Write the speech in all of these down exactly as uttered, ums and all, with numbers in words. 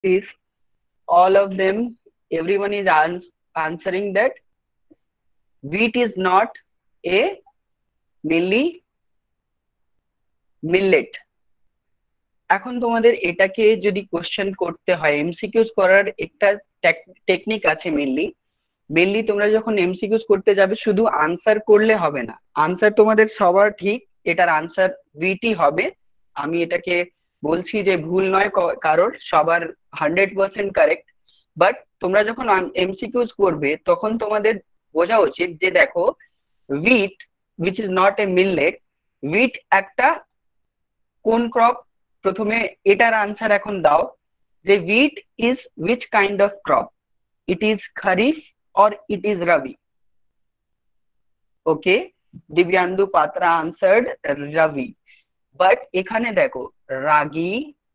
is all of them, everyone is ans answering that wheat is not a mainly millet. এখন তোমাদের এটাকে যদি question করতে হয়, এমসিকিউজ করার একটা টেকনিক আছে মেনলি। মেনলি তোমরা যখন এমসিকিউজ করতে যাবে শুধু আনসার করলে হবে না, আনসার তোমাদের সবার ঠিক, এটার আনসার বিটি হবে। আমি এটাকে বলছি যে ভুল নয় কারোর, সবার হান্ড্রেড পার্সেন্ট কারেক্ট। বাট তোমরা যখন এমসিকিউজ করবে তখন তোমাদের বোঝা উচিত যে দেখো, wheat which is not a millet, wheat একটা কোন ক্রপ, প্রথমে এটার আনসার এখন দাও যে wheat is which kind of crop, it is kharif or it is Rabi. Okay, Divyandu Patra answered Ravi. But এখানে দেখো ragi,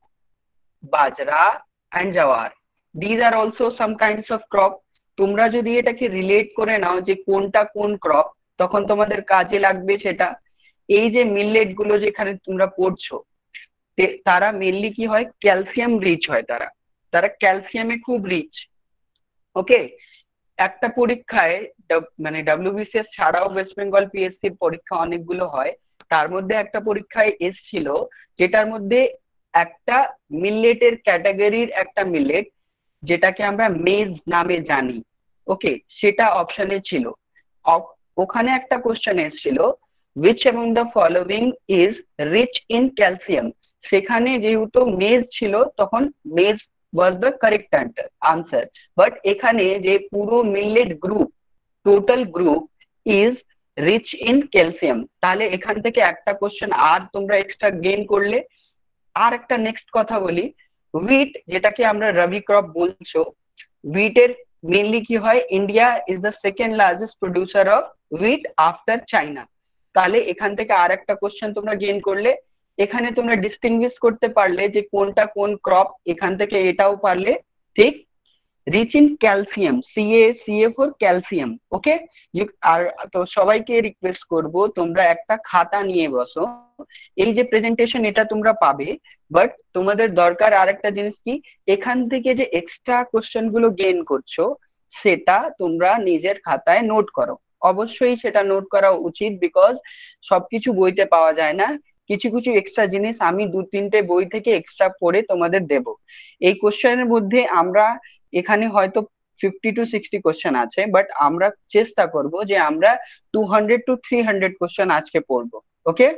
bajra and jawar, these are also some kinds of crop. তোমরা যদি এটাকে রিলেট করে নাও যে কোনটা কোন ক্রপ, তখন তোমাদের কাজে লাগবে সেটা। এই যে মিলেট গুলো যেখানে তোমরা পড়ছো, তারা মেনলি কি হয়, ক্যালসিয়াম রিচ হয়, তারা তারা ক্যালসিয়ামে খুব রিচ। ওকে, একটা পরীক্ষায় মানে ডাব্লিউবিসিএস ছাড়াও ওয়েস্ট বেঙ্গল পিএসসির পরীক্ষা অনেকগুলো হয়, তার মধ্যে একটা পরীক্ষায় এসছিল যেটার মধ্যে একটা মিলেটের ক্যাটাগরির একটা মিলেট, যেটাকে আমরা মেজ নামে জানি, ওকে, সেটা অপশনে ছিল। ওখানে একটা কোশ্চেন এসেছিল which among the following is rich in calcium, সেখানে যেহেতু মেজ ছিল তখন maize was the correct answer. But এখানে যে পুরো millet group, total group is rich in calcium, তাহলে এখান থেকে একটা কোশ্চেন আর তোমরা এক্সট্রা গেইন করলে। আর একটা নেক্সট কথা বলি, হুইট যেটাকে আমরা রবি ক্রপ বলছো, হুইটের মেনলি কি হয়, India is the second largest producer of wheat after China. তাহলে এখান থেকে আর একটা কোশ্চেন তোমরা গেইন করলে। এখানে তোমরা ডিস্টিংগুইশ করতে পারলে যে কোনটা কোন ক্রপ, এখান থেকে এটাও পারলে ঠিক। Rich in calcium, CA CA for calcium. Okay, আর তো সবাইকে রিকোয়েস্ট করব তোমরা একটা খাতা নিয়ে বসো। এই যে প্রেজেন্টেশন এটা তোমরা পাবে, বাট তোমাদের দরকার আর একটা জিনিস কি, এখান থেকে যে এক্সট্রা কোশ্চেন গুলো গেইন করছো সেটা তোমরা নিজের খাতায় নোট করো। অবশ্যই সেটা নোট করা উচিত, বিকজ সবকিছু বইতে পাওয়া যায় না, কিছু কিছু এক্সট্রা জিনিস আমি দু তিনটে বই থেকে এক্সট্রা পড়ে তোমাদের দেব। এই কোশ্চেনের মধ্যে আমরা এখানে হয়তো ফিফটি টু সিক্সটি কোশ্চেন আছে, বাট আমরা চেষ্টা করব যে আমরা two hundred to three hundred question আজকে পড়বো। ওকে,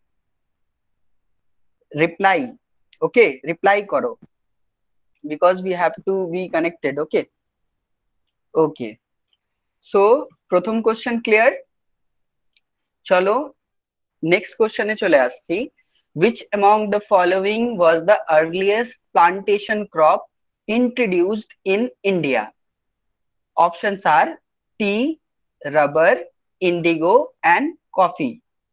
রিপ্লাই, ওকে রিপ্লাই করো, because we have to be connected. Okay, okay, so প্রথম কোশ্চেন ক্লিয়ার। চলো নেক্সট কোশ্চেনে চলে আসছি। which among the following was the earliest plantation crop introduced in India? Options are tea, rubber, indigo and coffee.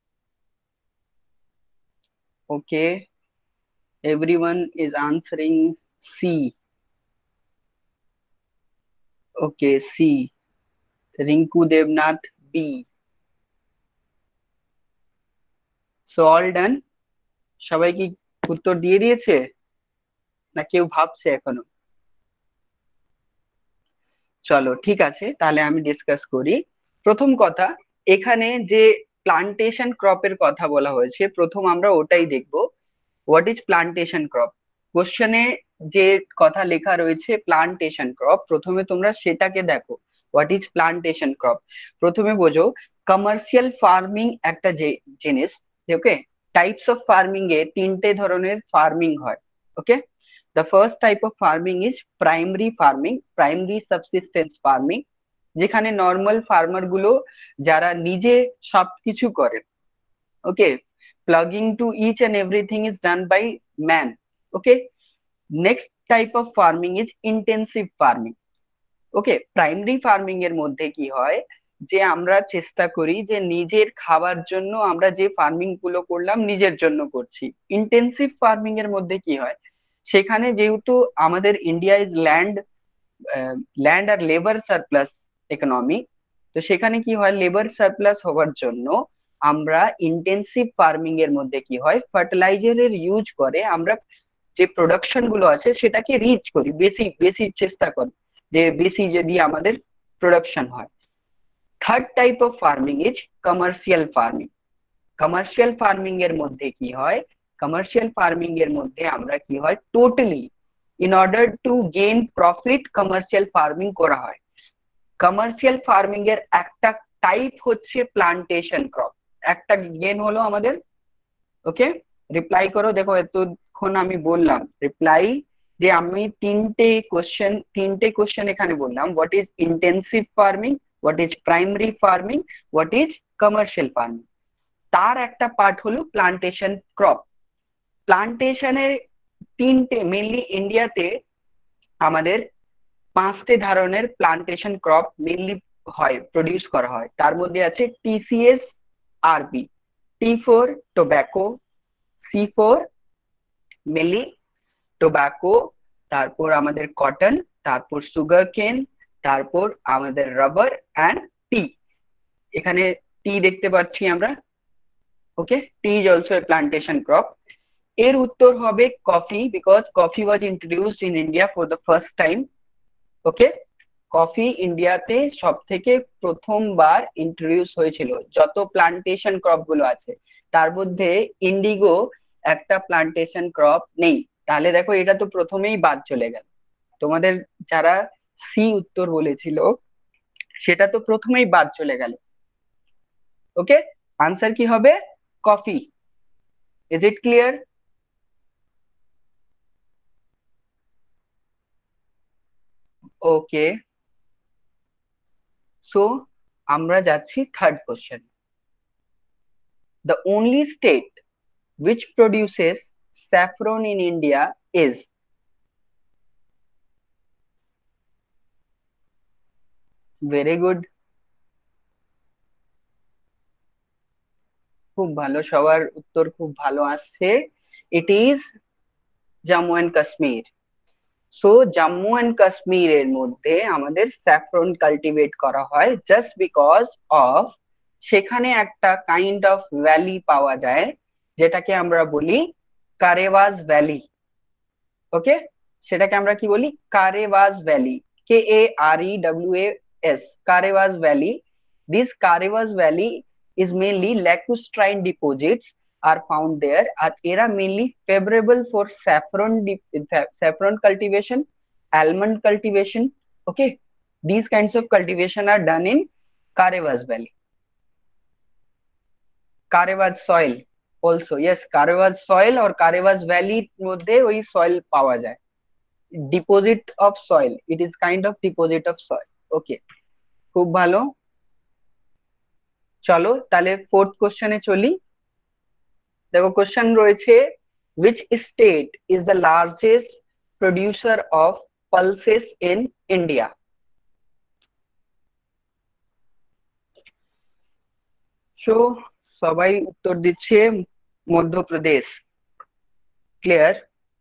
Okay, everyone is answering C. Okay, C. Rinku Devnath B. So all done. সবাই কি উত্তর দিয়ে দিয়েছে না কেউ ভাবছে এখনো? চলো ঠিক আছে, তাহলে আমি ডিসকাস করি। প্রথম কথা, এখানে যে প্লান্টেশন ক্রপের কথা বলা হয়েছে, প্রথম আমরা ওটাই দেখবো। What is plantation crop? কোশ্চেনে যে কথা লেখা রয়েছে প্লান্টেশন ক্রপ, প্রথমে তোমরা সেটাকে দেখো। What is plantation crop? প্রথমে বোঝো, কমার্শিয়াল ফার্মিং একটা যে জিনিস। ওকে, টাইপস অফ ফার্মিং এ তিনটে ধরনের ফার্মিং হয়। Okay, the first type of farming is primary farming, primary subsistence farming, যেখানে নর্মাল ফার্মার গুলো যারা নিজে সবকিছু করে। Okay, plugging to each and everything is done by man. Okay, next type of farming is intensive farming. Okay, primary farming এর মধ্যে কি হয়, যে আমরা চেষ্টা করি যে নিজের খাবার জন্য আমরা যে ফার্মিং গুলো করলাম নিজের জন্য করছি। ইন্টেন্সিভ ফার্মিং এর মধ্যে কি হয়, সেখানে যেহেতু আমাদের ইন্ডিয়া ইজ ল্যান্ড ল্যান্ড আর লেবার সারপ্লাস ইকোনমি, তো সেখানে কি হয়, লেবার সারপ্লাস হওয়ার জন্য আমরা ইন্টেন্সিভ ফার্মিং এর মধ্যে কি হয়, ফার্টিলাইজারের ইউজ করে আমরা যে প্রোডাকশন গুলো আছে সেটাকে রিচ করি, বেশি বেশি চেষ্টা করি যে বেশি যদি আমাদের প্রোডাকশন হয়। Third type of farming is commercial farming. Commercial farming এর মধ্যে কি হয়, কমার্শিয়াল ফার্মিং এর মধ্যে আমরা কি হয় totally in order to gain profit commercial farming করা হয়। কমার্শিয়াল ফার্মিং এর একটা টাইপ হচ্ছে প্লান্টেশন ক্রপ। একটা গেন হলো আমাদের, ওকে রিপ্লাই করো। দেখো এতক্ষণ আমি বললাম রিপ্লাই, যে আমি তিনটে কোশ্চেন তিনটে কোশ্চেন এখানে বললাম, what is intensive farming, what is primary farming, what is commercial farming. তার একটা পার্ট হলো প্লান্টেশন ক্রপ। প্লান্টেশনের তিনটে, মেনলি ইন্ডিয়াতে আমাদের পাঁচটি ধরনের প্লান্টেশন ক্রপ মেনলি হয়, প্রডিউস করা হয়। তার মধ্যে আছে TCS, RB, T four tobacco, C four mainly tobacco, তারপর আমাদের কটন, তারপর সুগার কেন, তারপর আমাদের রাবার অ্যান্ড টি। এখানে টি দেখতে পাচ্ছি আমরা, okay tea is also a plantation crop. এর উত্তর হবে coffee, because coffee was introduced in India for the first time. Okay, coffee ইন্ডিয়াতে সব থেকে প্রথমবার ইন্ট্রোডিউস হয়েছিল। যত প্লান্টেশন ক্রপ গুলো আছে তার মধ্যে ইন্ডিগো একটা প্লান্টেশন ক্রপ নেই। তাহলে দেখো এটা তো প্রথমেই বাদ চলে গেল। তোমাদের যারা সি উত্তর বলেছিল সেটা তো প্রথমেই বাদ চলে গেল। ওকে, আনসার কি হবে? Coffee. Is it clear? Okay, so আমরা যাচ্ছি third question. The only state which produces saffron in India is? Very good, খুব ভালো, সবার উত্তর খুব ভালো আসছে। It is Jammu and Kashmir. So Jammu and কাশ্মীরের মধ্যে আমাদের স্যাফরন কাল্টিভেট করা হয় জাস্ট বিকজ অফ সেখানে একটা কাইন্ড অফ ভ্যালি পাওয়া যায় যেটাকে আমরা বলি কারেওয়াজ ভ্যালি। ওকে, সেটাকে আমরা কি বলি? Karewas valley, K A R E W A S, Karewas valley. This Karewas valley is mainly lacustrine deposits are found there, আর এরা mainly favorable for saffron saffron cultivation, almond cultivation. Okay, these kinds of cultivation are done in Karewaz Valley. Karewaz soil also, yes, Karewaz soil or Karewaz Valley মধ্যে ওই soil পাওয়া যায়। Deposit of soil, it is kind of deposit of soil. Okay, খুব ভালো। চলো তাহলে fourth কোশ্চেনে চলি। দেখো কোশ্চেন রয়েছে, which state is the largest producer of pulses in India? So সবাই উত্তর দিচ্ছে মধ্যপ্রদেশ। ক্লিয়ার,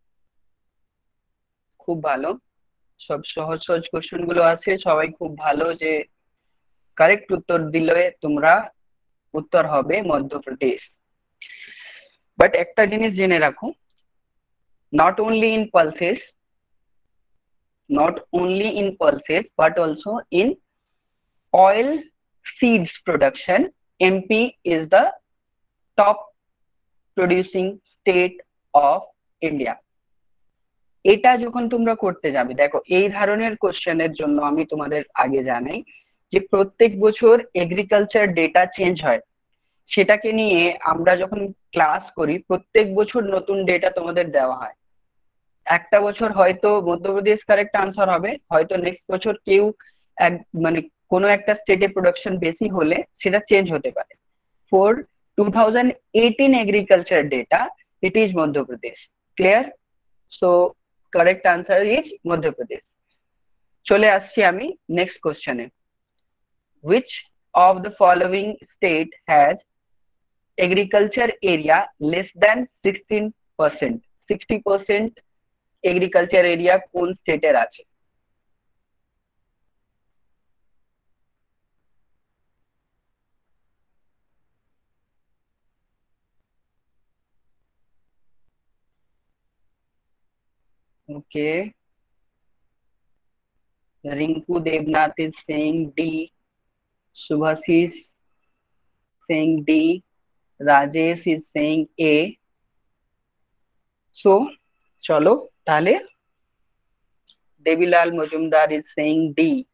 খুব ভালো। সব সহজ সহজ কোশ্চেন গুলো আছে, সবাই খুব ভালো যে কারেক্ট উত্তর দিলে তোমরা উত্তর হবে মধ্যপ্রদেশ। বাট একটা জিনিস জেনে রাখো, not only in pulses, not only in pulses but also in oil seeds production, M P is the top producing state of India. এটা যখন তোমরা করতে যাবে, দেখো এই ধরনের কোশ্চেনের জন্য আমি তোমাদের আগে জানাই যে প্রত্যেক বছর এগ্রিকালচার ডেটা চেঞ্জ হয়। সেটাকে নিয়ে আমরা যখন ক্লাস করি প্রত্যেক বছর নতুন ডেটা তোমাদের দেওয়া হয়। একটা বছর হয়তো মধ্যপ্রদেশ কারেক্ট আনসার হবে, হয়তো নেক্সট বছর কেউ এক মানে কোনো একটা স্টেটে প্রোডাকশন বেশি হলে সেটা চেঞ্জ হতে পারে। For two thousand eighteen agriculture data, it is Madhya Pradesh. Clear? So correct answer is Madhya Pradesh. চলে আসছি আমি নেক্সট কোশ্চেনে। which of the following state has agriculture area less than sixteen percent? sixty percent agriculture area কোন স্টেটের আছে? Okay. Rinku Devnath is saying D. Subhas is saying D. Rajesh is saying A. So, chalo, তাহলে Devilal Majumdar is saying D.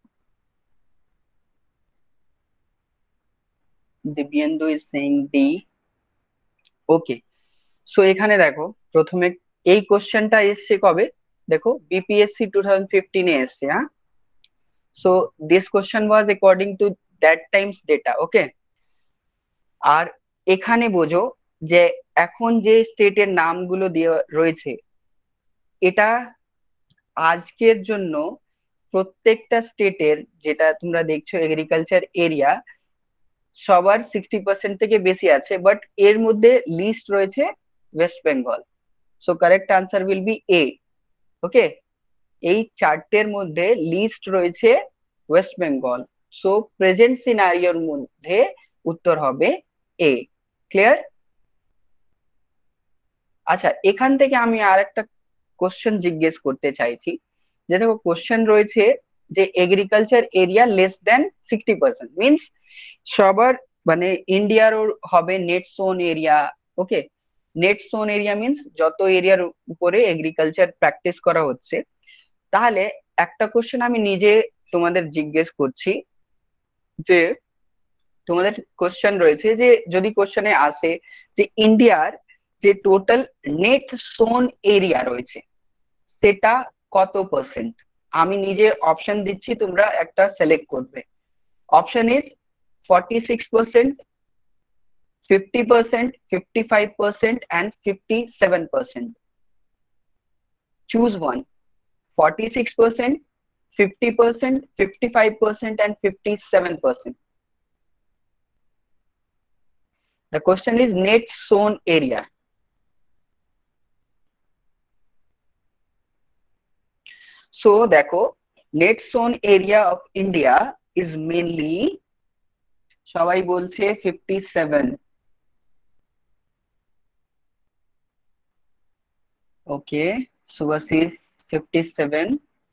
Divyendu is saying D. Okay. So এখানে দেখো প্রথমে এই কোশ্চেনটা এসছে কবে দেখো বিপিএসসি টু থাউজেন্ড ফিফটিন এ এসছে হ্যাঁ so this question was according to that times data okay আর এখানে বোঝো যে এখন যে স্টেটের নামগুলো দেওয়া রয়েছে এটা আজকের জন্য প্রত্যেকটা স্টেটের যেটা তোমরা দেখছো এগ্রিকালচার এরিয়া সবার সিক্সটি পার্সেন্ট থেকে বেশি আছে বাট এর মধ্যে লিস্ট রয়েছে West Bengal so correct answer will be A okay এই চারটের মধ্যে লিস্ট রয়েছে ওয়েস্ট বেঙ্গল সো প্রেজেন্ট সিনারিওর মধ্যে উত্তর হবে এ ক্লিয়ার আচ্ছা এখান থেকে আমি আর একটা কোশ্চেন জিজ্ঞেস করতে চাইছি যে দেখো কোশ্চেন রয়েছে যে agriculture area less than sixty percent means সবার মানে ইন্ডিয়ার হবে net sown area okay net sown area means যত এরিয়ার উপরে এগ্রিকালচার প্র্যাকটিস করা হচ্ছে তাহলে একটা কোশ্চেন আমি নিজে তোমাদের জিজ্ঞেস করছি যে তোমাদের কোশ্চেন রয়েছে যে যদি কোশ্চেনে আসে যে ইন্ডিয়ার যে টোটাল নেট সোন এরিয়া রয়েছে সেটা কত পার্সেন্ট আমি নিজে অপশন দিচ্ছি তোমরা একটা সিলেক্ট করবে option is forty six percent fifty percent fifty five percent and fifty seven percent choose one forty six percent fifty percent, fifty-five percent and fifty-seven percent. The question is net sown area. So দেখো net sown area of India is mainly সবাই বলছে fifty-seven. Okay, Subhas is fifty-seven.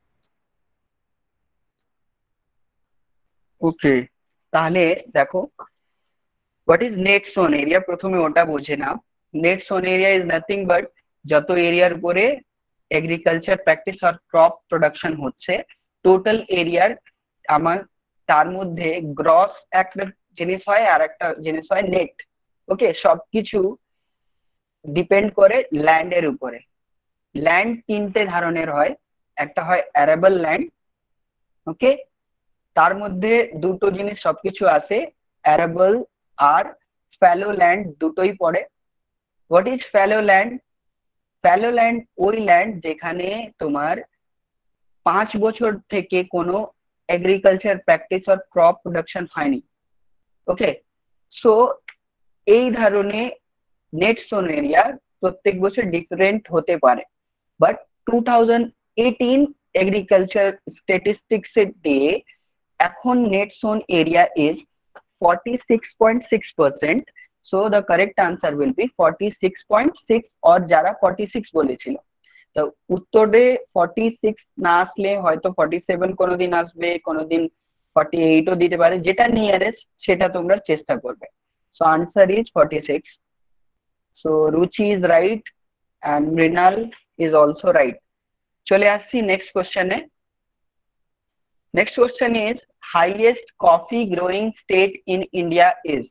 Okay তাহলে দেখো what is net sown area প্রথমে ওটা বোঝে নাও net sown area is nothing but যত এরিয়ার উপরে এগ্রিকালচার প্র্যাকটিস আর ক্রপ প্রোডাকশন হচ্ছে টোটাল এরিয়ার আমার তার মধ্যে গ্রস একটা জিনিস হয় আর একটা জিনিস হয় নেট ওকে সবকিছু ডিপেন্ড করে ল্যান্ডের উপরে ল্যান্ড তিনটে ধরনের হয় একটা হয় অ্যারেবল ল্যান্ড ওকে তার মধ্যে দুটো জিনিস সবকিছু আছে অ্যারেবল আর ফ্যালো ল্যান্ড দুটোই পড়ে what is fallow land fallow land ওই ল্যান্ড যেখানে তোমার পাঁচ বছর থেকে কোনো এগ্রিকালচার প্র্যাকটিস আর ক্রপ প্রোডাকশন হয়নি ওকে সো এই ধরনের নেট সোন এরিয়া প্রত্যেক বছর ডিফারেন্ট হতে পারে but two thousand eighteen agriculture statistics এর দিয়ে এখন net sown area is forty-six point six percent. So the correct answer will be forty-six point six or যারা forty-six বলেছিল তো উত্তরে forty-six না আসলে হয়তো forty-seven কোনোদিন আসবে কোনোদিন forty-eight ও দিতে পারে যেটা নিয়ারেস্ট সেটা তোমরা চেষ্টা করবে so answer is forty-six so Ruchi is right and Mrinal is also right চলে আসছি নেক্সট কোশ্চেনে Next question is highest coffee growing state in India is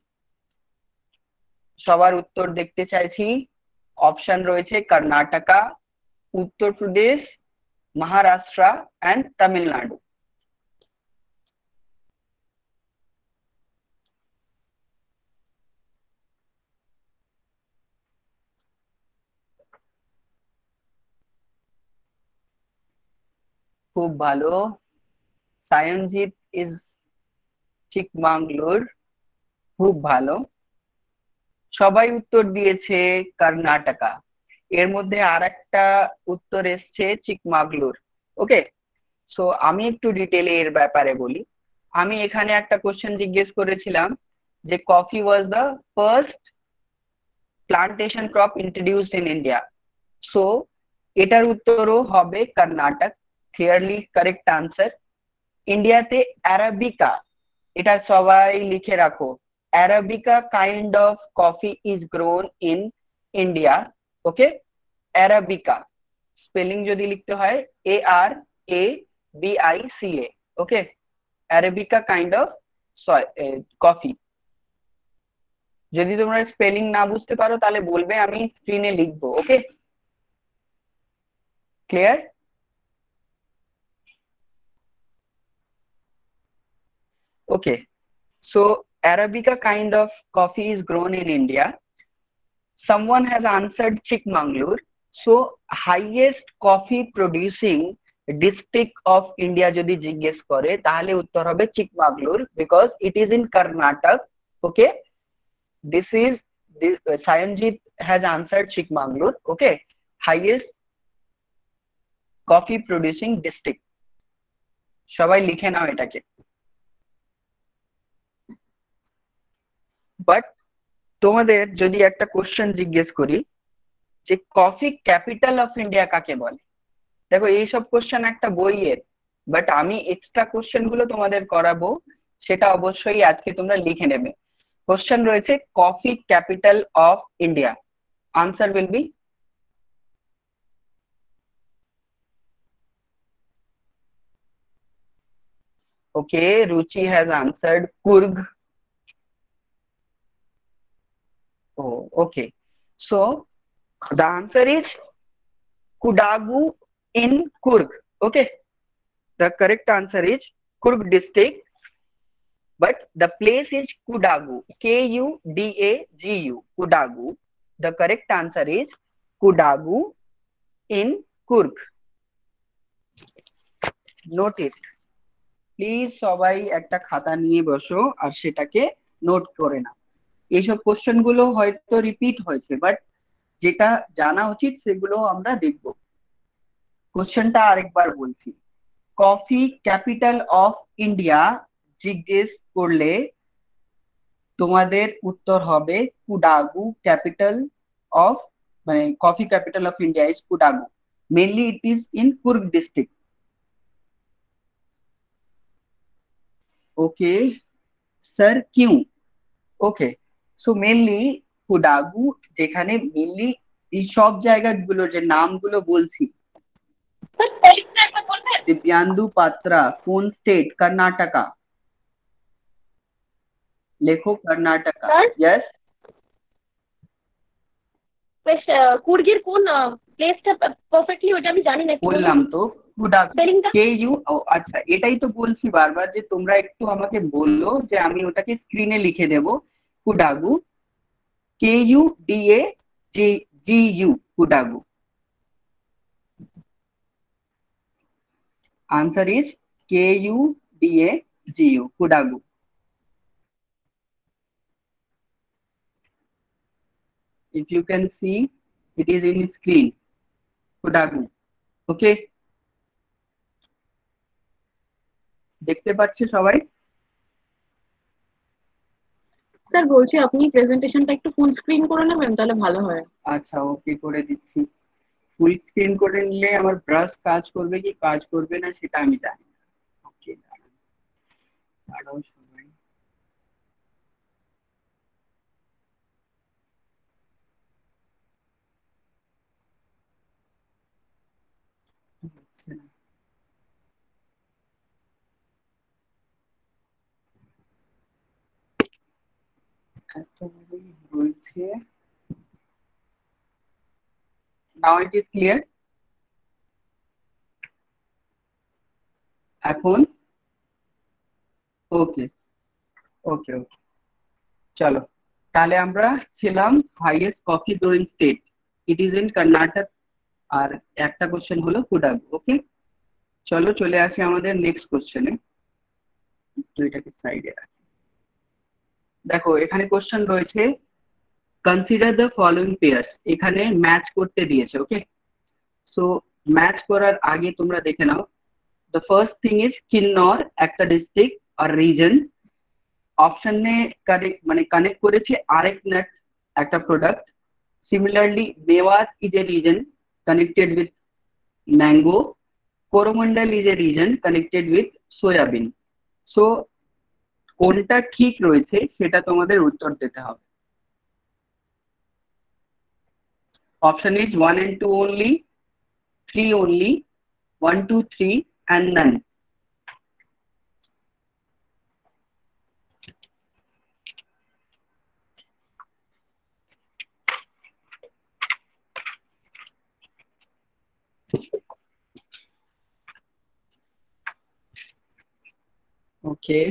সবার উত্তর দেখতে চাইছি অপশন রয়েছে কর্ণাটকা উত্তরপ্রদেশ মহারাষ্ট্র এন্ড তামিলনাড়ু খুব ভালো সায়নজিৎ ইজ চিকমাঙ্গলুর খুব ভালো সবাই উত্তর দিয়েছে কর্ণাটকা এর মধ্যে আরেকটা উত্তর এসছে চিকমাগলুর ওকে সো আমি একটু ডিটেইলে এর ব্যাপারে বলি আমি এখানে একটা কোশ্চেন জিজ্ঞেস করেছিলাম যে coffee was the first plantation crop introduced in India so এটার উত্তরও হবে কর্ণাটক, ক্লিয়ারলি কারেক্ট আনসার। ইন্ডিয়াতে অ্যারাবিকা, এটা সবাই লিখে রাখো, arabica kind of coffee is grown in India. Okay, arabica spelling যদি লিখতে হয় A R A B I C A. Okay, arabica kind of coffee. যদি তোমরা স্পেলিং না বুঝতে পারো তাহলে বলবে, আমি স্ক্রিনে লিখবো। Okay, clear? Okay, so Arabica kind of coffee is grown in India. Someone has answered Chikmagalur. So highest coffee producing district of India যদি জিজ্ঞেস করে তাহলে উত্তর হবে Chikmagalur, because it is in Karnataka. Okay, this is this, uh, Sayanjit has answered Chikmagalur. Okay, highest coffee producing district. সবাই লিখে নাও এটাকে। But তোমাদের যদি একটা কোশ্চেন জিজ্ঞেস করি যে কফি ক্যাপিটাল অফ ইন্ডিয়া কাকে বলে, দেখো এইসব কোশ্চেন একটা বইয়ের, বাট আমি এক্সট্রা কোশ্চেন গুলো তোমাদের করাবো, সেটা অবশ্যই আজকে তোমরা লিখে নেবে। কোশ্চেন রয়েছে coffee capital of India, answer will be okay, Ruchi has answered Coorg. Oh, okay. So the answer is Kudagu in Kurg. Okay, the correct answer is Kurg district, but the place is Kudagu, K U D A G U, Kudagu. The correct answer is Kudagu in Kurg. Note it. Please সবাই একটা খাতা নিয়ে বসো আর সেটাকে note করে নাও। এইসব question গুলো হয়তো রিপিট হয়েছে, বাট যেটা জানা উচিত সেগুলো আমরা দেখব। কোশ্চেনটা আরেকবার বলছি, কফি ক্যাপিটাল অফ ইন্ডিয়া জিজ্ঞেস করলে তোমাদের উত্তর হবে কুডাগু ক্যাপিটাল অফ, মানে coffee capital of India is Kodagu, mainly it is in Coorg district. Okay sir, কিউ? ওকে, সো মেনলি কুডাগু, যেখানে মেনলি এই সব জায়গাগুলো যে নামগুলো বলছি, দিব্যান্দু পাত্রা কোন স্টেট? কর্ণাটকা। লেখো কর্ণাটকা। ইয়েস, কুর্গের কোন প্লেসটা পারফেক্টলি ওটা আমি জানি না, বললাম তো কুডাগু, কে ইউ। ও আচ্ছা, এটাই তো বলছি বারবার যে তোমরা একটু আমাকে বললো যে আমি ওটাকে স্ক্রিনে লিখে দেব। Kodagu, K U D A G U ইউ, কুডাগু। Answer is K U D A G U, Kudagu. If you can see, it is in screen, Kudagu. Okay, দেখতে পাচ্ছে সবাই? স্যার বলছি আপনি প্রেজেন্টেশনটা একটু ফুল স্ক্রিন করে নেবেন তাহলে ভালো হয়। আচ্ছা, ওকে, করে দিচ্ছি। ফুল স্ক্রিন করে নিলে আমার ব্রাশ কাজ করবে কি কাজ করবে না সেটা আমি জানি না। ওকে, দাঁড়াও সবাই। বলছে now it is clear? এখন ওকে ওকে ওকে, চলো তাহলে আমরা ছিলাম highest coffee growing state, it is in Karnataka, আর একটা কোশ্চেন হলো কুডাগু। ওকে, চলো চলে আসি আমাদের নেক্সট কোশ্চেনে। তো এটাকে সাইডে রাখি। দেখো এখানে কোশ্চেন রয়েছে কনসিডার দ্য ফলোইং পেয়ার্স, এখানে ম্যাচ করতে দিয়েছে। ওকে, সো ম্যাচ করার আগে তোমরা দেখে নাও। The first thing is Kinnaur একটা ডিস্ট্রিক্ট আর রিজন, অপশনে কারেক্ট মানে কানেক্ট করেছে আরেক নাট একটা product. Similarly Mewat is a region connected with mango. Coromandel is a region connected with soybean. So কোনটা ঠিক রয়েছে সেটা তোমাদের উত্তর দিতে হবে। Option is one and two only, three only, one, two, three, and none. Okay.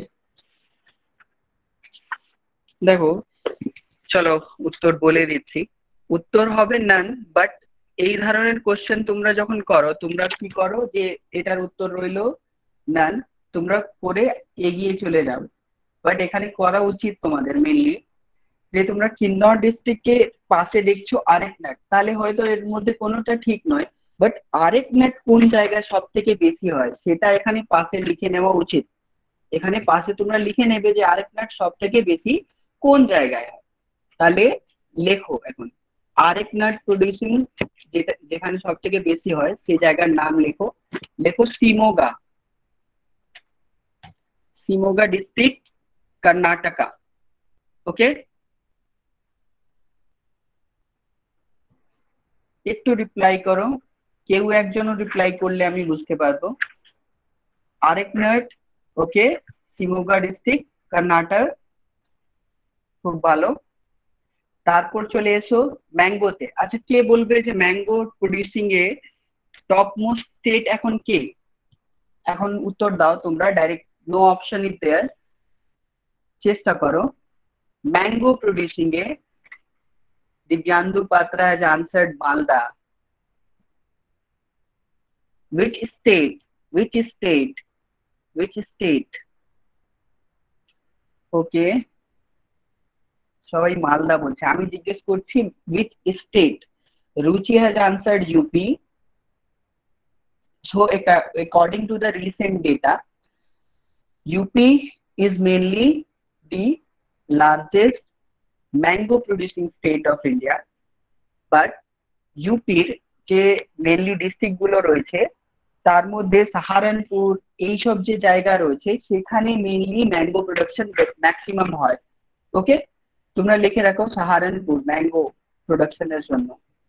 দেখো চলো উত্তর বলে দিচ্ছি। উত্তর হবে নান, বাট এই ধরনের কোশ্চেন তোমরা যখন করো তোমরা কি করো যে এটার উত্তর রইলো নান, তোমরা করে এগিয়ে চলে যাও। বাট এখানে করা উচিত তোমাদের মেনলি যে তোমরা কিন্নর ডিস্ট্রিক্টকে পাশে দেখছো আরেক নাট, তাহলে হয়তো এর মধ্যে কোনোটা ঠিক নয়, বাট আরেক নাট কোন জায়গায় সব থেকে বেশি হয় সেটা এখানে পাশে লিখে নেওয়া উচিত। এখানে পাশে তোমরা লিখে নেবে যে আরেক নাট সব থেকে বেশি কোন জায়গায় হয়। তাহলে লেখো এখন আরেক নাট প্রডিউসিং যেটা যেখানে সব থেকে বেশি হয় সেই জায়গার নাম লেখো। লেখো শিমোগা, শিমোগা ডিস্ট্রিক্ট, কর্ণাটকা। ওকে, একটু রিপ্লাই করো, কেউ একজনও রিপ্লাই করলে আমি বুঝতে পারবো। Areca nut, okay, Shimoga district, Karnataka, খুব ভালো। তারপর চলে এসো ম্যাঙ্গোতে। আচ্ছা কে বলবে যে ম্যাঙ্গো প্রডিউসিং এ টপ মোস্ট স্টেট এখন কে? এখন উত্তর দাও তোমরা, direct no option is there. চেষ্টা করো। ম্যাঙ্গো প্রডিউসিং এ Dibyendu Patra has answered Malda. Which state? Which state? Which state? Okay, সবাই মালদা বলছে, আমি জিজ্ঞেস করছি which state? Ruchi has answered U P. So according to the recent data, U P is mainly the largest mango producing state of India, but U P এর যে mainly district গুলো রয়েছে তার মধ্যে সাহারানপুর এইসব যে জায়গা রয়েছে সেখানে মেনলি ম্যাঙ্গো প্রোডাকশন ম্যাক্সিমাম হয়। ওকে, তোমরা লিখে রাখো সাহারানপুর ম্যাঙ্গো প্রোডাকশনের জন্য।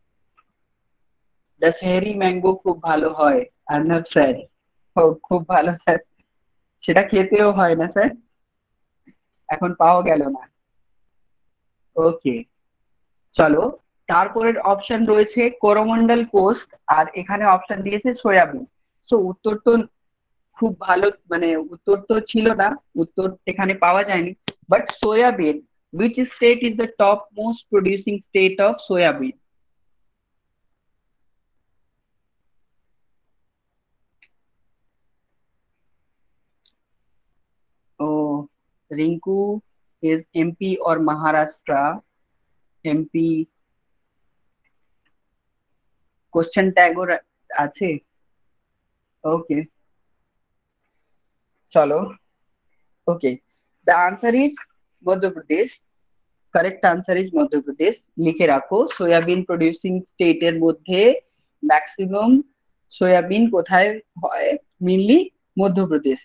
দশহেরি ম্যাঙ্গো খুব ভালো হয় অর্ণব স্যার। খুব ভালো স্যার, সেটা খেতেও হয় না স্যার, এখন পাওয়া গেল না। ওকে চলো, তারপরের অপশন রয়েছে করোমন্ডল কোস্ট, আর এখানে অপশন দিয়েছে সয়াবিন। সো উত্তর তো খুব ভালো, মানে উত্তর তো ছিল না, উত্তর এখানে পাওয়া যায়নি। But soybean, which state is the top most producing state of soybean? Oh, Rinku is M P or Maharashtra? M P question tag ওর আছে? ওকে চলো। ওকে, the answer is Madhya Pradesh. Correct answer is Madhya Pradesh. লিখে রাখো soybean producing স্টেটের মধ্যে maximum soybean কোথায় হয়? মেনলি মধ্যপ্রদেশে।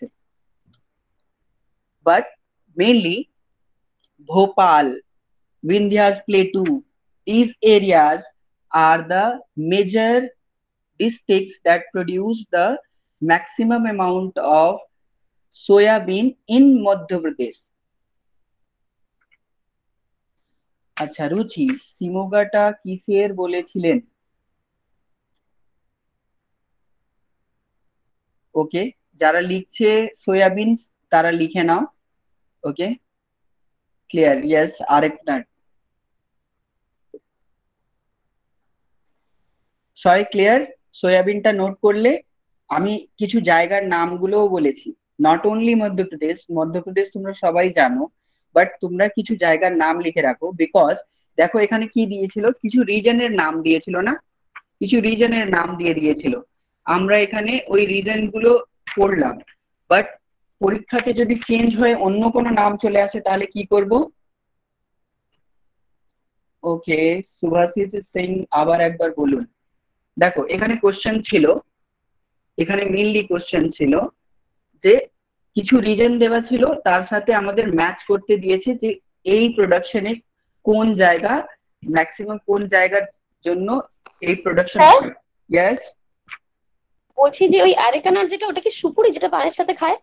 But mainly Bhopal, Vindhyas Plateau, these areas are the major districts that produce the maximum amount of soybean in Madhya Pradesh. আচ্ছা রুচি, শিমোগাটা কিসের বলেছিলেন? ওকে, যারা লিখছে সোয়াবিন তারা লিখে নাও। Okay clear, yes areca nut. সবাই ক্লিয়ার? সোয়াবিনটা নোট করলে? আমি কিছু জায়গার নামগুলোও বলেছি, নট অনলি মধ্যপ্রদেশ, মধ্যপ্রদেশ তোমরা সবাই জানো, বাট তোমরা কিছু জায়গার নাম লিখে রাখো। বিকজ দেখো এখানে কি দিয়েছিল, কিছু রিজনের নাম দিয়েছিল না, কিছু রিজনের নাম দিয়ে দিয়েছিল, আমরা এখানে ওই রিজন গুলো পড়লাম, বাট পরীক্ষাতে যদি চেঞ্জ হয়ে অন্য কোনো নাম চলে আসে তাহলে কি করব? ওকে, সুভাষিস সিং আবার একবার বলুন। দেখো এখানে কোশ্চেন ছিল, এখানে মেইনলি কোশ্চেন ছিল যে কিছু রিজন দেওয়া ছিল, তার সাথে আমাদের ম্যাচ করতে দিয়েছে যে এই প্রোডাকশনে কোন জায়গা ম্যাক্সিমাম কোন জায়গার জন্য এই প্রোডাকশন হ্যাঁ? হয়। ইয়েস, বলছি যে ওই আরেকানার যেটা, ওটা কি সুপুরি যেটা পানের সাথে খায়?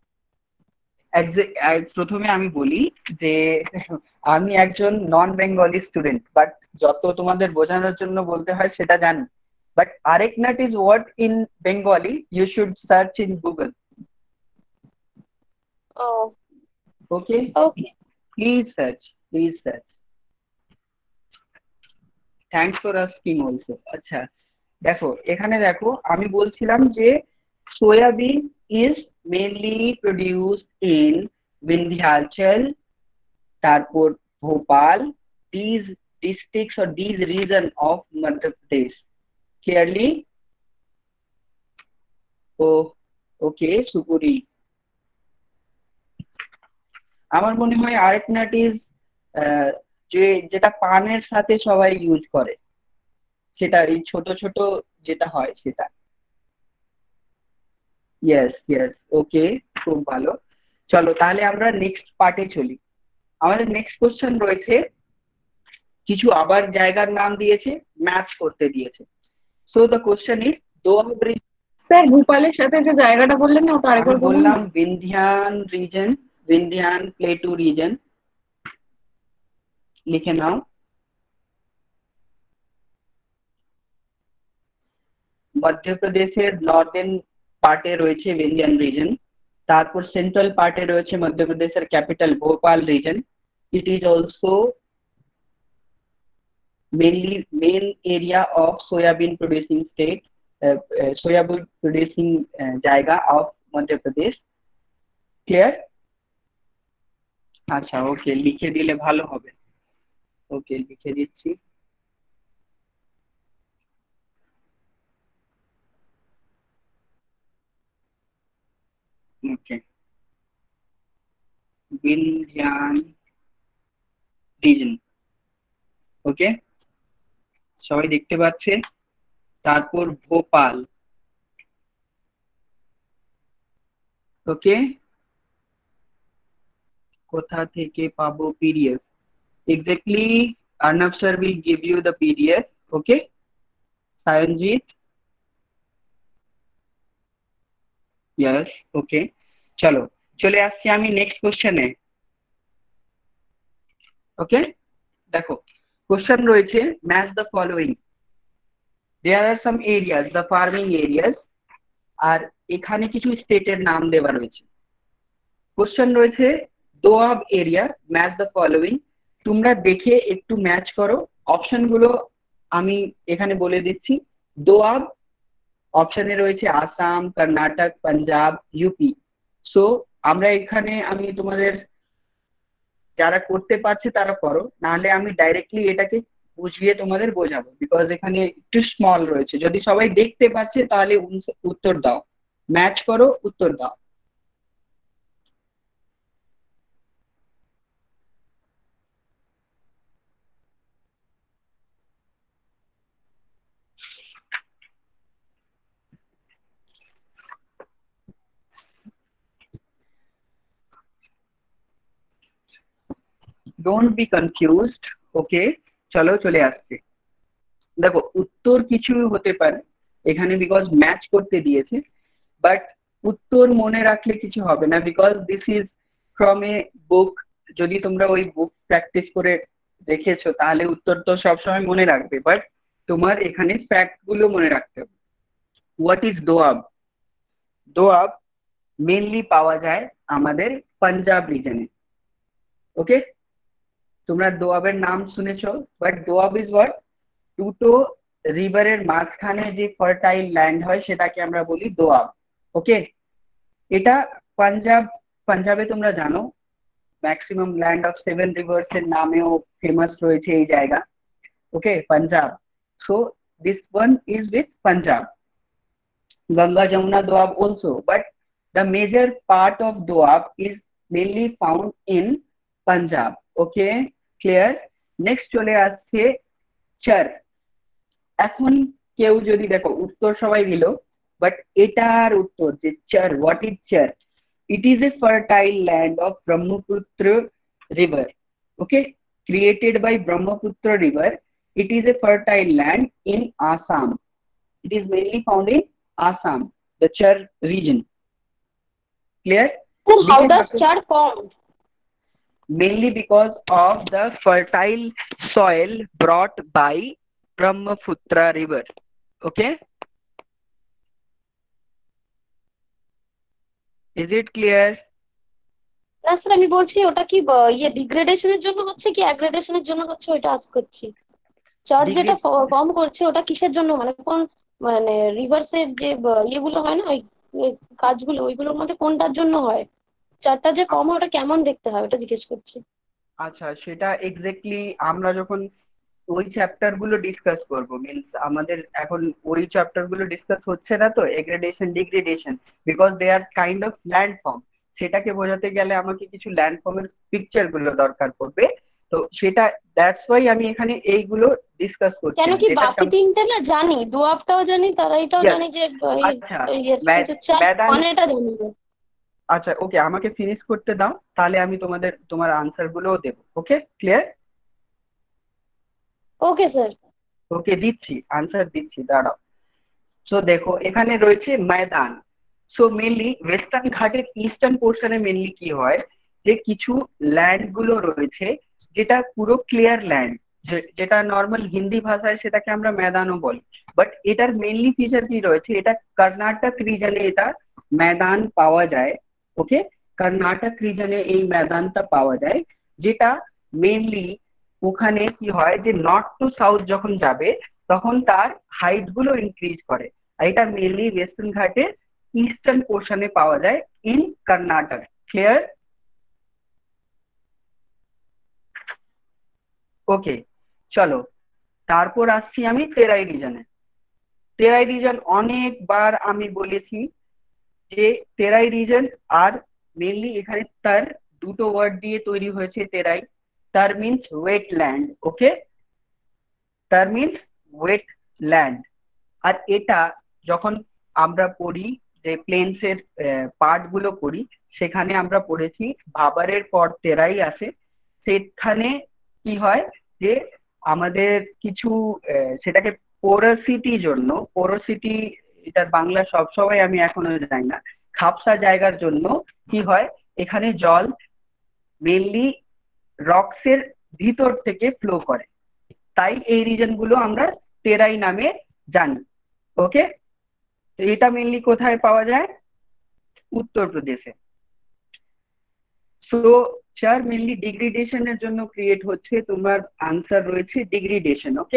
প্রথমে আমি বলি যে আমি একজন নন বেঙ্গলি স্টুডেন্ট, বাট যত তোমাদের বোঝানোর জন্য বলতে হয় সেটা জানি। But areca nut is word in Bengali, you should search in Google. Oh okay, okay. Please search, please search. Thanks for asking also. আচ্ছা দেখো এখানে দেখো আমি বলছিলাম যে soybean is mainly produced in Vindhyachal, তারপর Bhopal, these districts or these region of Madhya Pradesh. Clearly? Oh, okay, সুপুরি। আমার মনে হয় আরেক নাট ইজ যে যেটা পানের সাথে সবাই ইউজ করে, সেটা এই ছোট ছোট যেটা হয় সেটা। ইয়েস ইয়েস, ওকে, খুব ভালো। চলো তাহলে আমরা নেক্সট পার্টে চলি। আমাদের নেক্সট কোশ্চেন রয়েছে, কিছু আবার জায়গার নাম দিয়েছে, ম্যাচ করতে দিয়েছে। So the question is Doab. Sir ভূপালের সাথে যে জায়গাটা বললেন না ওটা আমি আরেকবার বলুন বললাম না। Vindhyan region, Vindhyan plateau region, লিখে নাও। মধ্যপ্রদেশের নর্দার্ন পার্টে রয়েছে বিন্ধ্যান রিজন, তারপর সেন্ট্রাল পার্টে রয়েছে মধ্যপ্রদেশের capital Bhopal region. It is also mainly main area of soybean producing state, soybean producing জায়গা অফ মধ্যপ্রদেশ। ক্লিয়ার? আচ্ছা ওকে, লিখে দিলে ভালো হবে। ওকে লিখে দিচ্ছি। ওকে, বিন্ধ্যান রিজন। ওকে, সবাই দেখতে পাচ্ছে? তারপর ভোপাল। ওকে, কোথা থেকে পাবো PDF? Exactly Arnab sir will give you the P D F. Okay, Sayanjit? Yes, okay. চলো চলে আসছি আমি নেক্সট কোশ্চেনে। ওকে, দেখো কোশ্চেন রয়েছে match the following. There are some areas, the farming areas, আর এখানে কিছু স্টেটের নাম দেওয়া রয়েছে। কোশ্চেন রয়েছে Doab area, match the following. তোমরা দেখে একটু ম্যাচ করো। অপশন গুলো আমি এখানে বলে দিচ্ছি। দোয়াব অপশনে রয়েছে আসাম, কর্ণাটক, পাঞ্জাব, ইউপি। সো আমরা এখানে আমি তোমাদের যারা করতে পারছে তারা করো, নাহলে আমি ডাইরেক্টলি এটাকে বুঝিয়ে তোমাদের বোঝাবো, বিকজ এখানে একটু স্মল রয়েছে। যদি সবাই দেখতে পাচ্ছে তাহলে উত্তর দাও, ম্যাচ করো, উত্তর দাও। Don't be confused. ওকে, চলো চলে আসছে। দেখো উত্তর কিছু হতে পারে এখানে, বিকজ ম্যাচ করতে দিয়েছে, বাট উত্তর মনে রাখলে কিছু হবে না, because this is from a book. যদি তোমরা ওই বুক প্র্যাকটিস করে রেখেছো তাহলে উত্তর তো সবসময় মনে রাখবে, বাট তোমার এখানে ফ্যাক্ট গুলো মনে রাখতে হবে। What is Doab? Doab mainly পাওয়া যায় আমাদের পাঞ্জাব রিজনে। ওকে, তোমরা দোয়াবের নাম শুনেছো, বাট দোয়াব ইজ হোয়াট? দুটো রিভারের মাঝখানে যে ফার্টাইল ল্যান্ড হয় সেটাকে আমরা বলি দোয়াব। ওকে, এটা পাঞ্জাব, পাঞ্জাবে তোমরা জানো maximum land of seven rivers এর নামেও ফেমাস রয়েছে এই জায়গা। Okay, Punjab. So this one is with Punjab, Ganga Yamuna Doab also, but the major part of Doab is mainly found in Punjab. Okay, clear? Next চলে আসছে চর। এখন কেউ যদি দেখো উত্তর সবাই দিল, বাট এটার উত্তর যে চার, what is char? It is a fertile land of Brahmaputra river, okay, created by Brahmaputra river. It is a fertile land in Assam. It is mainly found in Assam, the Char region. Clear? Sir, how লিখে does থাকো। char formed? Mainly because of the fertile soil brought by Brahmaputra river. Okay? Is it clear? না sir, আমি বলছি ওটা কি ব- ইয়ে ডিগ্রেডেশনের জন্য হচ্ছে কি অ্যাগ্রেডেশনের জন্য হচ্ছে, ওইটা আস্ক করছি। চার যেটা Degree ফর্ম করছে ওটা কিসের জন্য, মানে কোন, মানে রিভার্সের যে ব- ইয়েগুলো হয় না, ওই ওই কাজগুলো ওইগুলোর মধ্যে কোনটার জন্য হয়? চারটা যে ফর্ম হয় ওটা কেমন দেখতে হয় ওটা জিজ্ঞেস করছি। আচ্ছা, সেটা এক্স্যাক্টলি আমরা যখন ওই চ্যাপ্টার গুলো ডিসকাস করব, মিন্স আমাদের এখন ওই চ্যাপ্টার গুলো ডিসকাস হচ্ছে না তো, aggradation degradation, because they are kind of land form. সেটাকে বোঝাতে গেলে আমাকে কিছু ল্যান্ড ফর্মের পিকচার গুলো দরকার পড়বে। তো সেটা দ্যাটস ওয়াই আমি এখানে এইগুলো ডিসকাস করছি কেন না, কি যেটা বাকি তিনটে না জানি, দোয়াবটাও জানি, তারা এটাও ইয়েস। জানি যে ব- এই- আচ্ছা, ইয়ে, কিন্তু চার ম্যাদান, মানেটা জানি না। আচ্ছা ওকে, আমাকে ফিনিশ করতে দাও, তাহলে আমি তোমাদের তোমার আনসার গুলোও দেবো। ওকে, ক্লিয়ার? Okay sir. ওকে, দিচ্ছি আনসার দিচ্ছি, দাঁড়াও। সো দেখো এখানে রয়েছে ময়দান। সো মেনলি ওয়েস্টার্ন ঘাটের ইস্টার্ন পোর্শনে মেনলি কি হয়, যে কিছু ল্যান্ড গুলো রয়েছে যেটা পুরো ক্লিয়ার ল্যান্ড, যেটা নর্মাল হিন্দি ভাষায় সেটাকে আমরা ময়দানও বলি। বাট এটার মেনলি ফিচার কি রয়েছে, এটা কর্ণাটক রিজনে এটা ময়দান পাওয়া যায়। ওকে, কর্ণাটক রিজনে এই ময়দানটা পাওয়া যায়, যেটা মেনলি ওখানে কি হয় যে নর্থ টু সাউথ যখন যাবে তখন তার হাইট গুলো ইনক্রিজ করে। আর এটা মেনলি ওয়েস্টার্ন ঘাটের ইস্টার্ন পোর্শনে পাওয়া যায় ইন কর্ণাটক। ক্লিয়ার? ওকে, চলো তারপর আসছি আমি তেরাই রিজনে। তেরাই রিজন অনেকবার আমি বলেছি যে তেরাই রিজন, আর মেনলি এখানে তার দুটো ওয়ার্ড দিয়ে তৈরি হয়েছে তেরাই। তার মিনস ওয়েট ল্যান্ড। ওকে, তার মিনস ওয়েট ল্যান্ড। আর এটা যখন আমরা পড়ি, যে প্লেনস এর পার্ট গুলো পড়ি, সেখানে আমরা পড়েছি ভাবারের পর তেরাই আসে। সেখানে কি হয় যে আমাদের কিছু আহ, সেটাকে পোরোসিটি জন্য, পোরোসিটি এটার বাংলা সবসময় আমি এখনো জানি না, খাপসা জায়গার জন্য কি হয়, এখানে জল মেনলি রক্স এর ভিতর থেকে ফ্লো করে। তাই এই রিজন গুলো আমরা তেরাই নামে জানি। ওকে, তো এটা মেনলি কোথায় পাওয়া যায়, উত্তরপ্রদেশে। সো চার মেনলি ডিগ্রিডেশনের জন্য ক্রিয়েট হচ্ছে, তোমার আনসার রয়েছে ডিগ্রিডেশন। ওকে,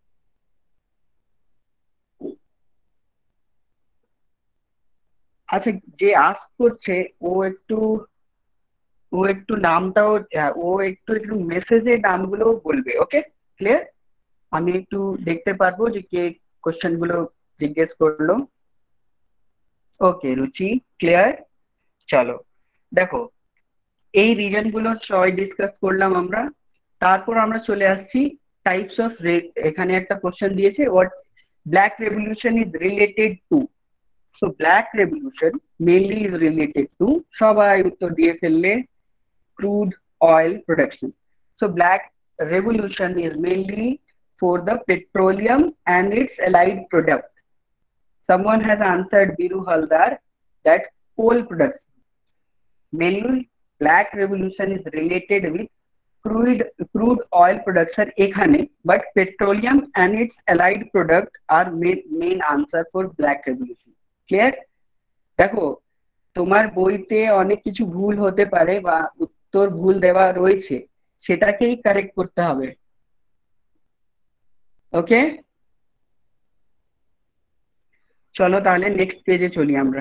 আচ্ছা, যে আস্ক করছে ও একটু ও একটু নামটাও আহ, ও একটু একটু মেসেজে নামগুলো বলবে। Okay, clear? আমি একটু দেখতে পারবো যে কে কোশ্চেন গুলো জিজ্ঞেস করলো। ওকে রুচি, ক্লিয়ার? চলো দেখো, এই রিজন গুলো সবাই ডিসকাস করলাম আমরা। তারপর আমরা চলে আসছি টাইপস অফ, এখানে একটা কোশ্চেন দিয়েছে, what black revolution is related to. So black revolution mainly is related to, সবাই উত্তর দিয়ে ফেললে, crude oil production. So black revolution is mainly for the petroleum and its allied product. Someone has answered Biru Haldar that coal production. Mainly black revolution is related with crude crude oil production এখানে, but petroleum and its allied product are main main answer for black revolution. Clear? দেখো তোমার বইতে অনেক কিছু ভুল হতে পারে বা উত্তর ভুল দেওয়া রয়েছে, সেটাকেই কারেক্ট করতে হবে। ওকে, চলো তাহলে নেক্সট পেজে চলি আমরা।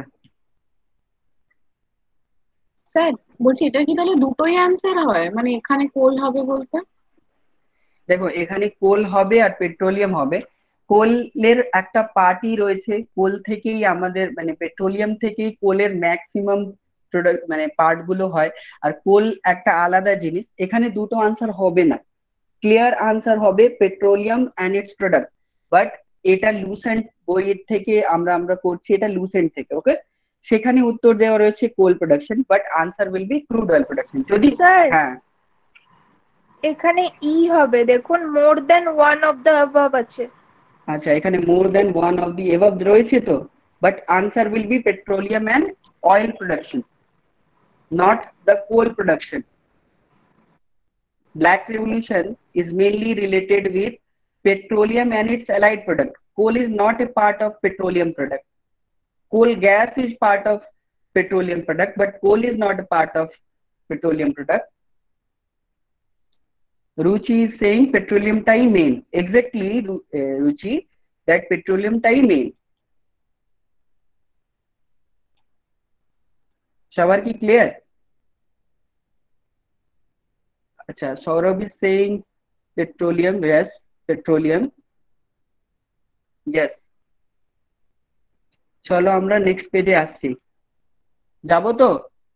স্যার বলছি এটা কি তাহলে দুটোই অ্যান্সার হয়, মানে এখানে কোল হবে বলতে? দেখো এখানে কোল হবে আর পেট্রোলিয়াম হবে। কোলের একটা পার্টই রয়েছে, কোল থেকেই আমাদের মানে পেট্রোলিয়াম থেকেই কোলের ম্যাক্সিমাম প্রোডাক্ট মানে পার্ট গুলো হয়। আর কোল একটা আলাদা জিনিস, এখানে দুটো আনসার হবে না। ক্লিয়ার আনসার হবে petroleum and its product. But এটা লুসেন্ট বইয়ের থেকে আমরা আমরা করছি, এটা লুসেন্ট থেকে, ওকে। সেখানে উত্তর দেওয়া রয়েছে coal production, but answer will be crude oil production. যদি স্যার হ্যাঁ এখানে ই হবে, দেখুন more than one of the above আছে। আচ্ছা, এখানে more than one of the above রয়েছে তো, but answer will be petroleum and oil production, not the coal production. Black revolution is mainly related with petroleum and its allied product. Coal is not a part of petroleum product. Coal gas is part of petroleum product, but coal is not a part of petroleum product. Ruchi is saying petroleum tie main. Exactly, uh, Ruchi, that petroleum tie main. Shawar ki clear? Acha, Saurabh is saying petroleum, yes, petroleum, yes. চলো আমরা next পেজে আসছি, যাবো তো?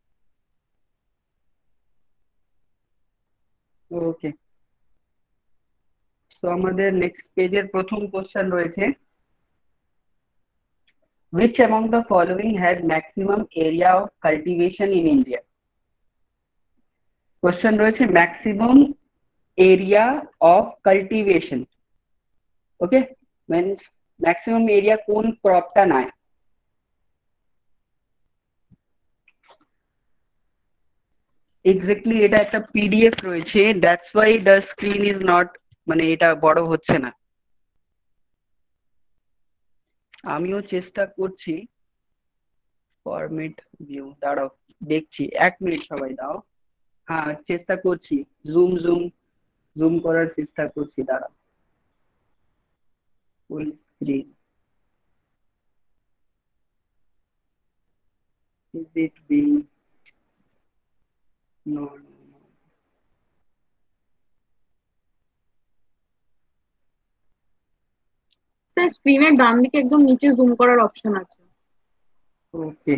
ওকে, তো আমাদের next পেজের প্রথম কোশ্চেন রয়েছে, which among the following has maximum area of cultivation in India? Question রয়েছে maximum area of cultivation, okay, means maximum area কোন ক্রপটা নেয়। এক্স্যাক্টলি, এটা একটা পিডিএফ রয়েছে, that's why the screen is not, মানে এটা বড় হচ্ছে না। আমিও চেষ্টা করছি ফরম্যাট ভিউ, দাঁড়াও দেখছি, এক মিনিট সবাই দাও। হ্যাঁ চেষ্টা করছি, জুম জুম জুম করার চেষ্টা করছি, দাঁড়াও। Full screen, is it being, no, no, no. Sir স্ক্রিনের ডান দিকে একদম নিচে জুম করার অপশন আছে। ওকে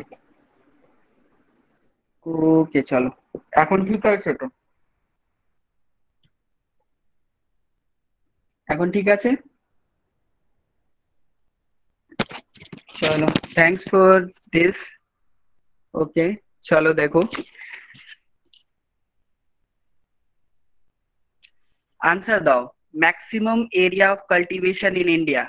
ওকে চলো, এখন ঠিক আছে তো? এখন ঠিক আছে, চলো, থ্যাঙ্কস ফর দিস। ওকে চলো দেখো, আনসার দাও, maximum area of cultivation in India.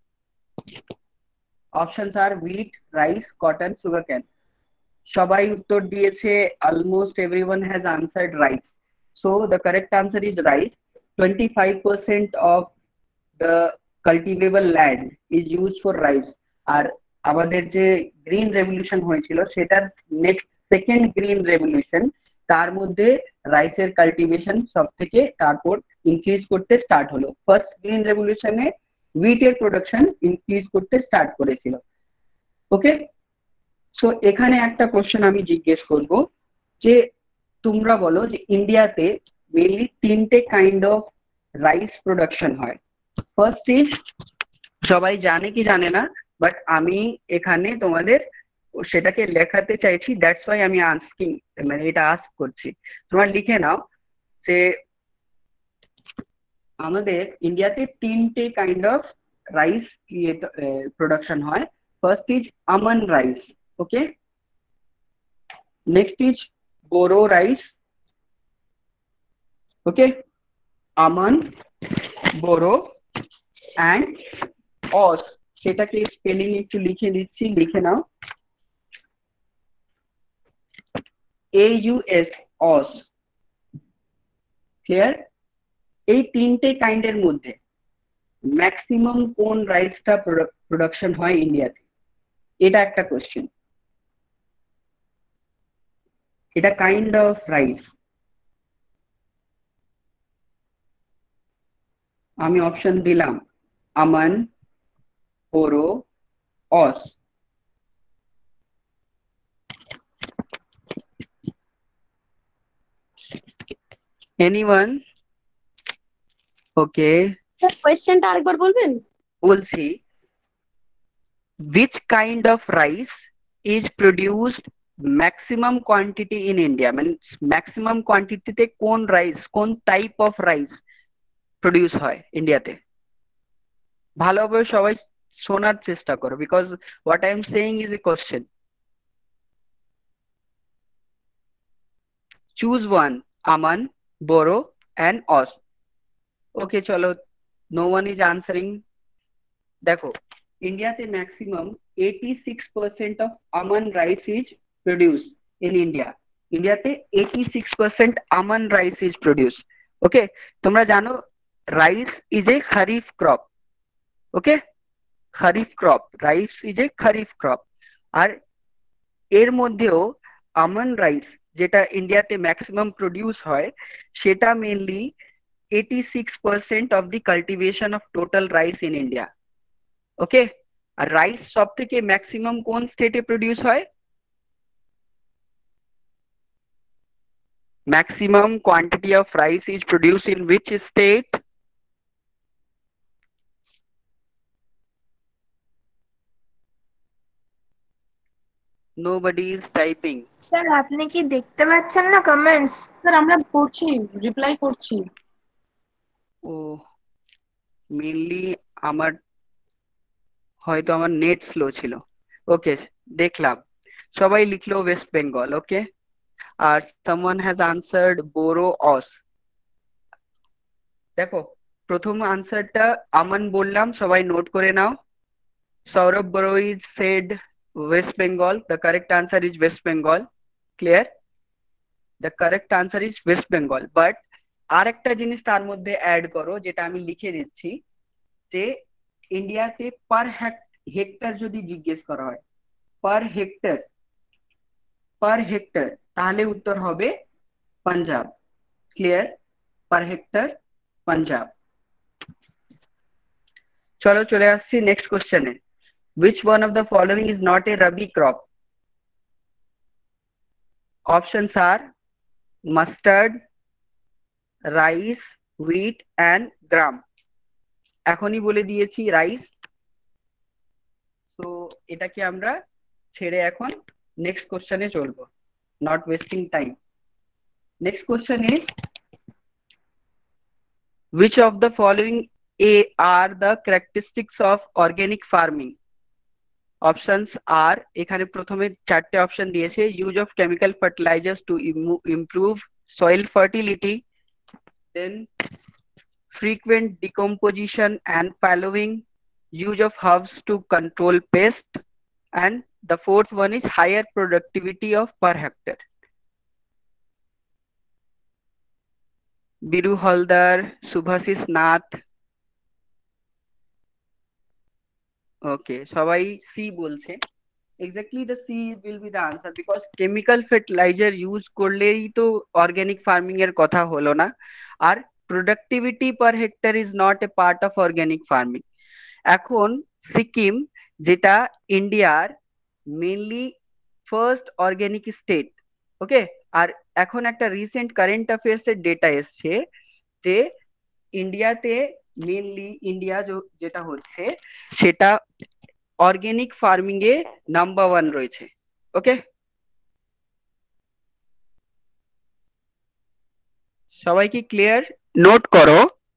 Options are wheat, rice, cotton, sugarcane. সবাই উত্তর দিয়েছে, almost everyone has answered rice, so the correct answer is rice. twenty-five percent of the cultivable land is used for rice. আর আমাদের যে green revolution হয়েছিল সেটার next second green revolution, তার মধ্যে রাইসের কাল্টিভেশন সব থেকে তারপর ইনক্রিজ করতে স্টার্ট হলো। ফার্স্ট গ্রিন রেভলিউশনে হুইটের প্রোডাকশন ইনক্রিজ করতে স্টার্ট করেছিল, ওকে। সো এখানে একটা কোশ্চেন আমি জিজ্ঞেস করব যে তোমরা বলো যে ইন্ডিয়াতে মেইনলি তিনটে কাইন্ড অফ রাইস প্রোডাকশন হয়। ফার্স্ট ইজ, সবাই জানে কি জানে না, বাট আমি এখানে তোমাদের সেটাকে লেখাতে চাইছি, দ্যাটস ওয়াই আমি আস্কিং, মানে এটা আস্ক করছি, তোমরা লিখে নাও যে আমাদের ইন্ডিয়াতে তিনটে কাইন্ড অফ রাইস প্রোডাকশন হয়। First is aman rice, okay, next is boro rice, okay, aman, boro and os, সেটাকে স্পেলিং একটু লিখে দিচ্ছি, লিখে নাও, a u s, os, clear? এই তিনটে কাইন্ডের মধ্যে ম্যাক্সিমাম কোন রাইসটা প্রোডাকশন হয় ইন্ডিয়াতে, এটা একটা কোশ্চেন। এটা কাইন্ড অফ রাইস, আমি অপশন দিলাম আমান, বোরো, অস। এনিওয়ান? ওকে, কোয়েশ্চেনটা আরেকবার বলবেন? বলছি, which kind of rice is produced maximum quantity in India, means maximum quantity তে কোন রাইস, কোন টাইপ অফ রাইস প্রডিউস হয় ইন্ডিয়াতে? ভালোভাবে সবাই শোনার চেষ্টা করো, because what I am saying is a question. Choose one, aman, boro and aus. Okay চলো, নো ওয়ান ইজ আনসারিং। দেখো, ইন্ডিয়াতে maximum eighty six percent of aman rice is produce in India. ইন্ডিয়াতে eighty six percent aman rice is produce. Okay, তোমরা জানো rice is a kharif crop. Okay, kharif crop, rice is a kharif crop. আর এর মধ্যেও আমন rice যেটা ইন্ডিয়াতে ম্যাক্সিমাম প্রডিউস হয়, সেটা mainly eighty six percent of the cultivation of total rice in India. Okay, আর রাইস সব থেকে ম্যাক্সিমাম কোন স্টেটে প্রডিউস হয়? Maximum quantity of rice is produce in which state? Nobody is typing. স্যার আপনি কি দেখতে পাচ্ছেন না কমেন্টস? স্যার আমরা করছি, রিপ্লাই করছি। ও, মেনলি আমার হয়তো আমার নেট স্লো ছিল। ওকে, দেখলাম সবাই লিখলো ওয়েস্ট বেঙ্গল। ওকে, আর someone has answered boro aus. দেখো, প্রথম আনসারটা আমান বললাম, সবাই নোট করে নাও। Sourav Baroi said West Bengal. The correct answer is West Bengal. Clear? The correct answer is West Bengal. But আর একটা জিনিস তার মধ্যে অ্যাড করো, যেটা আমি লিখে দিচ্ছি, যে ইন্ডিয়াতে পার হেক্টর যদি জিজ্ঞেস করা হয়, পার হেক্টর, পার হেক্টর, তাহলে উত্তর হবে Punjab. Clear? Per hectare Punjab. চলো চলে আসছি নেক্সট কোশ্চেনে। which one of the following is not a rabi crop? Options are mustard, rice, wheat and gram. এখনই বলে দিয়েছি রাইস। তো এটাকে আমরা ছেড়ে এখন নেক্সট কোশ্চেনে চলবো, not wasting time. Next question is which of the following a are the characteristics of organic farming? Options are, এখানে প্রথমে চারটে অপশন দিয়েছে। Use of chemical fertilizers to improve soil fertility, then frequent decomposition and fallowing, use of herbs to control pest, and the fourth one is higher productivity of per hectare. Biru Haldar, Subhasis Nath. Okay, সবাই C বলছে। Exactly the C will be the answer, because chemical fertilizer use করলেই তো organic farming এর কথা হলো না। আর productivity per hectare is not a part of organic farming. এখন সিকিম, যেটা ইন্ডিয়ার mainly first organic state. Okay, আর এখন একটা রিসেন্ট কারেন্ট অ্যাফেয়ার্স এর ডেটা এসছে যে ইন্ডিয়াতে মেনলি ইন্ডিয়া যেটা হচ্ছে সেটা অর্গানিক ফার্মিং এ নাম্বার ওয়ান রয়েছে। ওকে, সবাই কি ক্লিয়ার? নোট করো।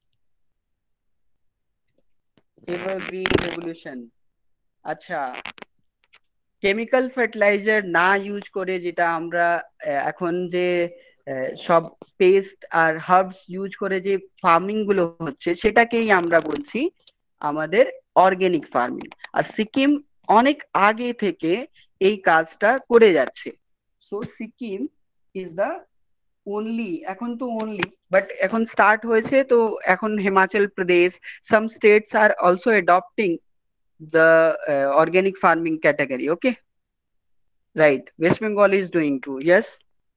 Evergreen revolution. আচ্ছা, কেমিক্যাল ফার্টিলাইজার না ইউজ করে যেটা আমরা এখন যে সব পেস্ট আর হার্বস ইউজ করে যে ফার্মিং গুলো হচ্ছে, সেটাকেই আমরা বলছি আমাদের অর্গানিক ফার্মিং। আর সিকিম অনেক আগে থেকে এই কাজটা করে যাচ্ছে। So Sikkim is the only, এখন তো ওনলি, বাট এখন স্টার্ট হয়েছে, তো এখন Himachal Pradesh, some states are also adopting the uh, organic farming category. Okay, right, West Bengal is doing too. Yes,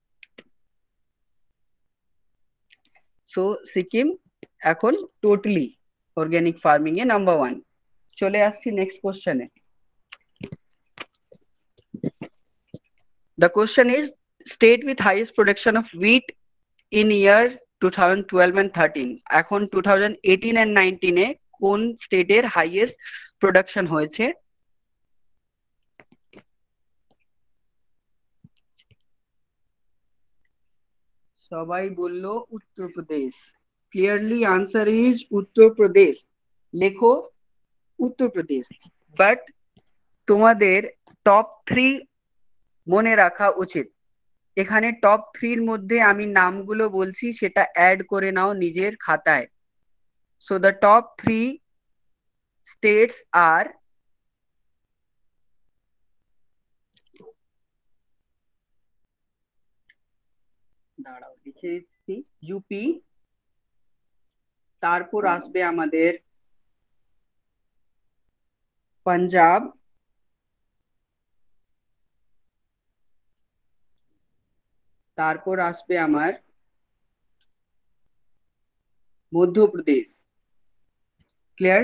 so Sikkim এখন totally organic farming এ নাম্বার ওয়ান। চলে আসছি নেক্সট কোশ্চেনে। The question is state with highest production of wheat in year twenty twelve and thirteen. এখন twenty eighteen and nineteen এ কোন স্টেটের highest production হয়েছে? সবাই বললো Uttar Pradesh. Clearly answer is Uttar Pradesh. লেখো উত্তরপ্রদেশ। বাট তোমাদের টপ থ্রি মনে রাখা উচিত। এখানে টপ থ্রির মধ্যে আমি নামগুলো বলছি, সেটা অ্যাড করে নাও নিজের খাতায়। So the top three states are, দাঁড়াও লিখে দিচ্ছি, ইউপি, তারপর আসবে আমাদের পাঞ্জাব, তারপর আসবে আমার মধ্যপ্রদেশ। ক্লিয়ার?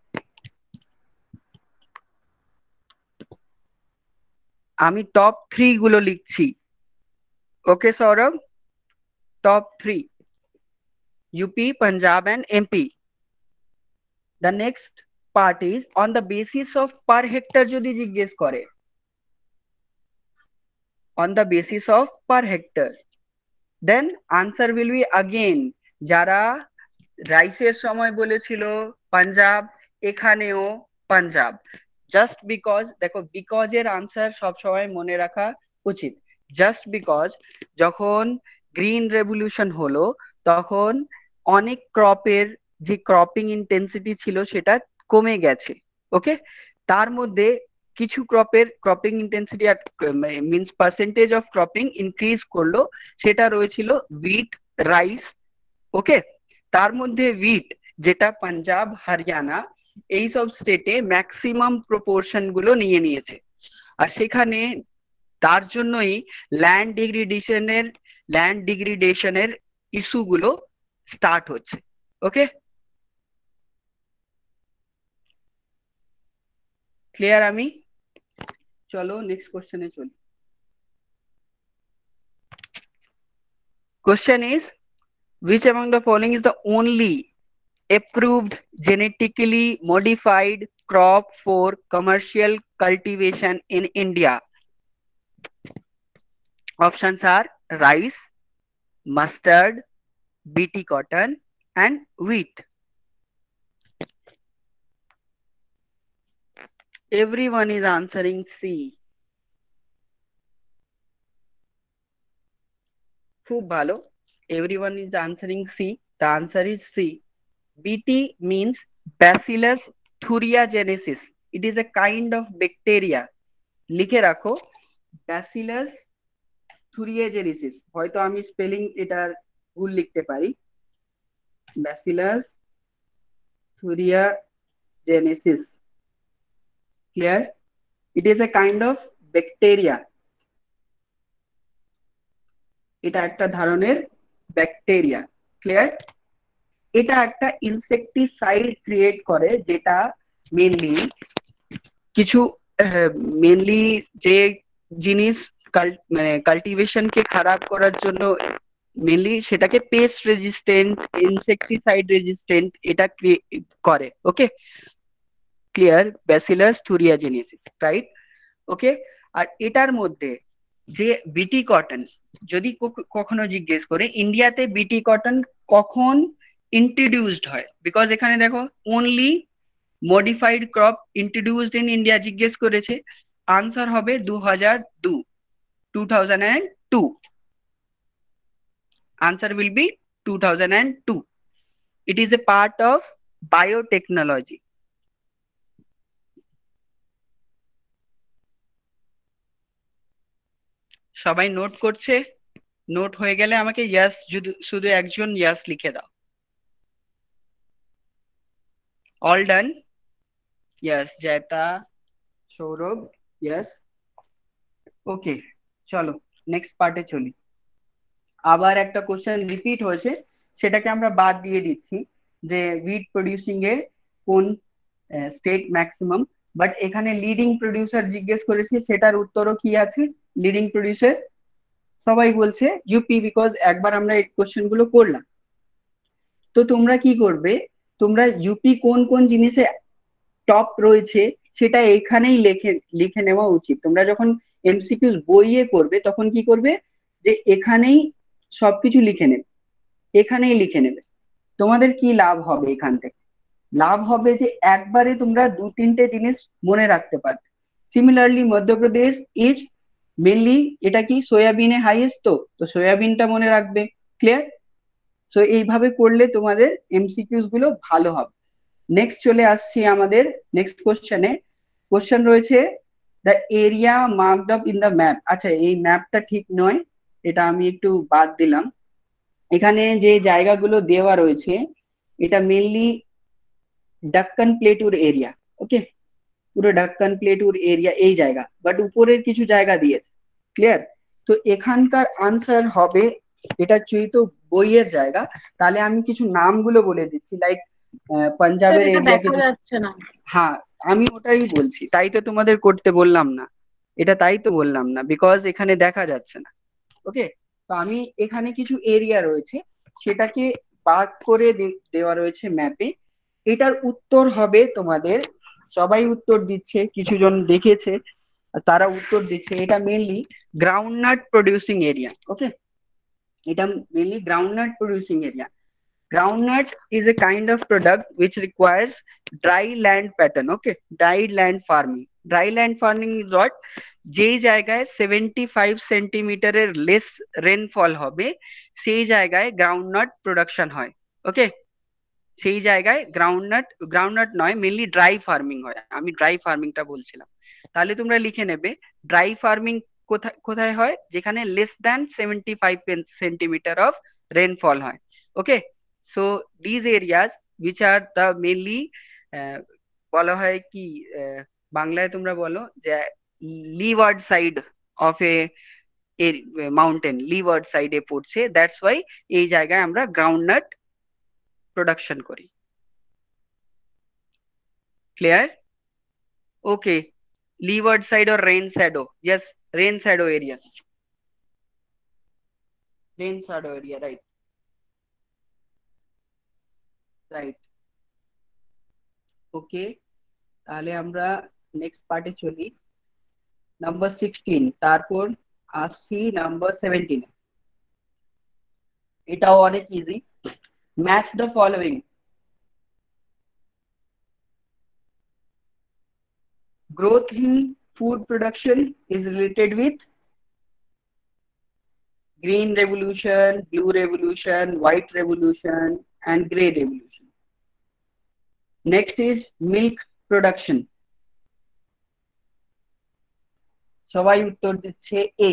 আমি টপ থ্রি গুলো লিখছি। Okay Saurav, top three UP, Punjab and M P. The next part is on the basis of per hectare যদি জিজ্ঞেস করে, on the basis of per hectare, then answer will be again যারা রাইসের সময় বলেছিল পাঞ্জাব, এখানেও পাঞ্জাব। জাস্ট বিকজ, দেখো বিকজ এর আনসার সবসময় মনে রাখা উচিত। জাস্ট বিকজ যখন গ্রিন রেভলিউশন হলো তখন অনেক ক্রপের যে ক্রপিং ইন্টেন্সিটি ছিল সেটা কমে গেছে। ওকে, তার মধ্যে কিছু ক্রপের cropping intensity means percentage of cropping increase করলো, সেটা রয়েছিল উইট, রাইস। ওকে, তার মধ্যে উইট যেটা পাঞ্জাব, হরিয়ানা এইসব স্টেটে ম্যাক্সিমাম প্রপোর্শন গুলো নিয়ে নিয়েছে। আর সেখানে তার জন্যই ল্যান্ড ডিগ্রিডেশনের ল্যান্ড ডিগ্রিডেশনের ইস্যু গুলো স্টার্ট হচ্ছে। Okay, clear? আমি চলো নেক্সট কোশ্চেনে চলি। Question is, which among the following is the only approved genetically modified crop for commercial cultivation in India? Options are rice, mustard, B T cotton and wheat. Everyone is answering C. খুব ভালো, everyone is answering C. The answer is C. B T means Bacillus thuringiensis. It is a kind of bacteria. লিখে রাখো, Bacillus thuringiensis। হয়তো আমি spelling এটার ভুল লিখতে পারি। Bacillus thuringiensis. Clear? It is a kind of bacteria. এটা একটা ধরনের ব্যাকটেরিয়া। ক্লিয়ার? এটা একটা ইনসেকটিসাইড ক্রিয়েট করে, যেটা মেনলি কিছু মেনলি যে জিনিস মানে কাল্টিভেশনকে খারাপ করার জন্য মেনলি সেটাকে পেস্ট রেজিস্ট্যান্ট, ইনসেকটিসাইড রেজিস্ট্যান্ট এটা করে। Okay, clear? Bacillus thuringiensis, right? Okay, আর এটার মধ্যে যে বিটি কটন, যদি কখনো জিজ্ঞেস করে ইন্ডিয়াতে বিটি কটন কখন ইন্ট্রোডিউসড হয়, বিকজ এখানে দেখো only modified crop introduced in India জিজ্ঞেস করেছে, আনসার হবে দু হাজার দু, two thousand and two. Answer will be two thousand and two. It is a part of biotechnology. সবাই নোট করছে? নোট হয়ে গেলে আমাকে ইয়াস, শুধু একজন ইয়াস লিখে দাও। All done? ইয়াস, জয়তা, সৌরভ, ইয়াস। ওকে, চলো নেক্সট পার্টে চলি। আবার একটা কোশ্চেন রিপিট হয়েছে, সেটাকে আমরা বাদ দিয়ে দিচ্ছি যে উইট প্রডিউসিং এ কোন স্টেট ম্যাক্সিমাম, বাট এখানে লিডিং প্রডিউসার জিজ্ঞেস করেছে, সেটার উত্তরও কি আছে? লিডিং প্রডিউসার সবাই বলছে ইউপি, বিকজ একবার আমরা এই কোশ্চেন গুলো করলাম। তো তোমরা কি করবে, তোমরা ইউপি কোন কোন জিনিসে টপ রয়েছে সেটা এখানেই লিখে লিখে নেওয়া উচিত। তোমরা যখন এমসিকিউ বইয়ে করবে তখন কি করবে, যে এখানেই সবকিছু লিখে নেবে, এখানেই লিখে নেবে। তোমাদের কি লাভ হবে এখান থেকে? লাভ হবে যে একবারে তোমরা দু তিনটে জিনিস মনে রাখতে পারবে। সিমিলারলি মধ্যপ্রদেশ ইজ মেনলি, এটা কি সোয়াবিনে হাইয়েস্ট, তো তো সোয়াবিনটা মনে রাখবে। ক্লিয়ার? সো এইভাবে করলে তোমাদের এমসিকিউস গুলো ভালো হবে। নেক্সট চলে আসছি আমাদের নেক্সট কোশ্চেনে। কোশ্চেন রয়েছে the area marked up in the map. আচ্ছা, এই ম্যাপটা ঠিক নয়, এটা আমি একটু বাদ দিলাম। এখানে যে জায়গাগুলো দেওয়া রয়েছে এটা মেনলি ডাক্কান প্লেটুর এরিয়া। ওকে, পুরো ডাক্কান প্লেটুর এরিয়া এই জায়গা, বাট উপরের কিছু জায়গা দিয়েছে। ক্লিয়ার? তো এখানকার আনসার হবে, এটা যেহেতু বইয়ের জায়গা, তাহলে আমি কিছু নামগুলো বলে দিচ্ছি, লাইক স্যার পাঞ্জাবের এটা এরিয়া দেখা কিছু। যাচ্ছে না। হ্যাঁ, আমি ওটাই বলছি, তাই তো তোমাদের করতে বললাম না, এটা তাই তো বললাম না, বিকজ এখানে দেখা যাচ্ছে না। ওকে, তো আমি এখানে কিছু এরিয়া রয়েছে সেটাকে বাদ করে দে- দেওয়া রয়েছে ম্যাপে। এটার উত্তর হবে তোমাদের, সবাই উত্তর দিচ্ছে, কিছু জন দেখেছে আর তারা উত্তর দিচ্ছে, এটা mainly groundnut producing area. Okay, এটা mainly groundnut producing area. Groundnut is a kind of product which requires dry land pattern. Okay, dry land farming. Dry land farming is what? যেই জায়গায় সেভেন্টি ফাইভ সেন্টিমিটারের less rainfall হবে সেই জায়গায় groundnut production হয়। Okay, সেই জায়গায় groundnut, groundnut নয়, মেনলি ড্রাই ফার্মিং হয়, আমি ড্রাই ফার্মিংটা বলছিলাম। তাহলে তোমরা লিখে নেবে ড্রাই ফার্মিং কোথায় কোথায় হয়, যেখানে less than seventy five centimetre of rainfall হয়। Okay, so these areas which are the mainly, বলা হয় কি, আহ, বাংলায় তোমরা বলো যে leeward side of a mountain, leeward সাইডে পড়ছে, দ্যাটস ওয়াই এই জায়গায় আমরা গ্রাউন্ডনাট প্রোডাকশন করি। ক্লিয়ার? Okay, leeward side or rain shadow? Yes, rain shadow area. Rain shadow area, right? Right. Okay, তাহলে আমরা নেক্সট পার্টে চলি, নাম্বার সিক্সটিন, তারপর আসছি নাম্বার সেভেন্টিন। এটাও অনেক easy. Match the following. Growth in food production is related with green revolution, blue revolution, white revolution, and gray revolution. Next is milk production. সবাই উত্তর দিচ্ছে A.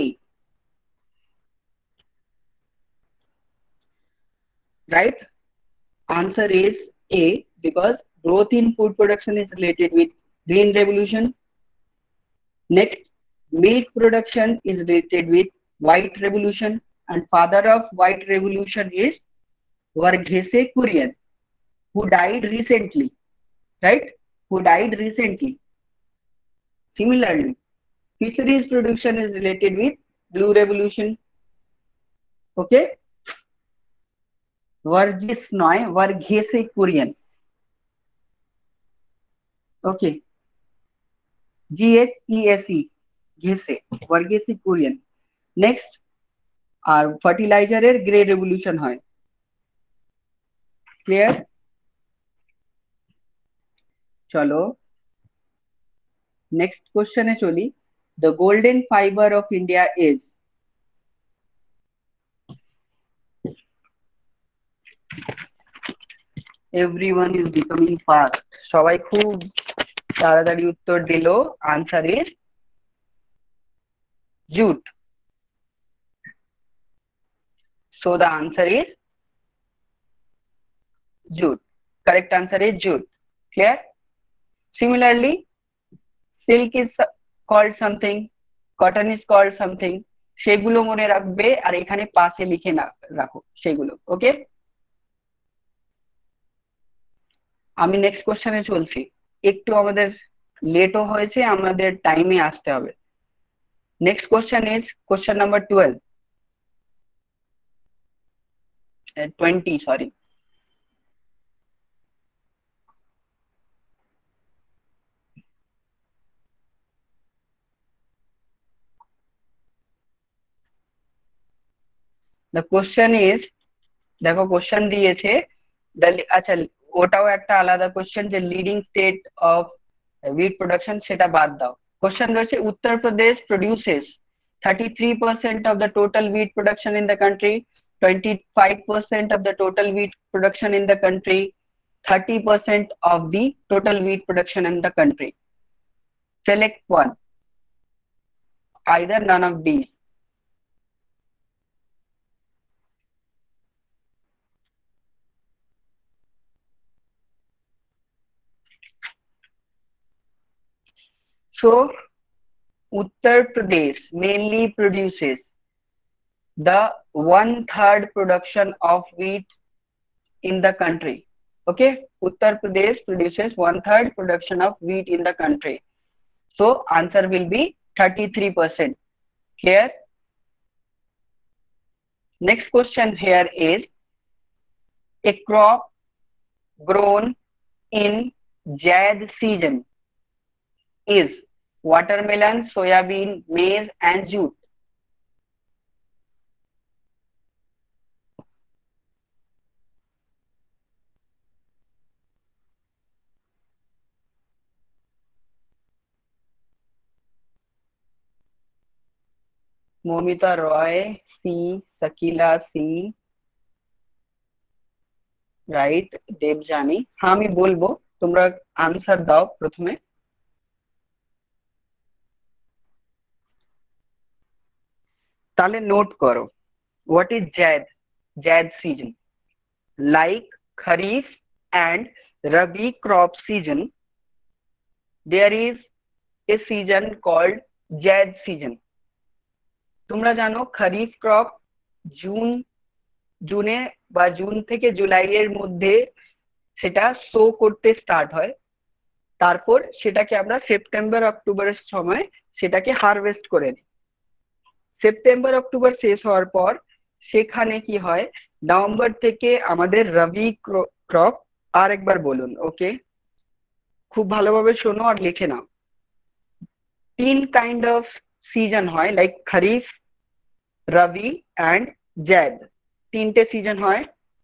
Right? Answer is A, because growth in food production is related with green revolution. Next, milk production is related with white revolution, and father of white revolution is Varghese Kurian, who died recently. Right? Who died recently. Similarly, fisheries production is related with blue revolution. Okay, Varghese নয়, Varghese Kurian. Okay, G H E S E, ঘেসে, Varghese Kurian. Next, আর ফার্টিলাইজারের grey revolution হয়। Clear? চলো next কোশ্চেনে চলি। The golden fibre of India is? Everyone is becoming fast, সবাই খুব তাড়াতাড়ি উত্তর দিল। Answer is jute. So the answer is jute. Correct answer is jute. Clear? Similarly, silk is called something, cotton is called something. সেগুলো মনে রাখবে আর এখানে পাশে লিখে না রাখো সেগুলো। ওকে, আমি নেক্সট কোশ্চেনে চলছি। একটু আমাদের লেটও হয়েছে, আমাদের টাইমে আসতে হবে। Next question is question number twelve, twenty, sorry. The question is, দেখো কোশ্চেন দিয়েছে, আচ্ছা ওটাও একটা আলাদা কোশ্চেন যে leading state of wheat production, সেটা বাদ দাও। কোশ্চেন রয়েছে Uttar Pradesh produces thirty-three percent of the total wheat production in the country, twenty-five percent of the total wheat production in the country, thirty percent of the total wheat production in the country. Select one, either none of these. So Uttar Pradesh mainly produces the one third production of wheat in the country. Okay, Uttar Pradesh produces one third production of wheat in the country. So answer will be thirty-three percent. Clear? Next question here is a crop grown in Zaid season is watermelon, soybean, maize and jute. Mamita Roy C, Shakila C, right, Debjani. হ্যাঁ আমি বলবো, তোমরা answer দাও প্রথমে। তাহলে note করো, what is Zaid? Zaid season, like Kharif and Rabi crop season, there is a season called Zaid season. তোমরা জানো খারিফ ক্রপ জুন জুনে বা জুন থেকে জুলাইয়ের মধ্যে সেটা শো করতে স্টার্ট হয়, তারপর সেটাকে আমরা সেপ্টেম্বর অক্টোবরের সময় সেটাকে হারভেস্ট করে নিই। সেপ্টেম্বর অক্টোবর শেষ হওয়ার পর সেখানে কি হয়, নভেম্বর থেকে আমাদের রবি ক্রপ। আর একবার বলুন, ওকে, খুব ভালোভাবে শোনো আর লিখে নাও। তিন কাইন্ড অফ সিজন হয়, লাইক খরিফ, রবি অ্যান্ড জায়দ। তিনটে সিজন হয়,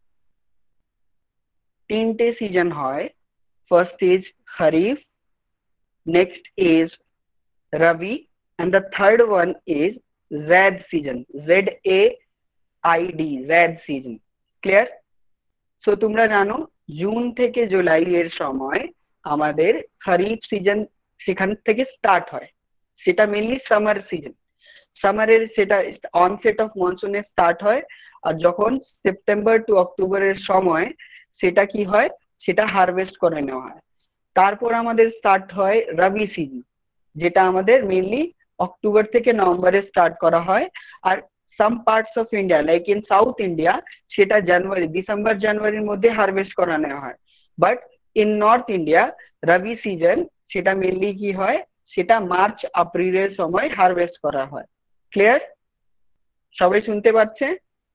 তিনটে সিজন হয়। First is kharif, next is rabi and the third one is Zaid season, Z A I D, Zaid season. Clear? So তোমরা জানো জুন থেকে জুলাই এর সময় আমাদের খরিফ সিজন সেখান থেকে স্টার্ট হয়, সেটা মেইনলি সামার সিজন। সামারের সেটা অনসেট অফ মনসুনে স্টার্ট হয়, আর যখন সেপ্টেম্বর টু অক্টোবরের সময় সেটা কি হয়, সেটা হারভেস্ট করে নেওয়া হয়। তারপর আমাদের স্টার্ট হয় রবি সিজন, যেটা আমাদের মেইনলি অক্টোবর থেকে নভেম্বরে স্টার্ট করা হয়। আর some parts of India like in South India সেটা জানুয়ারি, ডিসেম্বর জানুয়ারির মধ্যে হারভেস্ট করা নেওয়া হয়। But in North India rabi season সেটা মেইনলি কি হয়, সেটা মার্চ এপ্রিলের সময় হারভেস্ট করা হয়। ক্লিয়ার? সবাই শুনতে পাচ্ছে?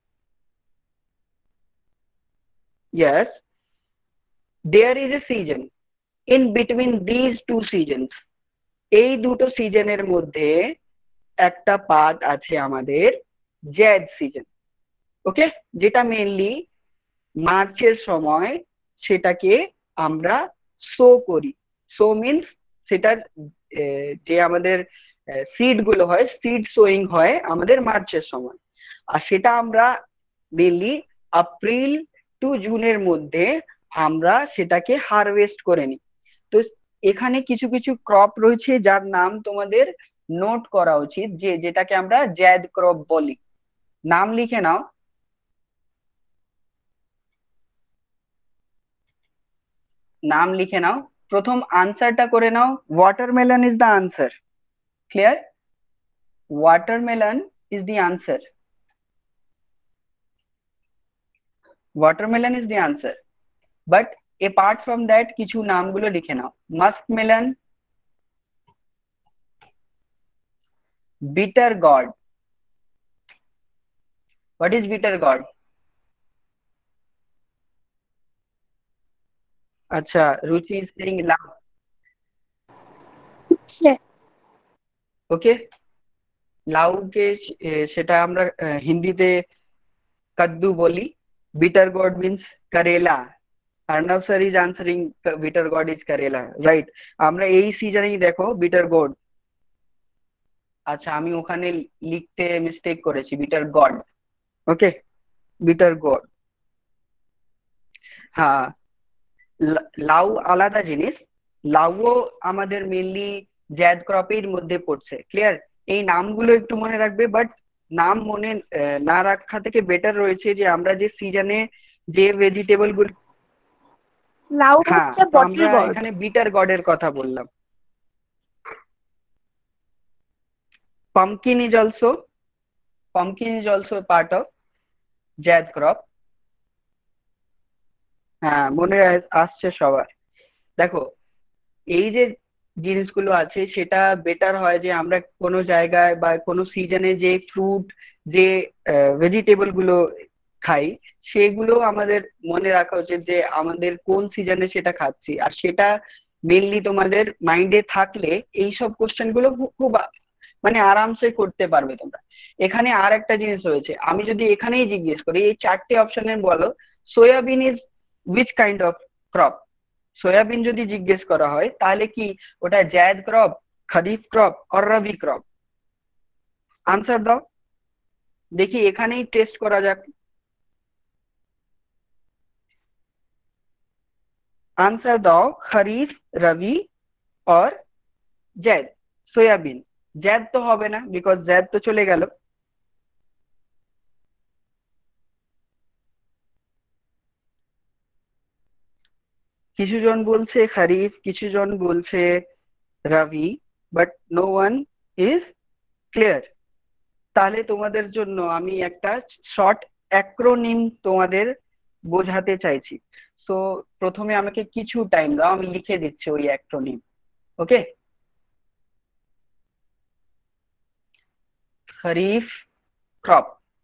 Yes, there is a season in between these two seasons. এই দুটো সিজনের মধ্যে একটা পার্ট আছে আমাদের জায়দ সিজন। ওকে, যেটা মেইনলি মার্চের সময় সেটাকে আমরা সো করি। সো মিন্স সেটার যে আমাদের সিড গুলো হয়, সিড সোয়িং হয় আমাদের মার্চের সময়। আর সেটা আমরা মেইনলি এপ্রিল টু জুনের মধ্যে আমরা সেটাকে হারভেস্ট করে নিই। তো এখানে কিছু কিছু ক্রপ রয়েছে যার নাম তোমাদের নোট করা উচিত, যে যেটাকে আমরা জায়দ ক্রপ বলি। নাম লিখে নাও। নাম লিখে নাও, প্রথম আনসারটা করে নাও। Watermelon is the answer. Clear? Watermelon is the answer. Watermelon is the answer. But apart from that কিছু নামগুলো লিখে নাও। muskmelon, bitter gourd. What is bitter gourd? আচ্ছা, রুচি is saying লাউ। ওকে, লাউকে সেটা আমরা হিন্দিতে কাদ্দু বলি। বিটার গোর্ড মিন্স করেলা। Arnab sir is answering bitter gourd is करेला, রাইট। আমরা এই সিজনেই দেখো বিটার গড, আচ্ছা আমি ওখানে লিখতে মিস্টেক করেছি, bitter gourd, okay, bitter gourd. হ্যাঁ, লা- লাউ আলাদা জিনিস, লাউও আমাদের মেনলি জ্যাদ ক্রপের মধ্যে পড়ছে, ক্লিয়ার। এই নামগুলো একটু মনে রাখবে, বাট নাম মনে আহ, না রাখা থেকে বেটার রয়েছে যে আমরা যে সিজনে যে ভেজিটেবল গুলো, লাউ হ্যাঁ হচ্ছে তো বটল আমরা গড। এখানে বিটার গডের কথা বললাম। Pumpkin is also, pumpkin is also part of zaid crop. হ্যাঁ মনে আস- আসছে সবার। দেখো এই যে জিনিসগুলো আছে সেটা বেটার হয় যে আমরা কোনো জায়গায় বা কোনো সিজনে যে ফ্রুট, যে ভেজিটেবল গুলো খাই, সেগুলো আমাদের মনে রাখা উচিত যে আমাদের কোন সিজনে সেটা খাচ্ছি, আর সেটা মেনলি তোমাদের মাইন্ডে থাকলে এইসব কোশ্চেন গুলো খুব খুব আ- মানে আরামসে করতে পারবে তোমরা। এখানে আর একটা জিনিস রয়েছে, আমি যদি এখানেই জিজ্ঞেস করি এই চারটে অপশনে বলো soybean is which kind of crop, soybean যদি জিজ্ঞেস করা হয় তাহলে কি ওটা জায়দ ক্রপ, খরিফ ক্রপ আর রবি ক্রপ? আনসার দাও, দেখি এখানেই টেস্ট করা যাক। আনসার দাও, খরিফ, রবি और जैद, सोयाबीन। जैद तो হবে না, বিকজ जैद তো চলে গেল। কিছু জন বলছে খরিফ, কিছু জন বলছে rabi, but no one is clear. তাহলে তোমাদের জন্য আমি একটা শর্ট অ্যাক্রোনিম তোমাদের বোঝাতে চাইছি। সো প্রথমে আমাকে কিছু টাইম দাও, আমি লিখে দিচ্ছি ওই অ্যাক্রোনিম, ওকে। খরিফ ক্রপ,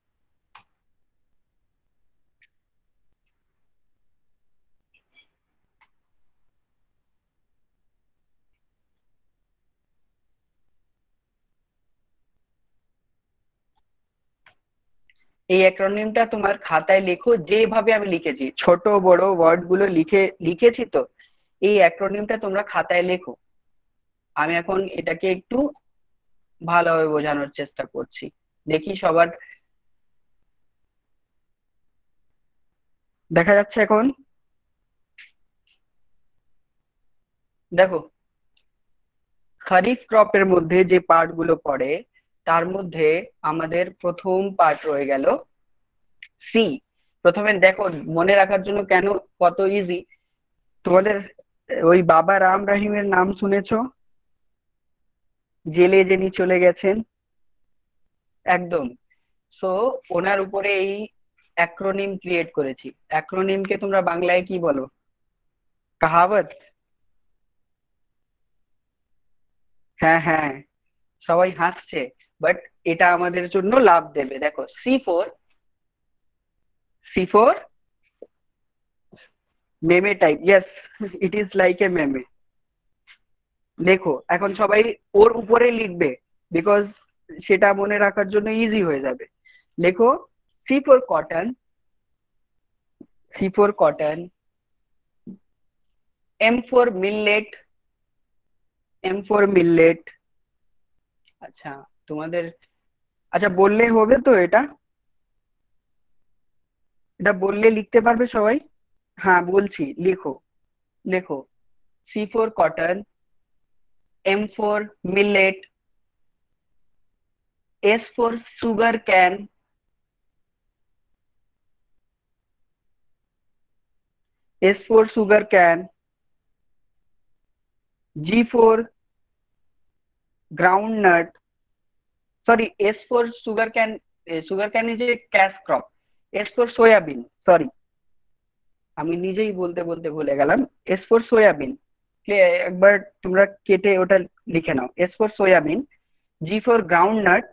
এই অ্যাক্রোনিমটা তোমার খাতায় লেখো যেভাবে আমি লিখেছি, ছোট বড় ওয়ার্ড গুলো লিখে লিখেছি তো, এই অ্যাক্রোনিমটা তোমরা খাতায় লেখো। আমি এখন এটাকে একটু ভালোভাবে বোঝানোর চেষ্টা করছি, দেখি সবার দেখা যাচ্ছে এখন। দেখো খরিফ ক্রপের মধ্যে যে পার্ট গুলো পড়ে তার মধ্যে আমাদের প্রথম পার্ট রয়ে গেল সি। প্রথমে দেখো মনে রাখার জন্য কেন কত ইজি, তোমাদের ওই বাবা রাম রহিমের নাম শুনেছো, জেলে যিনি চলে গেছেন, একদম। সো ওনার উপরে এই অ্যাক্রোনিম ক্রিয়েট করেছি। অ্যাক্রোনিমকে তোমরা বাংলায় কি বলো? কাহাবত? হ্যাঁ হ্যাঁ, সবাই হাসছে, বাট এটা আমাদের জন্য লাভ দেবে। দেখো C four, C four meme type, yes it is like a meme. লেখো এখন সবাই ওর উপরে লিখবে, বিকজ সেটা মনে রাখার জন্য ইজি হয়ে যাবে। লেখো C for cotton, C for cotton, M for millet, M for millet. আচ্ছা তোমাদের, আচ্ছা বললে হবে তো এটা, এটা বললে লিখতে পারবে সবাই? হ্যাঁ বলছি, লিখো, লেখো C for cotton, M for millet, S for sugarcane, S for sugarcane, G for groundnut, sorry, S for sugar can, sugar can is a cash crop, S for soybean, sorry আমি নিজেই বলতে বলতে ভুলে গেলাম। S for soybean, একবার তোমরা কেটে ওটা লিখে নাও, S for soybean, G for groundnut,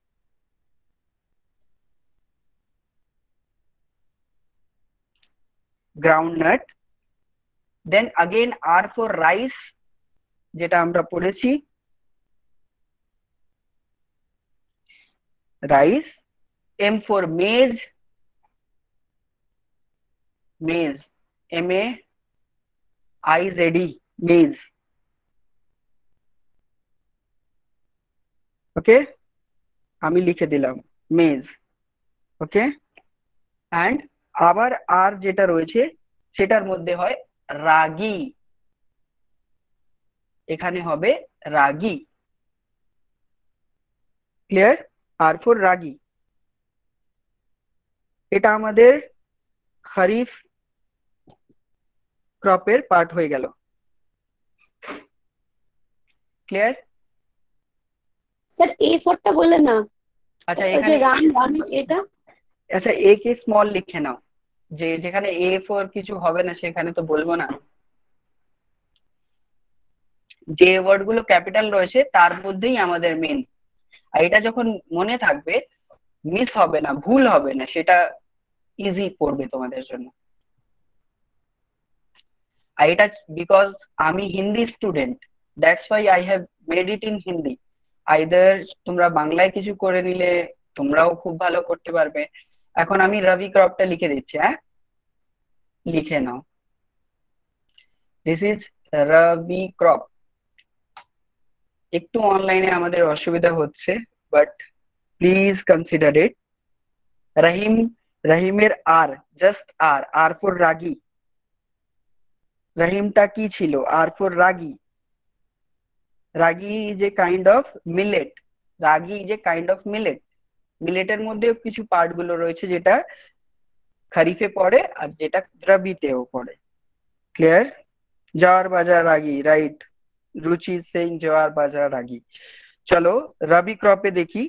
groundnut, then again R for rice, যেটা আমরা পড়েছি, rice, M for maize, maize, M A I Z E, maize. Okay, আমি লিখে দিলাম মেজ। ওকে, অ্যান্ড আবার আর যেটা রয়েছে সেটার মধ্যে হয় রাগী, এখানে হবে রাগী। ক্লিয়ার? আর ফর রাগী। এটা আমাদের খরিফ ক্রপের পার্ট হয়ে গেল। ক্লিয়ার? স্যার এ ফোরটা বললেন না, আচ্ছা ওই যে এখানে, রান রান এটা। আচ্ছা এ কে স্মল লিখে নাও, যে যেখানে এ ফর কিছু হবে না সেখানে তো বলবো না। যে ওয়ার্ড গুলো ক্যাপিটাল রয়েছে তার মধ্যেই আমাদের মেন। আর এটা যখন মনে থাকবে, মিস হবে না, ভুল হবে না, সেটা ইজি করবে তোমাদের জন্য। আর এটা বিকজ আমি Hindi student, that's why I have made it in Hindi. Either তোমরা বাংলায় কিছু করে নিলে তোমরাও খুব ভালো করতে পারবে। এখন আমি রবি ক্রপটা লিখে দিচ্ছি, হ্যাঁ লিখে নাও। This is rabi crop. একটু অনলাইনে আমাদের অসুবিধা হচ্ছে, but please consider it. Rahim, রহিমের আর, জাস্ট আর, আর ফর রাগী। রহিমটা কি ছিল? আর for ragi. Ragi is a kind of millet. Ragi is a kind of millet. মিলেটের মধ্যেও কিছু পার্ট গুলো রয়েছে যেটা খরিফে পড়ে আর যেটা রবিতেও পড়ে। ক্লিয়ার? জওয়ার বাজরা রাগী, রাইট। রুচি সিং জওয়ার বাজরা রাগী। চলো রবি ক্রপে দেখি।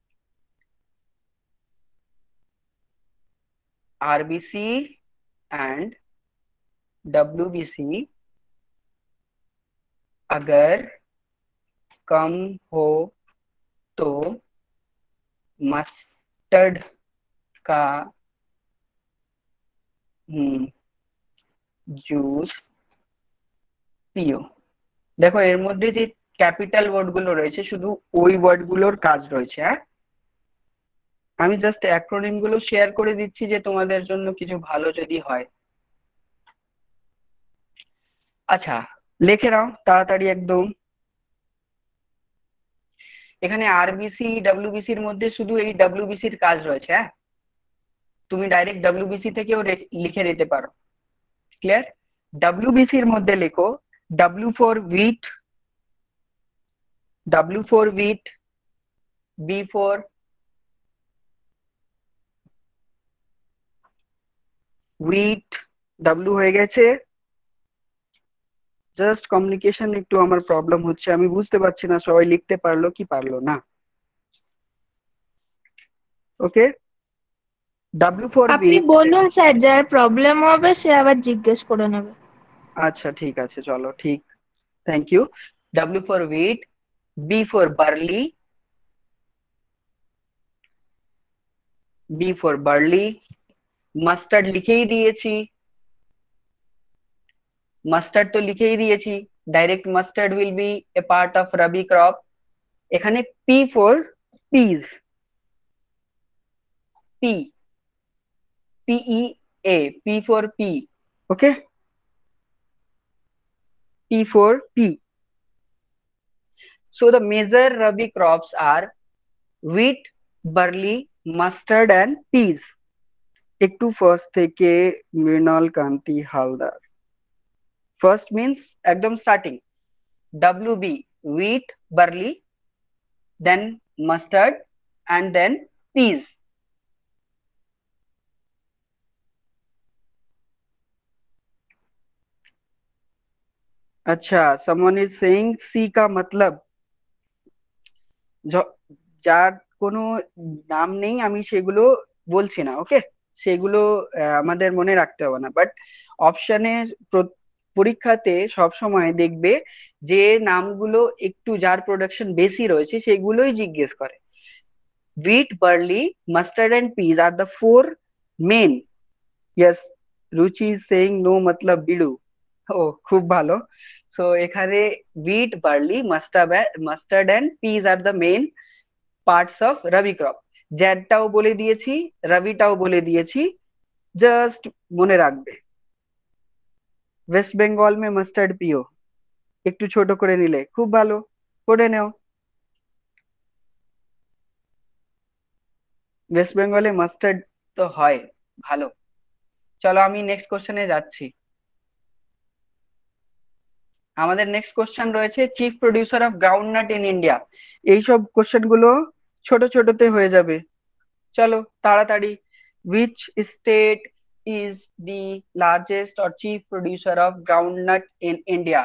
आरबीसी एंड डब्ल्यूबीसी अगर कम हो तो मस्टर्ड का জুস পিও। দেখো এর মধ্যে যে ক্যাপিটাল ওয়ার্ড গুলো রয়েছে শুধু ওই ওয়ার্ড গুলোর কাজ রয়েছে। হ্যাঁ, আমি জাস্ট অ্যাক্রোনিম গুলো শেয়ার করে দিচ্ছি যে তোমাদের জন্য কিছু ভালো যদি হয়। আচ্ছা লিখে নাও তাড়াতাড়ি একদম। এখানে আরবিসি ডব্লিউবিসির মধ্যে শুধু এই ডব্লিউবিসির কাজ রয়েছে। হ্যাঁ, তুমি ডাইরেক্ট ডব্লিউবিসি থেকেও লিখে দিতে পারো। ক্লিয়ার? ডব্লিউবিসির মধ্যে লেখো W for wheat, W for wheat, B for wheat, W হয়ে গেছে। জাস্ট কমিউনিকেশন একটু আমার প্রবলেম হচ্ছে, আমি বুঝতে পারছি না সবাই লিখতে পারলো কি পারলো না। ওকে, ডব্লিউ ফর আপনি হুইট। বলুন স্যার, যার প্রবলেম হবে সে আবার জিজ্ঞেস করে নেবে। আচ্ছা ঠিক আছে, চলো ঠিক, thank you. W for wheat, B for barley, B for barley. Mustard লিখেই দিয়েছি, মাস্টার্ড তো লিখেই দিয়েছি। Direct mustard will be a part of rabi crop. এখানে P for peas, P, P E A, P for pea. Okay, P for pea. So the major rabi crops are wheat, barley, mustard and peas. একটু first থেকে Mrinal Kanti Haldar. First means একদম starting, W B, wheat, barley, then mustard and then peas. अच्छा, someone is saying C का मतलब, যার কোনো নাম নেই আমি সেগুলো বলছি না। ওকে, সেগুলো আহ, আমাদের মনে রাখতে হবে না, বাট অপশনে পরীক্ষাতে সব সময় দেখবে যে নামগুলো একটু যার প্রোডাকশন বেশি রয়েছে সেগুলোই জিজ্ঞেস করে। wheat, barley, mustard and peas are the four main. Yes, রুচি is saying no matlab বিড়ু। ও খুব ভালো। সো এখানে wheat, barley, mustard mustard and peas are the main parts of rabi crop. জ্যাডটাও বলে দিয়েছি, রবিটাও বলে দিয়েছি, জাস্ট মনে রাখবে। ওয়েস্ট বেঙ্গল মে মাস্টার্ড পিও, একটু ছোট করে নিলে খুব ভালো, করে নেও। ওয়েস্ট বেঙ্গলে মাস্টার্ড তো হয়, ভালো। চলো আমি নেক্সট কোশ্চেনে যাচ্ছি। আমাদের নেক্সট কোশ্চেন রয়েছে chief producer of groundnut in India. এইসব কোশ্চেন গুলো ছোট ছোটতে হয়ে যাবে, চলো তাড়াতাড়ি। which state is the largest or chief producer of groundnut in India?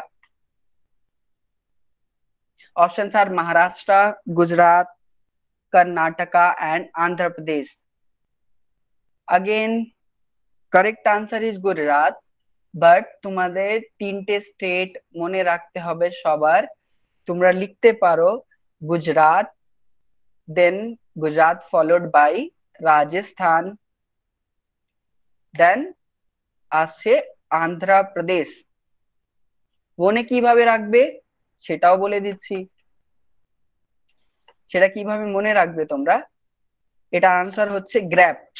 Options are Maharashtra, Gujarat, Karnataka and Andhra Pradesh. Again, correct answer is Gujarat, but তোমাদের তিনটে state মনে রাখতে হবে সবার। তোমরা লিখতে পারো Gujarat, then Gujarat followed by Rajasthan, then আসছে আন্ধ্রপ্রদেশ। মনে কিভাবে রাখবে সেটাও বলে দিচ্ছি, সেটা কিভাবে মনে রাখবে তোমরা। এটা আনসার হচ্ছে গ্র্যাপস।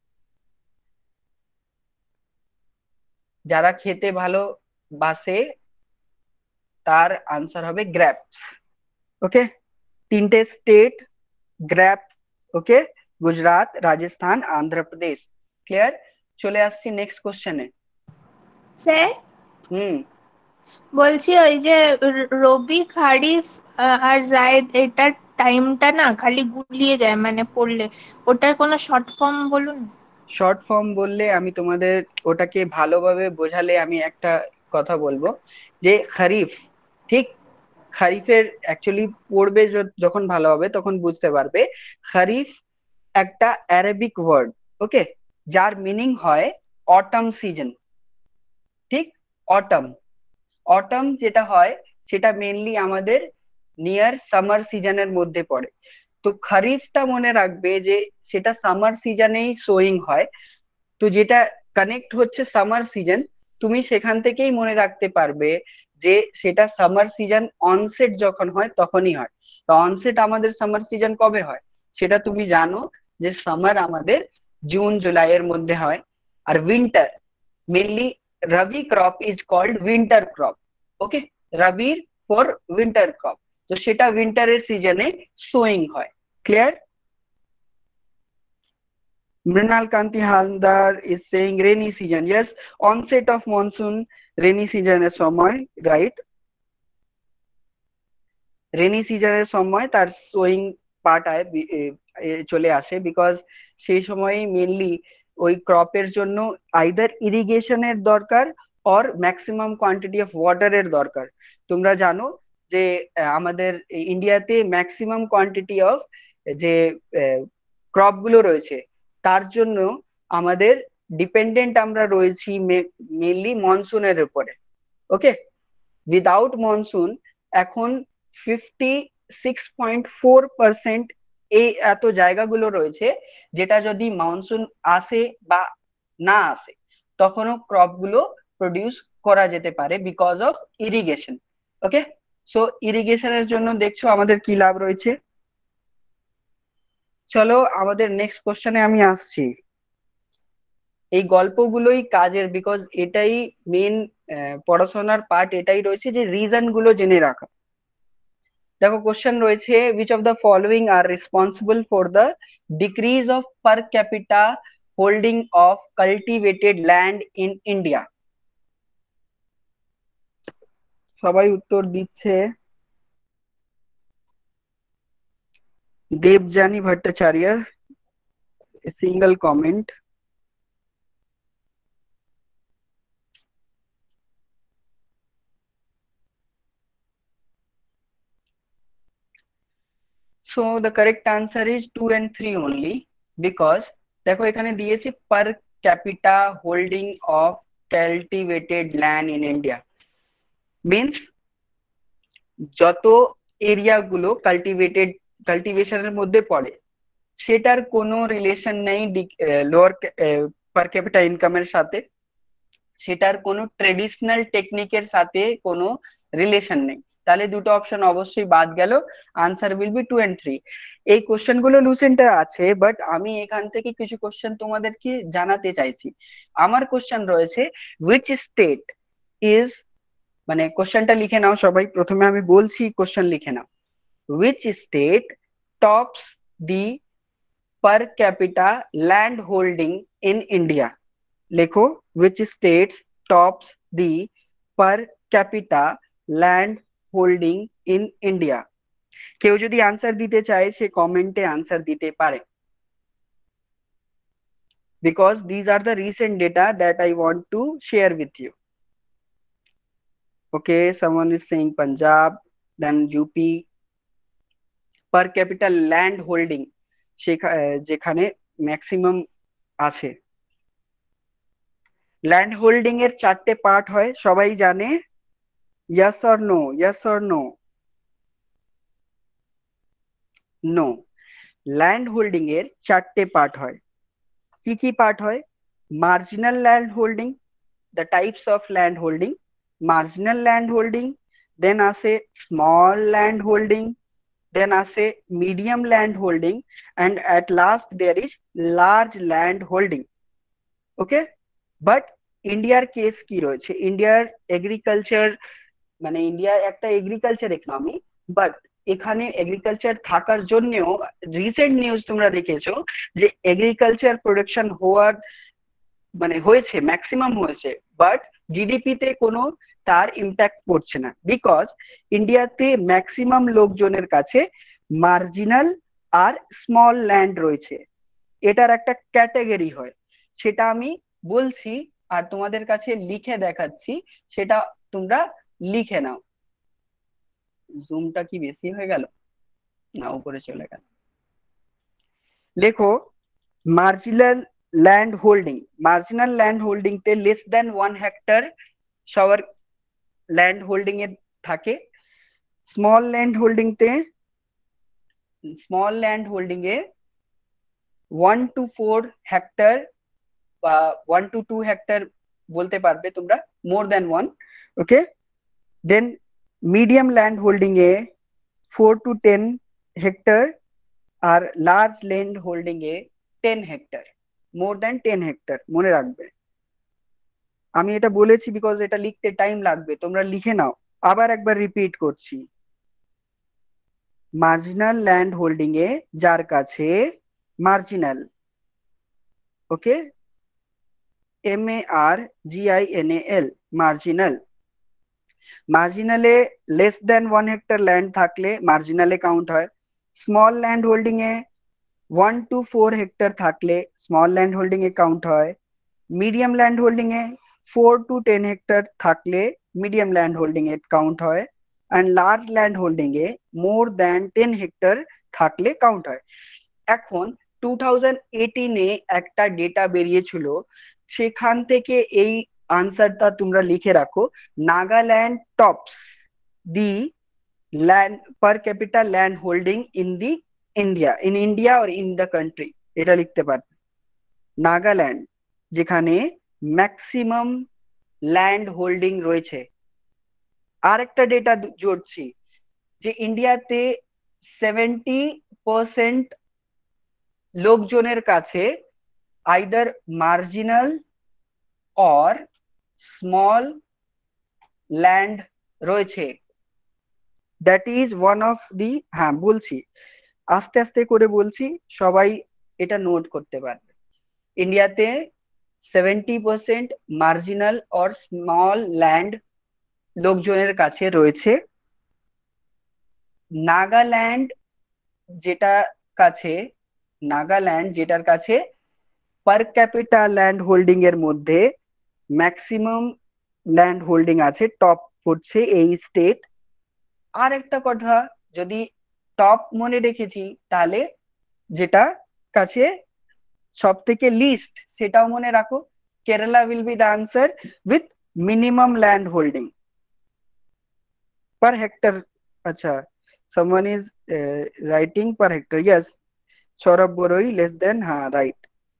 যারা খেতে ভালোবাসে তার আনসার হবে গ্র্যাপস। ওকে, তিনটে state grapes. Okay, Gujarat, Rajasthan, Andhra Pradesh. Clear? চলে আসছি নেক্সট কোশ্চেনে। স্যার হুম, বলছি ওই যে র- রবি খারিফ আহ, আর জায়েদ এটার টাইমটা না খালি গুলিয়ে যায় মানে পড়লে, ওটার কোনো শর্ট ফর্ম বলুন। শর্ট ফর্ম বললে আমি তোমাদের ওটাকে ভালোভাবে বোঝালে আমি একটা কথা বলবো যে খরিফ, ঠিক, খরিফের অ্যাকচুয়ালি পড়বে য- যখন ভালো হবে তখন বুঝতে পারবে। খরিফ একটা অ্যারাবিক ওয়ার্ড, ওকে, যার মিনিং হয় অটাম সিজন। ঠিক, অটাম। অটাম যেটা হয় সেটা মেনলি আমাদের নিয়ার সামার সিজনের মধ্যে পড়ে। তো খরিফটা মনে রাখবে যে সেটা সামার সিজনেই সোয়িং হয়। তো যেটা কানেক্ট হচ্ছে সামার সিজন, তুমি সেখান থেকেই মনে রাখতে পারবে যে সেটা সামার সিজন অনসেট যখন হয় তখনই হয়। তো অনসেট আমাদের সামার সিজন কবে হয় সেটা তুমি জানো, যে সামার আমাদের জুন জুলাই এর মধ্যে হয়। আর winter, mainly rabi crop is called winter crop. Okay, রবির ফর উইন্টার ক্রপ, তো সেটা উইন্টারের সিজনে সোয়িং হয়। Clear? Mrinal Kanti Haldar is saying rainy season. Yes, onset of monsoon, rainy season এর সময়, right? রেনি সিজনের সময় তার সোয়িং পার্ট আয় বি- এ, এ, চলে আসে, বিকজ সেই সময় মেনলি ওই ক্রপের জন্য আইদার ইরিগেশনের দরকার অর ম্যাক্সিমাম কোয়ান্টিটি অফ ওয়াটারের দরকার। তোমরা জানো যে আহ, আমাদের ইন্ডিয়াতে ম্যাক্সিমাম কোয়ান্টিটি অফ যে ক্রপ গুলো রয়েছে তার জন্য আমাদের ডিপেন্ডেন্ট আমরা রয়েছি মেনলি মনসুনের উপরে। ওকে, উইদাউট মনসুন এখন fifty six point four percent এই এত জায়গাগুলো রয়েছে যেটা যদি মনসুন আসে বা না আসে তখনও ক্রপ গুলো প্রডিউস করা যেতে পারে because of irrigation. Okay, so ইরিগেশনের জন্য দেখছো আমাদের কি লাভ রয়েছে। চলো আমাদের নেক্সট কোশ্চেনে আমি আসছি। এই গল্পগুলোই কাজের, বিকজ এটাই মেন পড়াশোনার পার্ট, এটাই রয়েছে যে রিজন গুলো জেনে রাখা। দেখো কোশ্চেন রয়েছে which of the following are responsible for the decrease of per capita holding of cultivated land in India? সবাই উত্তর দিচ্ছে। Debjani Bhattacharya, single comment. So the correct answer is two and three only, because দেখো এখানে দিয়েছে per capita holding of cultivated land in India, means যত area গুলো cultivated কাল্টিভেশনের মধ্যে পড়ে সেটার কোনো রিলেশন নেই লোয়ার পার ক্যাপিটা ইনকামের সাথে, সেটার কোনো ট্রেডিশনাল টেকনিকের সাথে কোনো রিলেশন নেই। তাহলে দুটো অপশন অবশ্যই বাদ গেল, answer will be two and three. এই কোশ্চেন গুলো লুসেন্টে আছে, বাট আমি এখান থেকে কিছু কোশ্চেন তোমাদেরকে জানাতে চাইছি। আমার কোশ্চেন রয়েছে which state ইজ, মানে কোশ্চেনটা লিখে নাও সবাই, প্রথমে আমি বলছি কোশ্চেন লিখে নাও। which state tops the per capita land holding in India? লেখো, which states tops the per capita land holding in India? কেউ যদি আনসার দিতে চায় সে কমেন্টে আনসার দিতে পারে, because these are the recent data that I want to share with you. Okay, someone is saying Punjab, then U P. per capita land holding যেখানে maximum আছে। Land holding এর চারটে পার্ট হয়, সবাই জানে? yes or no? yes or no? no. Land holding এর চারটে part হয়। কি কি পার্ট হয়? Marginal land holding, the types of land holding, marginal land holding, then আসে small land holding, then আসে medium land holding, and at last there is large land holding. Okay, but ইন্ডিয়ার case কি রয়েছে? ইন্ডিয়ার এগ্রিকালচার, মানে India একটা agriculture economy, but এখানে এগ্রিকালচার থাকার জন্যও রিসেন্ট নিউজ তোমরা দেখেছো যে এগ্রিকালচার প্রোডাকশন হওয়ার মানে হয়েছে, ম্যাক্সিমাম হয়েছে, বাট জিডিপিতে কোনো তার ইম্প্যাক্ট পড়ছে না, বিকজ ইন্ডিয়াতে ম্যাক্সিমাম লোকজনের কাছে মার্জিনাল আর স্মল ল্যান্ড রয়েছে। এটার একটা ক্যাটাগরি হয়, সেটা আমি বলছি আর তোমাদের কাছে লিখে দেখাচ্ছি, সেটা তোমরা লিখে নাও। জুমটা কি বেশি হয়ে গেল না উপরে চলে গেল? লেখো, marginal land holding, marginal land holding তে লেস দেন ওয়ান হেক্টর সবার ল্যান্ড হোল্ডিং এ থাকে। স্মল ল্যান্ড হোল্ডিং তে, স্মল ল্যান্ড হোল্ডিং এ ওয়ান টু ফোর হেক্টর বা ওয়ান টু টু হেক্টর বলতে পারবে তোমরা, more than one. Okay, then medium land holding এ ফোর টু টেন হেক্টর, আর লার্জ ল্যান্ড হোল্ডিং এ ten hectare, more than ten hectare. মনে রাখবে, আমি এটা বলেছি বিকজ এটা লিখতে টাইম লাগবে, তোমরা লিখে নাও। আবার একবার রিপিট করছি, মার্জিনাল ল্যান্ড হোল্ডিং এ যার কাছে marginal, okay, M A R G I N A L, marginal, মার্জিনালে less than one hectare land থাকলে মার্জিনালে কাউন্ট হয়। স্মল ল্যান্ড হোল্ডিং এ ওয়ান টু ফোর হেক্টর থাকলে স্মল ল্যান্ড হোল্ডিং এ কাউন্ট হয়। মিডিয়াম ল্যান্ড হোল্ডিং এ four to ten hectare থাকলে মিডিয়াম ল্যান্ড হোল্ডিং এ কাউন্ট হয়, অ্যান্ড লার্জ ল্যান্ড হোল্ডিং এ মোর দ্যান টেন হেক্টর থাকলে কাউন্ট হয়। এখন টু থাউজেন্ড এইটিনে একটা ডেটা বেরিয়েছিল, সেখান থেকে এই আনসারটা তোমরা লিখে রাখো, Nagaland tops the land per capita land holding in the India, in India or in the country, এটা লিখতে পারবে। নাগাল্যান্ড যেখানে ম্যাক্সিমাম ল্যান্ড হোল্ডিং রয়েছে। আর একটা ডেটা জুড়ছি যে ইন্ডিয়াতে সেভেন্টি পার্সেন্ট লোকজনের কাছে either marginal or small land রয়েছে। That is one of the, হ্যাঁ বলছি আস্তে আস্তে করে বলছি, সবাই এটা নোট করতে পারবে। ইন্ডিয়াতে seventy percent marginal or small land লোকজনের কাছে রয়েছে। নাগাল্যান্ড যেটা কাছে, নাগাল্যান্ড যেটার কাছে পার ক্যাপিটা ল্যান্ড হোল্ডিং এর মধ্যে ম্যাক্সিমাম ল্যান্ড হোল্ডিং আছে, টপ করছে এই স্টেট। আর একটা কথা, যদি টপ মনে রেখেছি তাহলে যেটা কাছে সব থেকে লিস্ট সেটাও মনে রাখো। Kerala will be the answer with minimum land holding per hectare. acha, someone is uh, writing per hectare. Yes, Saurabh Boroi less than, ha right.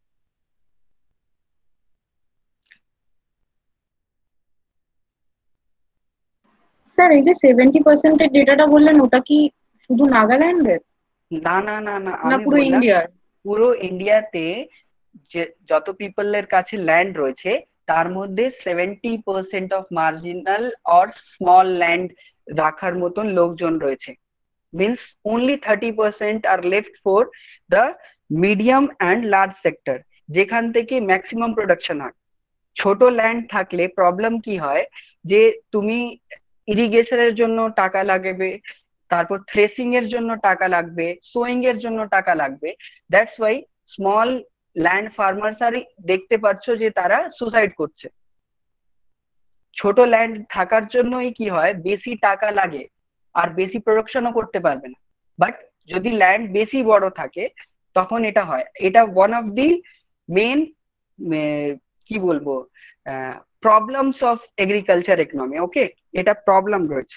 Sir এই যে সেভেন্টি পার্সেন্টের ডেটাটা বললেন, ওটা কি শুধু নাগাল্যান্ডের না না না না, না আমি পুরো বললাম ইন্ডিয়ার? পুরো ইন্ডিয়াতে যে যত পিপলের কাছে ল্যান্ড রয়েছে তার মধ্যে seventy percent of marginal or small land রাখার মতন লোকজন রয়েছে। Means only thirty percent are left for the medium and large sector, যেখান থেকে ম্যাক্সিমাম প্রোডাকশন হয়। ছোট ল্যান্ড থাকলে প্রবলেম কি হয়, যে তুমি ইরিগেশনের জন্য টাকা লাগবে, তারপর থ্রেসিং এর জন্য টাকা লাগবে, সোয়িং এর জন্য টাকা লাগবে। That's why small land farmers আর দেখতে পাচ্ছ যে তারা সুসাইড করছে। ছোট ল্যান্ড থাকার জন্যই কি হয়, বেশি টাকা লাগে আর বেশি প্রোডাকশনও করতে পারবে না। বাট যদি ল্যান্ড বেশি বড় থাকে তখন এটা হয়। এটা ওয়ান অফ দি মেন কি বলবো problems of agriculture economy. Okay, এটা প্রবলেম রয়েছে।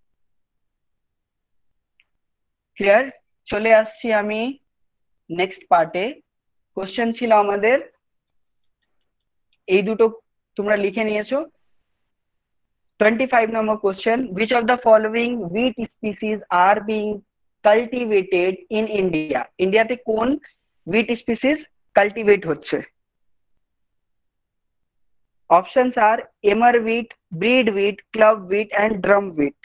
ক্লিয়ার? চলে আসছি আমি নেক্সট পার্টে। কোশ্চেন ছিল আমাদের এই দুটো, তোমরা লিখে নিয়েছো। twenty-five number question, which of the following wheat species are being cultivated in India? India te কোন wheat species cultivate হচ্ছে? Options are emmer wheat, breed wheat, club wheat and drum wheat.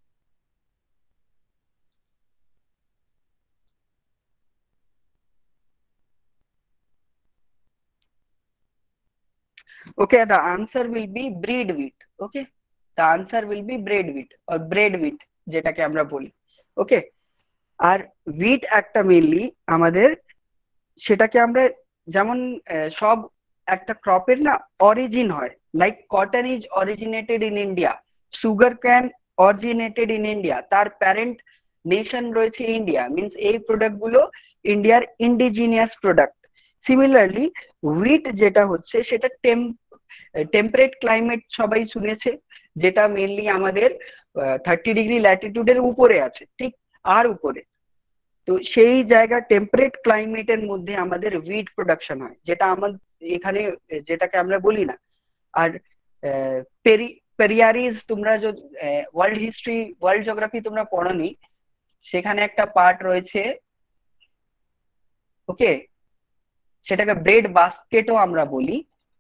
Okay, the answer will be breed wheat. Okay, the answer will be bread wheat or bread wheat যেটাকে আমরা বলি। ওকে, আর wheat একটা mainly আমাদের, সেটাকে আমরা যেমন সব একটা ক্রপের না অরিজিন হয়, like cotton is originated in India, sugar cane originated in India, তার প্যারেন্ট নেশন রয়েছে ইন্ডিয়া, মিনস এই প্রোডাক্ট গুলো ইন্ডিয়ার ইন্ডিজিনিয়াস প্রোডাক্ট। সিমিলারলি হুইট যেটা হচ্ছে সেটা টেম্পারেট ক্লাইমেট সবাই শুনেছে, যেটা মেনলি আমাদের থার্টি ডিগ্রি ল্যাটিটিউডের উপরে আছে, ঠিক আর উপরে। তো সেই জায়গা টেম্পারেট ক্লাইমেটের মধ্যে আমাদের হুইট প্রোডাকশন হয়, যেটা আমাদের এখানে যেটাকে আমরা বলি না। আর পেরি পেরিয়ারিজ, তোমরা যদি ওয়ার্ল্ড হিস্ট্রি ওয়ার্ল্ড জিওগ্রাফি তোমরা পড়োনি, সেখানে একটা পার্ট রয়েছে, ওকে, সেটাকে ব্রেড বাস্কেটও আমরা বলি।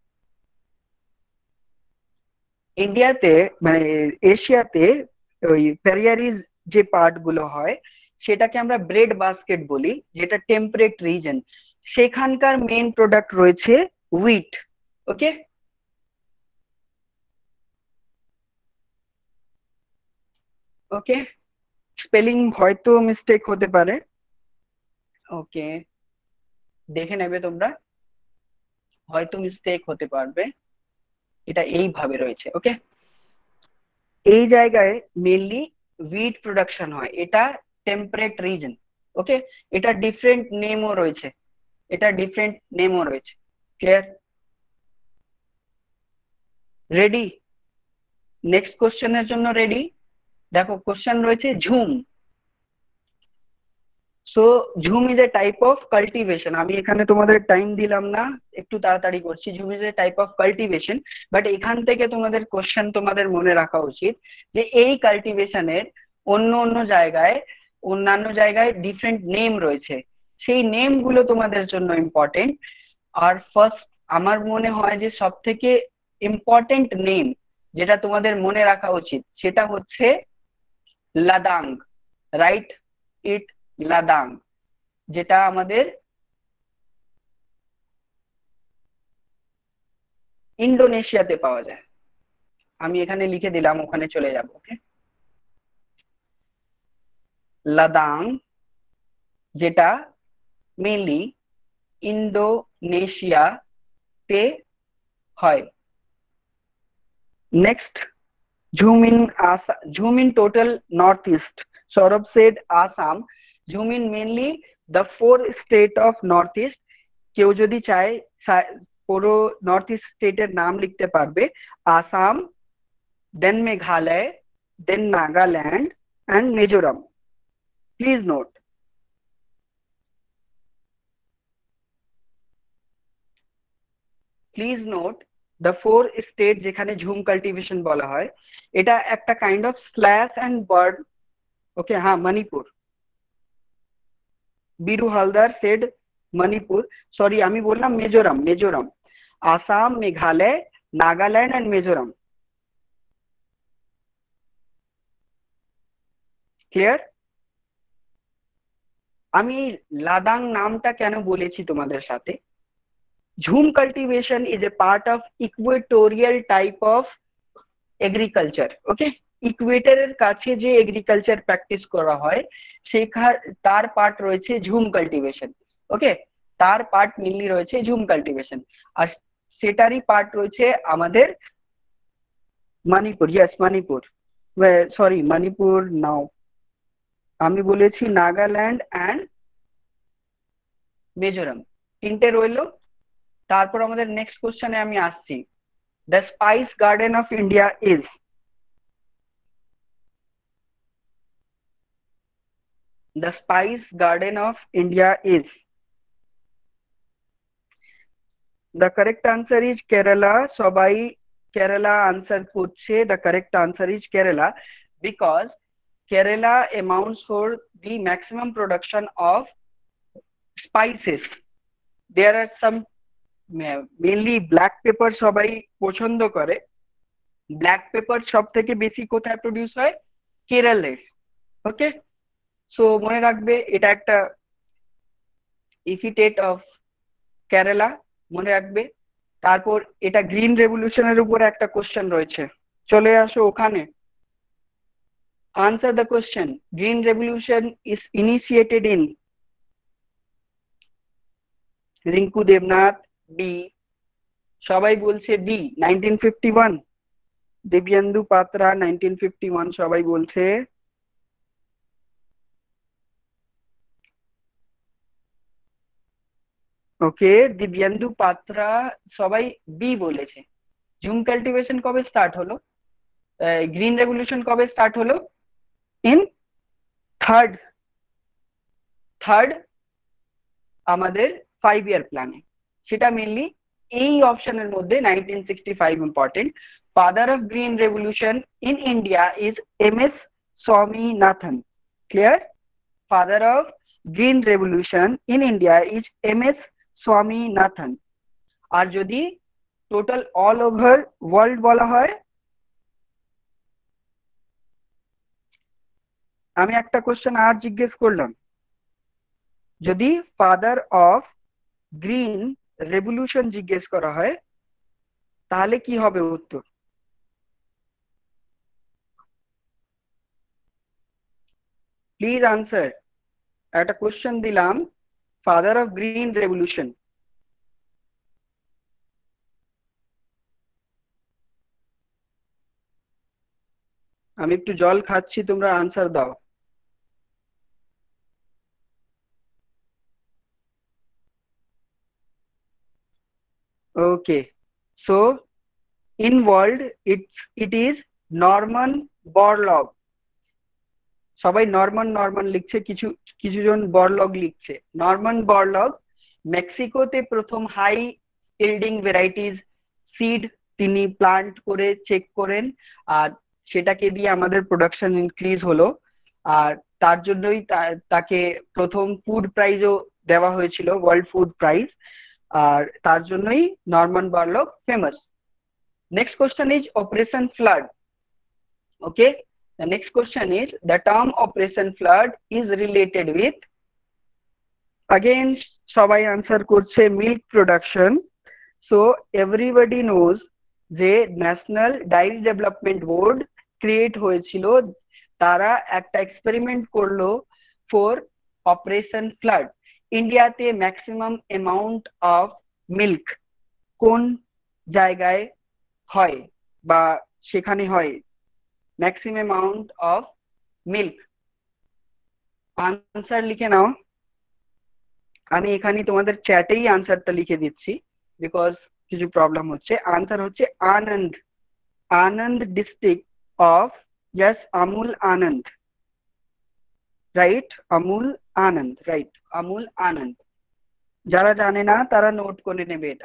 ইন্ডিয়াতে মানে এশিয়াতে ওই পেরিয়ারিজ যে পার্ট গুলো হয় সেটাকে আমরা ব্রেড বাস্কেট বলি, যেটা টেম্পারেট রিজন, সেখানকার মেইন প্রোডাক্ট রয়েছে হুইট। ওকে, ওকে, স্পেলিং হয়তো মিস্টেক হতে পারে, ওকে, দেখে নেবে তোমরা, হয়তো মিস্টেক হতে পারবে, এটা এইভাবে রয়েছে। ওকে, এই জায়গায় মেনলি হুইট প্রোডাকশন হয়, এটা টেম্পারেট রিজন। ওকে, এটা ডিফারেন্ট নেমও রয়েছে, এটা ডিফারেন্ট নেমও রয়েছে। ক্লিয়ার? রেডি? নেক্সট কোশ্চেনের জন্য রেডি? দেখো কোশ্চেন রয়েছে jhum. So jhum is a type of cultivation. আমি এখানে তোমাদের টাইম দিলাম না, একটু তাড়াতাড়ি করছি। Jhum is a type of cultivation, but এখান থেকে তোমাদের কোশ্চেন তোমাদের মনে রাখা উচিত যে এই কাল্টিভেশনের অন্য অন্য জায়গায় অন্যান্য জায়গায় ডিফারেন্ট নেম রয়েছে, সেই নেম গুলো তোমাদের জন্য ইম্পর্টেন্ট। আর ফার্স্ট আমার মনে হয় যে সব থেকে ইম্পর্টেন্ট নেম যেটা তোমাদের মনে রাখা উচিত সেটা হচ্ছে লাদাং। রাইট ইট, লাদাং, যেটা আমাদের ইন্দোনেশিয়াতে পাওয়া যায়। আমি এখানে লিখে দিলাম, ওখানে চলে যাব। ওকে, লাদাং যেটা মেনলি ইন্দোনেশিয়াতে হয়। Next, jhum in Assam, jhum in total north east. Sourav said Assam, jhum in mainly the four state of north east. কেউ যদি চায় পুরো নর্থ ইস্ট স্টেটের নাম লিখতে পারবে, Assam, then Meghalaya, then Nagaland and Mizoram. Please note, please note the four state যেখানে ঝুম কাল্টিভেশন বলা হয়, এটা একটা kind of slash and burn. Okay, হ্যাঁ, মণিপুর। বিরু হালদার সেড মণিপুর, সরি আমি বললাম Mizoram. Mizoram, Assam, Meghalaya, Nagaland and Mizoram. Clear? আমি লাদাং নামটা কেন বলেছি তোমাদের সাথে? Jhum cultivation is a part of equatorial type of agriculture. Okay, ইকুয়েটরের কাছে যে এগ্রিকালচার প্র্যাকটিস করা হয় সেখানে তার পার্ট রয়েছে ঝুম কাল্টিভেশন। ওকে, তার পার্ট মেনলি রয়েছে ঝুম কাল্টিভেশন, আর সেটারই পার্ট রয়েছে আমাদের Manipur. Yes, Manipur, sorry Manipur now, আমি বলেছি নাগাল্যান্ড অ্যান্ড মিজোরাম, তিনটে রইলো। তারপর আমাদের নেক্সট কোশ্চেনে আমি আসছি। The spice garden of India is, the spice garden of India is, the correct answer is Kerala. সবাই Kerala answer করছে। the correct answer is Kerala because Kerala amounts for the maximum production of spices. There are some mainly black pepper সবাই পছন্দ করে। black pepper সব থেকে বেশি কোথায় produce হয়? কেরলে। ওকে, সো মনে রাখবে এটা একটা ইপিথেট অফ কেরালা, মনে রাখবে। তারপর এটা গ্রিন রেভলিউশনের উপর একটা কোশ্চেন রয়েছে, চলে আসো ওখানে। Answer the question, green revolution is initiated in, Rinku Debnath B, সবাই বলছে B, nineteen fifty one. Dibyendu Patra nineteen fifty one সবাই বলছে। ওকে, দিব্যেন্দু পাত্রা সবাই বি বলেছে। ঝুম কাল্টিভেশন কবে স্টার্ট হলো? গ্রিন রেভলিউশন কবে স্টার্ট হলো? ইন থার্ড থার্ড আমাদের ফাইভ ইয়ার প্ল্যানে, সেটা মেনলি এই অপশনের মধ্যে nineteen sixty five important. Father of green revolution in India is M S Swaminathan. Clear? Father of green revolution in India is M S Swaminathan. আর যদি টোটাল অল ওভার ওয়ার্ল্ড বলা হয়, আমি একটা কোশ্চেন আর জিজ্ঞেস করলাম, যদি ফাদার অফ গ্রিন রেভলিউশন জিজ্ঞেস করা হয় তাহলে কি হবে উত্তর? Please answer. একটা কোশ্চেন দিলাম, ফাদার অফ গ্রিন রেভলিউশন, আমি একটু জল খাচ্ছি, তোমরা আনসার দাও। Okay, so in world it's it is Norman Borlaug. সবাই নরমান নরমান লিখছে, কিছু কিছু জন বরলগ লিখছে। নরমান বরলগ মেক্সিকোতে প্রথম হাই ইল্ডিং ভ্যারাইটিস সিড তিনি প্লান্ট করে চেক করেন, আর সেটাকে দিয়ে আমাদের প্রোডাকশন ইনক্রিজ হলো, আর তার জন্যই তাকে প্রথম ফুড প্রাইজও দেওয়া হয়েছিল, ওয়ার্ল্ড ফুড প্রাইজ, আর তার জন্যই Norman Borlaug famous. Next question is operation flood. Okay, the next question is the term operation flood is related with, again সবাই আনসার করছে milk production. So everybody knows যে national dairy development board create হয়েছিল, তারা একটা experiment করলো for operation flood. ইন্ডিয়াতে maximum amount of milk কোন জায়গায় হয় বা সেখানে হয়? maximum amount of milk, answer লিখে নাও। আমি এখানে তোমাদের চ্যাটেই আনসারটা লিখে দিচ্ছি বিকজ কিছু প্রবলেম হচ্ছে। আনসার হচ্ছে Anand, Anand district of, yes Amul Anand, right Amul Anand, right Amul Anand. যারা জানে না তারা নোট করে নেবে এটা।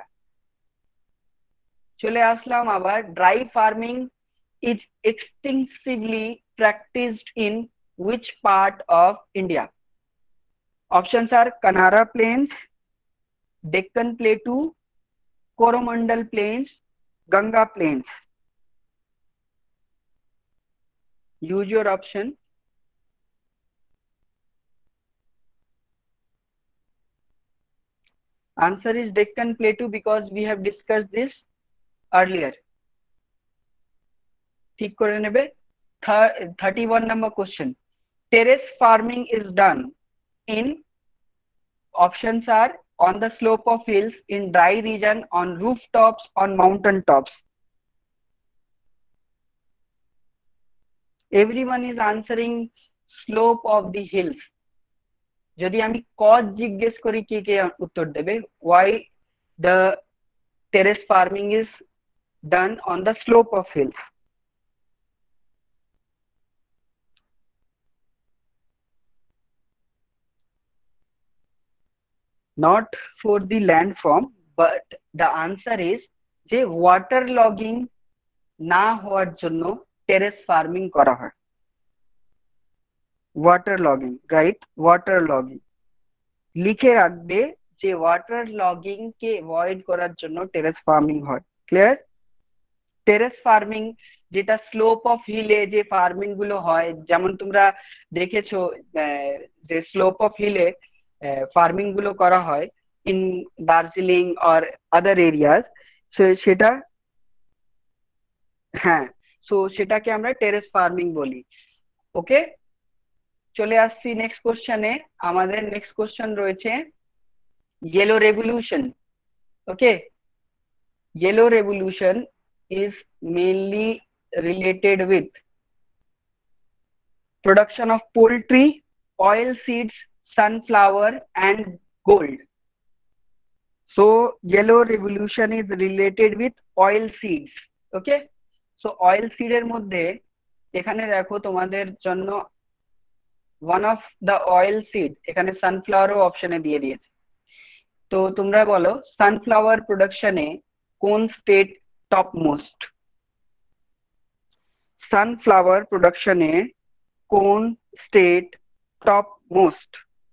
চলে আসলাম আবার, dry farming is extensively practiced in which part of India? Options are Kanara Plains, Deccan Plateau, Coromandel Plains, Ganga Plains. Use your option. Answer is Deccan Plateau because we have discussed this earlier. ठीक करे नेबे. thirty-one number question. Terrace farming is done in, options are on the slope of hills, in dry region, on rooftops, on mountain tops. Everyone is answering slope of the hills. যদি আমি cause জিজ্ঞেস করি কে কে উত্তর দেবে? Why the terrace farming is done on the slope of hills? Not for the landform, but the answer is যে water logging না হওয়ার জন্য টেরেস ফার্মিং করা হয়। Water logging, right, water logging লিখে রাখবে যে ওয়াটার লগিং কে অ্যাভয়েড করার জন্য টেরেস ফার্মিং হয়। ক্লিয়ার? টেরেস ফার্মিং যেটা স্লোপ অফ হিলে যে ফার্মিং গুলো হয়, যেমন তোমরা দেখেছো যে স্লোপ অফ হিলে ফার্মিং গুলো করা হয় in Darjeeling or other areas, সেটা হ্যাঁ, সো সেটাকে আমরা টেরেস ফার্মিং বলি। ওকে, চলে আসছি নেক্সট কোশ্চেনে। আমাদের নেক্সট কোশ্চেন রয়েছে yellow revolution. Okay, yellow revolution is mainly related with production of poultry, oil seeds, sunflower and gold. So yellow revolution is related with oil seeds. Okay, so oil seed এর মধ্যে এখানে দেখো তোমাদের জন্য one of the oil seed এখানে sunflower ও অপশনে দিয়ে দিয়েছে। তো তোমরা বলো সানফ্লাওয়ার প্রোডাকশনে কোন স্টেট টপ মোস্ট? সানফ্লাওয়ার প্রোডাকশনে কোন state top most?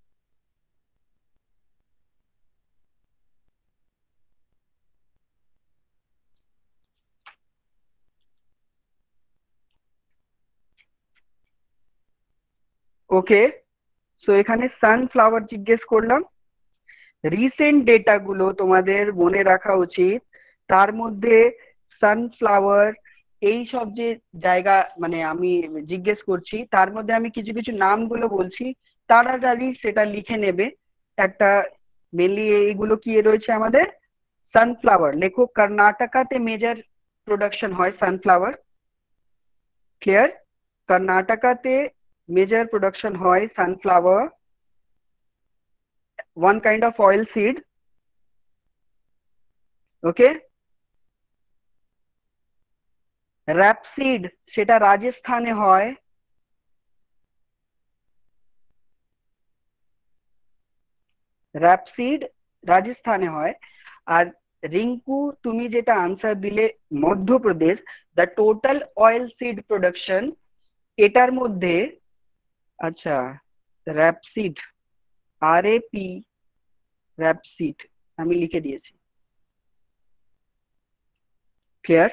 Okay, so এখানে সানফ্লাওয়ার জিজ্ঞেস করলাম। রিসেন্ট ডেটা গুলো তোমাদের মনে রাখা উচিত, তার মধ্যে সানফ্লাওয়ার এই সব যে জায়গা মানে আমি জিজ্ঞেস করছি তার মধ্যে আমি কিছু কিছু নামগুলো বলছি, তাড়াতাড়ি সেটা লিখে নেবে। একটা মেনলি এইগুলো কি রয়েছে আমাদের সানফ্লাওয়ার, লেখো কর্ণাটকাতে মেজর প্রোডাকশন হয় সানফ্লাওয়ার। ক্লিয়ার? কর্ণাটকাতে মেজর প্রোডাকশন হয় sunflower, one kind of oil seed. Okay, rapeseed সেটা রাজস্থানে হয়। rapeseed রাজস্থানে হয়। আর রিঙ্কু তুমি যেটা আনসার দিলে Madhya Pradesh, the total oil seed production এটার মধ্যে, আচ্ছা rapeseed, আর এ পি rapeseed আমি লিখে দিয়েছি। Clear?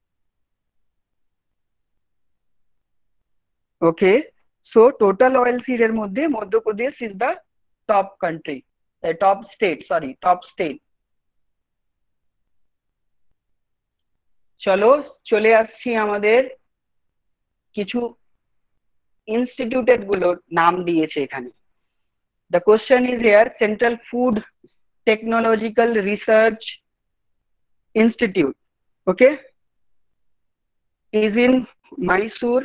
Okay, so total oil seed এর মধ্যে Madhya Pradesh is the top country, top state, sorry top state. চলো চলে আসছি আমাদের কিছু ইনস্টিটিউটের গুলোর নাম দিয়েছে এখানে। The question is here, central food technological research institute, okay, is in Mysore.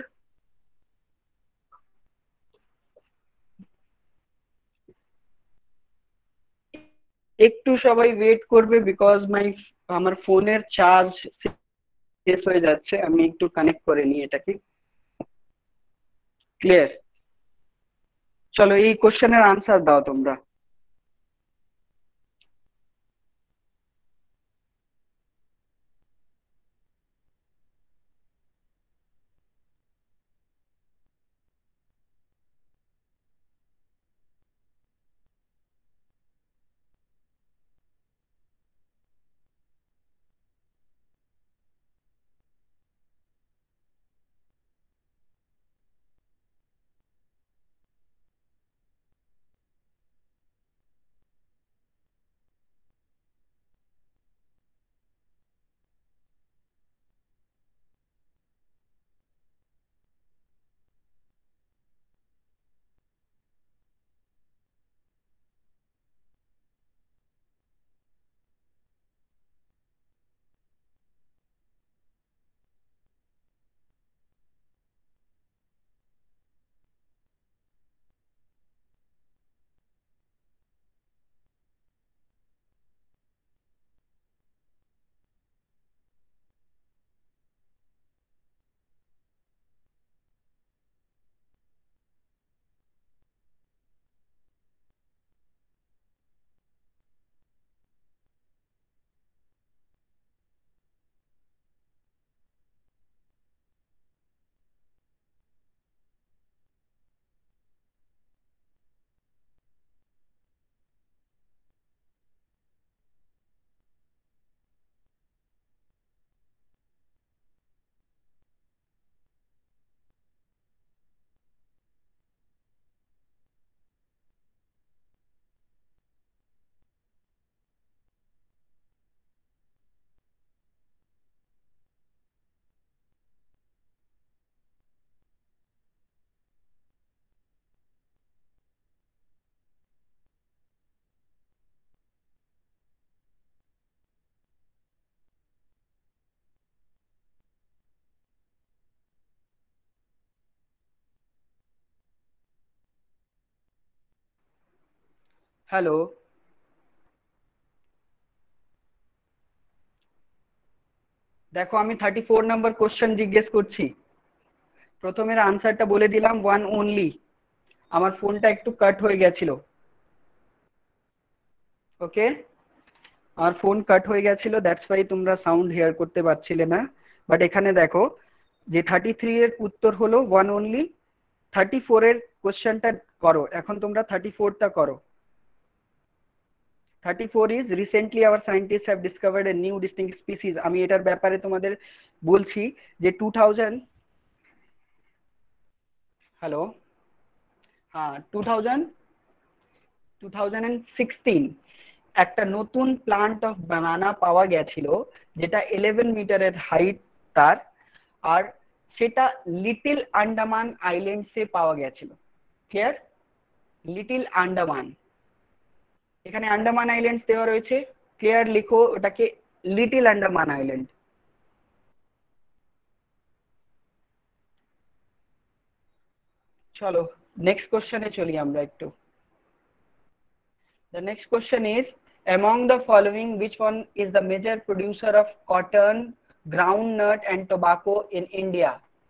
একটু সবাই ওয়েট করবে বিকজ মাই আমার ফোনের চার্জ শেষ হয়ে যাচ্ছে, আমি একটু কানেক্ট করে নিই এটাকে। ক্লিয়ার? চলো এই কোশ্চেনের আনসার দাও তোমরা। হ্যালো, দেখো আমি থার্টি ফোর নাম্বার কোশ্চেন জিজ্ঞেস করছি। প্রথমের আনসারটা বলে দিলাম ওয়ান অনলি। আমার ফোনটা একটু কাট হয়ে গেছিল। ওকে, আমার ফোন কাট হয়ে গেছিল, দ্যাটস ওয়াই তোমরা সাউন্ড হেয়ার করতে পারছিলে না। বাট এখানে দেখো যে থার্টি থ্রি এর উত্তর হলো ওয়ান অনলি। থার্টি ফোর এর কোশ্চেনটা করো, এখন তোমরা থার্টি ফোরটা করো। Thirty four is recently our scientists have discovered a new distinct species. আমি এটার ব্যাপারে তোমাদের বলছি যে টু থাউজেন্ড, হ্যালো, হ্যাঁ two thousand two thousand sixteen একটা নতুন প্লান্ট অফ বানানা পাওয়া গেছিল, যেটা ইলেভেন মিটারের হাইট তার, আর সেটা লিটল আন্ডামান আইল্যান্ডসে পাওয়া গেছিল। ক্লিয়ার? লিটল আন্ডামান, এখানে আন্ডামান আইল্যান্ডস দেওয়া রয়েছে, ক্লিয়ার লিখো ওটাকে লিটল আন্ডামান আইল্যান্ড। চলো নেক্সট কোশ্চেনে চলি আমরা একটু। The next question is, among the following, which one is the major producer of cotton, groundnut and tobacco in India?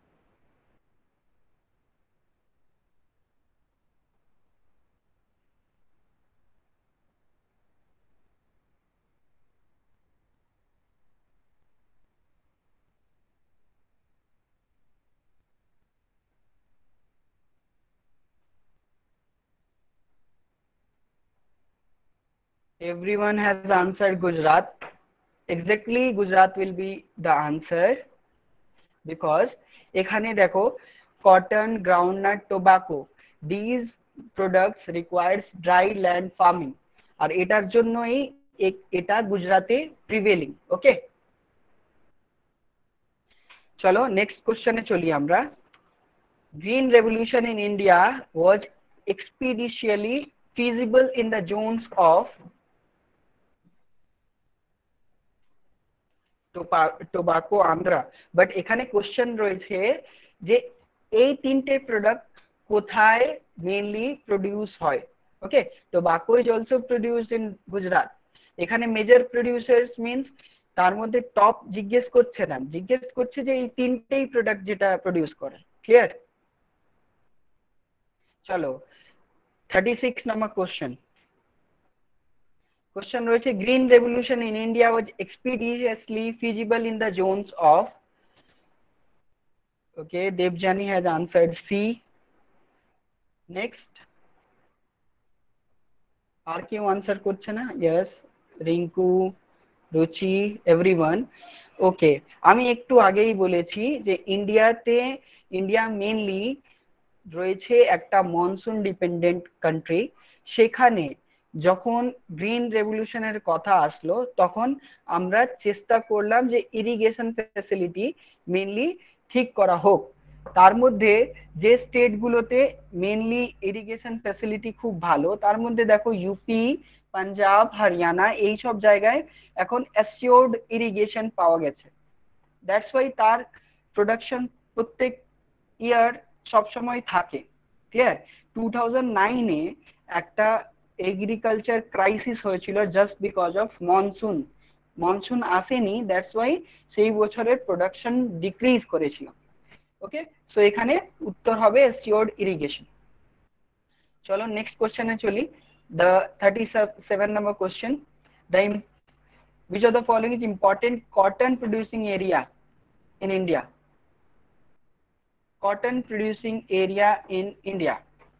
Everyone has answered Gujarat. Exactly, Gujarat will be the answer because এখানে দেখো cotton, groundnut, tobacco, these products requires dry land farming, আর এটার জন্যই এটা গুজরাটে prevailing. ওকে, চলো next কোশ্চেনে চলি আমরা। Green revolution in India was expeditiously feasible in the zones of tobacco, Andhra. But এখানে কোশ্চেন রয়েছে যে এই তিনটে প্রোডাক্ট কোথায় মেইনলি প্রডিউস হয়। Okay, tobacco is also produced in Gujarat. এখানে মেজর প্রডিউসার্স মিন্স তার মধ্যে টপ জিজ্ঞেস করছে না, জিজ্ঞেস করছে যে এই তিনটেই প্রোডাক্ট যেটা প্রডিউস করে। ক্লিয়ার? চলো thirty six number question. Question রয়েছে, Green Revolution in India was expeditiously feasible in the zones of. Okay, Devjani has answered C. Next, আর কেউ আনসার করছে না? Yes, রিঙ্কু, রুচি, এভরিওয়ান। ওকে, আমি একটু আগেই বলেছি যে ইন্ডিয়াতে ইন্ডিয়া মেইনলি রয়েছে একটা মনসুন ডিপেন্ডেন্ট কান্ট্রি। সেখানে যখন গ্রিন রেভলিউশনের কথা আসলো তখন আমরা চেষ্টা করলাম যে ইরিগেশন ফ্যাসিলিটি মেইনলি ঠিক করা হোক। তার মধ্যে যে স্টেট গুলোতে মেইনলি ইরিগেশন ফ্যাসিলিটি খুব ভালো, তার মধ্যে দেখো ইউপি, পাঞ্জাব, হরিয়ানা, এই সব জায়গায় এখন অ্যাসিওর্ড ইরিগেশন পাওয়া গেছে। দ্যাটস ওয়াই তার প্রোডাকশন প্রত্যেক ইয়ার সবসময় থাকে। ক্লিয়ার? টু থাউজেন্ড নাইনে একটা এগ্রিকালচার ক্রাইসিস হয়েছিল just because of monsoon. Monsoon আসেনি, দ্যাটস ওয়াই সেই বছরের প্রোডাকশন ডিক্রিজ করেছিল। ওকে, সো এখানে উত্তর হবে অ্যাসিওর্ড ইরিগেশন। চলো নেক্সট কোশ্চেনে চলি। The thirty seven number question, the which of the following is important cotton producing area in India? Cotton producing area in India.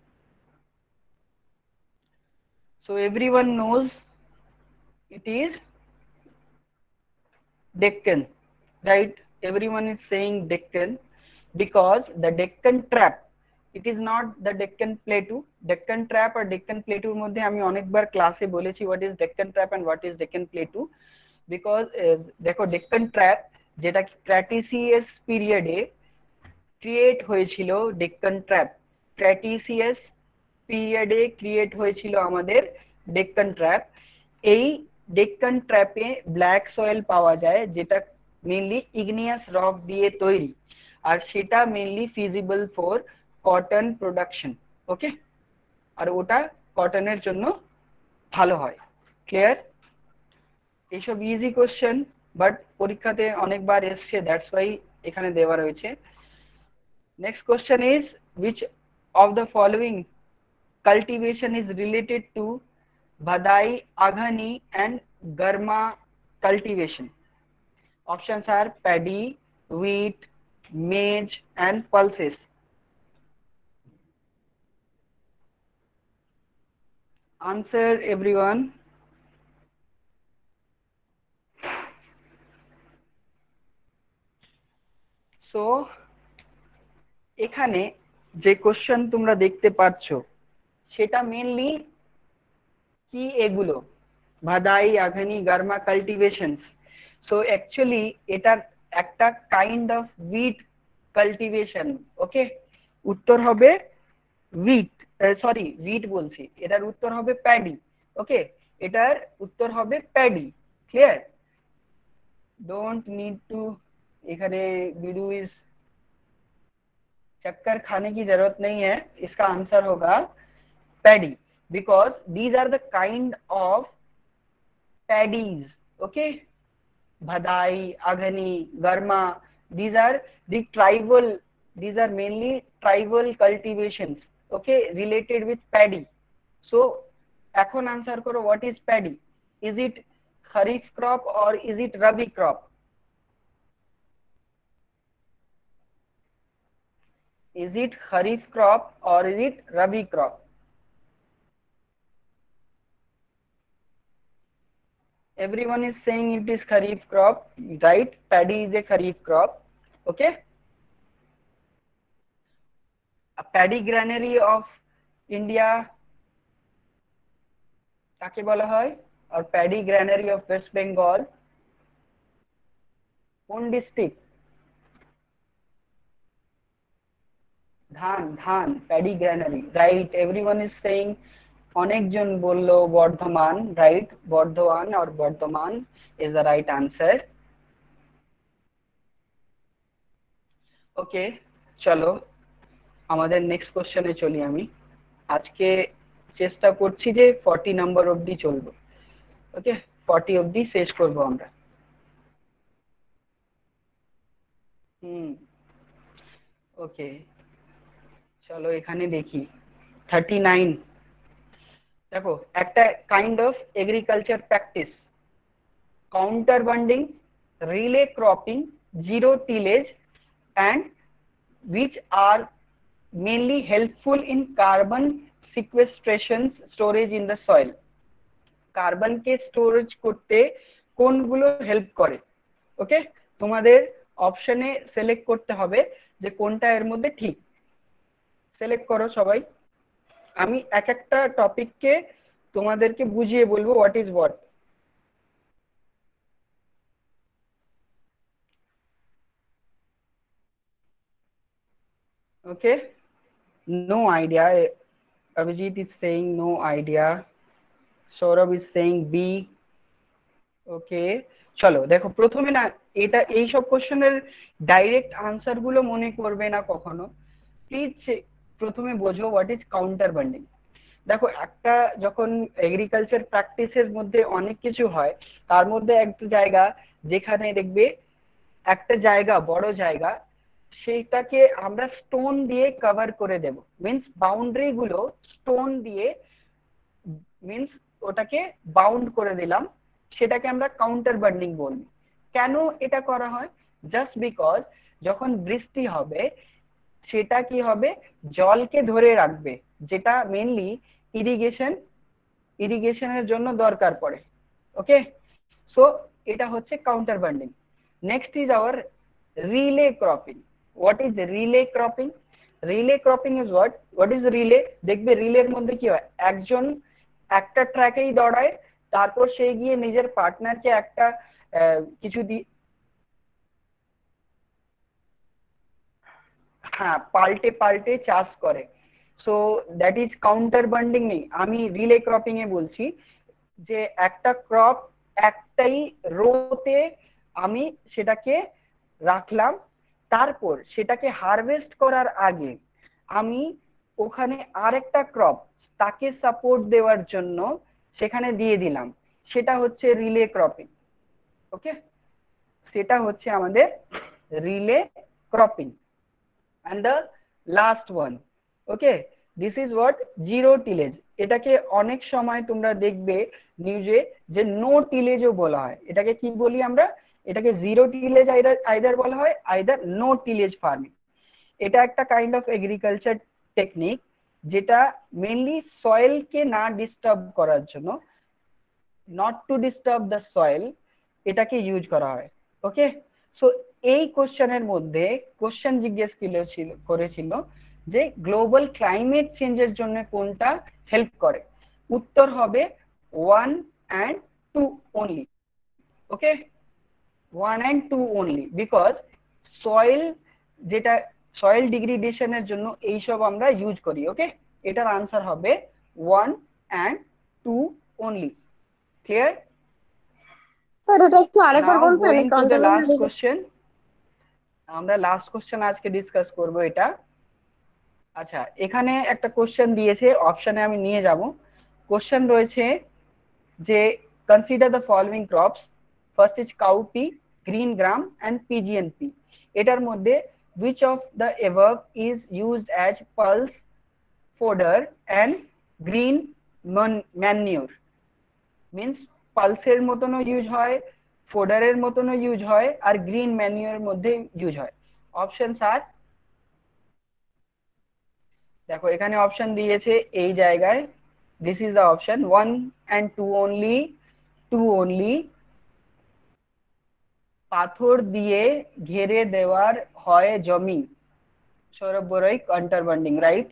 So everyone knows it is Deccan, right? Everyone is saying Deccan because the Deccan trap, it is not the Deccan Plateau. Deccan trap or Deccan Plateau এর মধ্যে আমি অনেকবার ক্লাসে বলেছি what is Deccan trap and what is Deccan Plateau, because দেখো Deccan trap যেটা ক্র্যাটিসিয়াস পিরিয়ডে create হয়েছিল। ডেক্কান ট্র্যাপ ক্র্যাটিসিয়াস পিরিয়ডে ক্রিয়েট হয়েছিল আমাদের ডেক্কান ট্র্যাপ। এই ডেক্কান ট্র্যাপে ব্ল্যাক সয়েল পাওয়া যায় যেটা মেইনলি ইগনিয়াস রক দিয়ে তৈরি, আর সেটা mainly feasible for cotton production. Okay, আর ওটা কটনের জন্য ভালো হয়। ক্লিয়ার? এইসব ইজি কোশ্চেন, বাট পরীক্ষাতে অনেকবার এসছে, দ্যাটস ওয়াই এখানে দেওয়া রয়েছে। Next question is which of the following cultivation is related to Bhadai, Aghani and Garma cultivation? Options are paddy, wheat, maize and pulses. Answer everyone. So এখানে যে question তোমরা দেখতে পাচ্ছ সেটা মেইনলি কি, এগুলো ভাদাই, আঘানি, গার্মা কাল্টিভেশনস। সো অ্যাকচুয়ালি এটা একটা kind of wheat cultivation. Okay, উত্তর হবে উইট, সরি উইট বলছি, এটার উত্তর হবে প্যাডি। ওকে, এটার উত্তর হবে paddy. Clear? Don't need to এখানে বিডু इज चक्कर खाने की जरूरत नहीं है, इसका आंसर होगा paddy, because these are the kind of paddies. Okay, bhadai, aghani, garma, these are the tribal, these are mainly tribal cultivations, okay, related with paddy. So এখন আনসার করো, what is paddy? Is it kharif crop or is it rabi crop? Is it kharif crop or is it rabi crop? Everyone is saying it is kharif crop, right? Paddy is a kharif crop. Okay, a paddy granary of India কাকে বলা হয়? or paddy granary of West Bengal কোন district? ধান, ধান, paddy granary, right? Everyone is saying, অনেকজন বললো Bardhaman, right? Bardhaman or Bardhaman is the right answer. ওকে, চলো আমাদের নেক্সট কোশ্চেনে চলি। আমি আজকে চেষ্টা করছি যে ফর্টি নাম্বার অবধি চলবো। ওকে, ফর্টি অবধি শেষ করবো আমরা। হুম, ওকে, চলো এখানে দেখি থার্টি নাইন। দেখো, একটা kind of agriculture practice, contour bunding, relay cropping, zero tillage and which are mainly helpful in carbon sequestration storage in the soil. Carbon কে স্টোরেজ করতে কোনগুলো হেল্প করে? ওকে, তোমাদের অপশনে সিলেক্ট করতে হবে যে কোনটা এর মধ্যে ঠিক। সিলেক্ট করো সবাই। আমি এক একটা টপিককে তোমাদেরকে বুঝিয়ে বলবো what is what. Okay, no idea. Abhijit is saying no idea. Saurabh is saying B. Okay, চলো দেখো, প্রথমে না এটা এইসব কোশ্চেনের ডাইরেক্ট আনসার গুলো মনে করবে না কখনো। প্লিজ প্রথমে বোঝো হোয়াট ইজ কাউন্টার বান্ডিং। দেখো, একটা যখন এগ্রিকালচার প্র্যাকটিসের মধ্যে অনেক কিছু হয়, তার মধ্যে একটা জায়গা যেখানে দেখবে একটা জায়গা, বড় জায়গা, সেটাকে আমরা স্টোন দিয়ে কভার করে দেব। মিন্স বাউন্ডারি গুলো স্টোন দিয়ে, মিন্স ওটাকে বাউন্ড করে দিলাম, সেটাকে আমরা কাউন্টার বান্ডিং বলি। কেন এটা করা হয়? জাস্ট বিকজ যখন বৃষ্টি হবে সেটা কি হবে, জলকে ধরে রাখবে, যেটা মেইনলি ইরিগেশন ইরিগেশনের জন্য দরকার পড়ে। ওকে, সো এটা হচ্ছে contour bunding. Next is our relay cropping. What is relay cropping? Relay cropping is what what is relay? দেখবে রিলের মধ্যে কি হয়, একজন একটা ট্র্যাকেই দৌড়ায়, তারপর সে গিয়ে নিজের পার্টনারকে একটা কিছু দি হ্যাঁ পাল্টে পাল্টে চাষ করে। So that is contour bunding নেই, আমি রিলে ক্রপিং এ বলছি যে একটা ক্রপ একটাই রোতে আমি সেটাকে রাখলাম, তারপর সেটাকে হারভেস্ট করার আগে আমি ওখানে আরেকটা ক্রপ তাকে সাপোর্ট দেওয়ার জন্য সেখানে দিয়ে দিলাম, সেটা হচ্ছে রিলে ক্রপিং। ওকে, সেটা হচ্ছে আমাদের relay cropping. and the last one, okay, this is what zero tillage। এটাকে অনেক সময় তোমরা দেখবে নিউজে যে নো টিলেজও বলা হয়। এটাকে কি বলি আমরা? এটাকে জিরো টিলেজ আইদার আইদার বলা হয়, আইদার নো টিলেজ ফার্মিং। এটা একটা কাইন্ড অফ এগ্রিকালচার টেকনিক যেটা মেইনলি সয়েলকে না ডিস্টার্ব করার জন্য, not to disturb the soil, এটাকে ইউজ করা হয়। ওকে, সো এই কোশ্চেনের মধ্যে কোশ্চেন জিজ্ঞেস ছিল করেছিল যে গ্লোবাল ক্লাইমেট চেঞ্জের জন্য কোনটা হেল্প করে। উত্তর হবে one and two only. Okay, one and two only, because soil যেটা সয়েল ডিগ্রেডেশনের জন্য এইসব আমরা ইউজ করি। ওকে, এটার আনসার হবে one and two only. Clear? Sir এটা একটু আরেকবার নাও বলবেন, going to the control last question. আমরা লাস্ট কোশ্চেন আজকে ডিসকাস করব এটা। আচ্ছা, এখানে একটা কোশ্চেন দিয়েছে, অপশনে আমি নিয়ে যাব। কোশ্চেন রয়েছে যে consider the following crops, first is cowpea, green gram and pigeon pea. এটার মধ্যে which of the above is used as pulse fodder and green manure? means পালসের মতনও ইউজ হয়, ফোডারের মতনও ইউজ হয়, আর গ্রিন ম্যানিউর মধ্যে ইউজ হয়। অপশনস আর, দেখো এখানে অপশন দিয়েছে এই জায়গায়, this is the option one and two only. Two only, পাথর দিয়ে ঘেরে দেওয়ার হয় জমি, সৌরভ বড়াই কান্টারবান্ডিং, রাইট।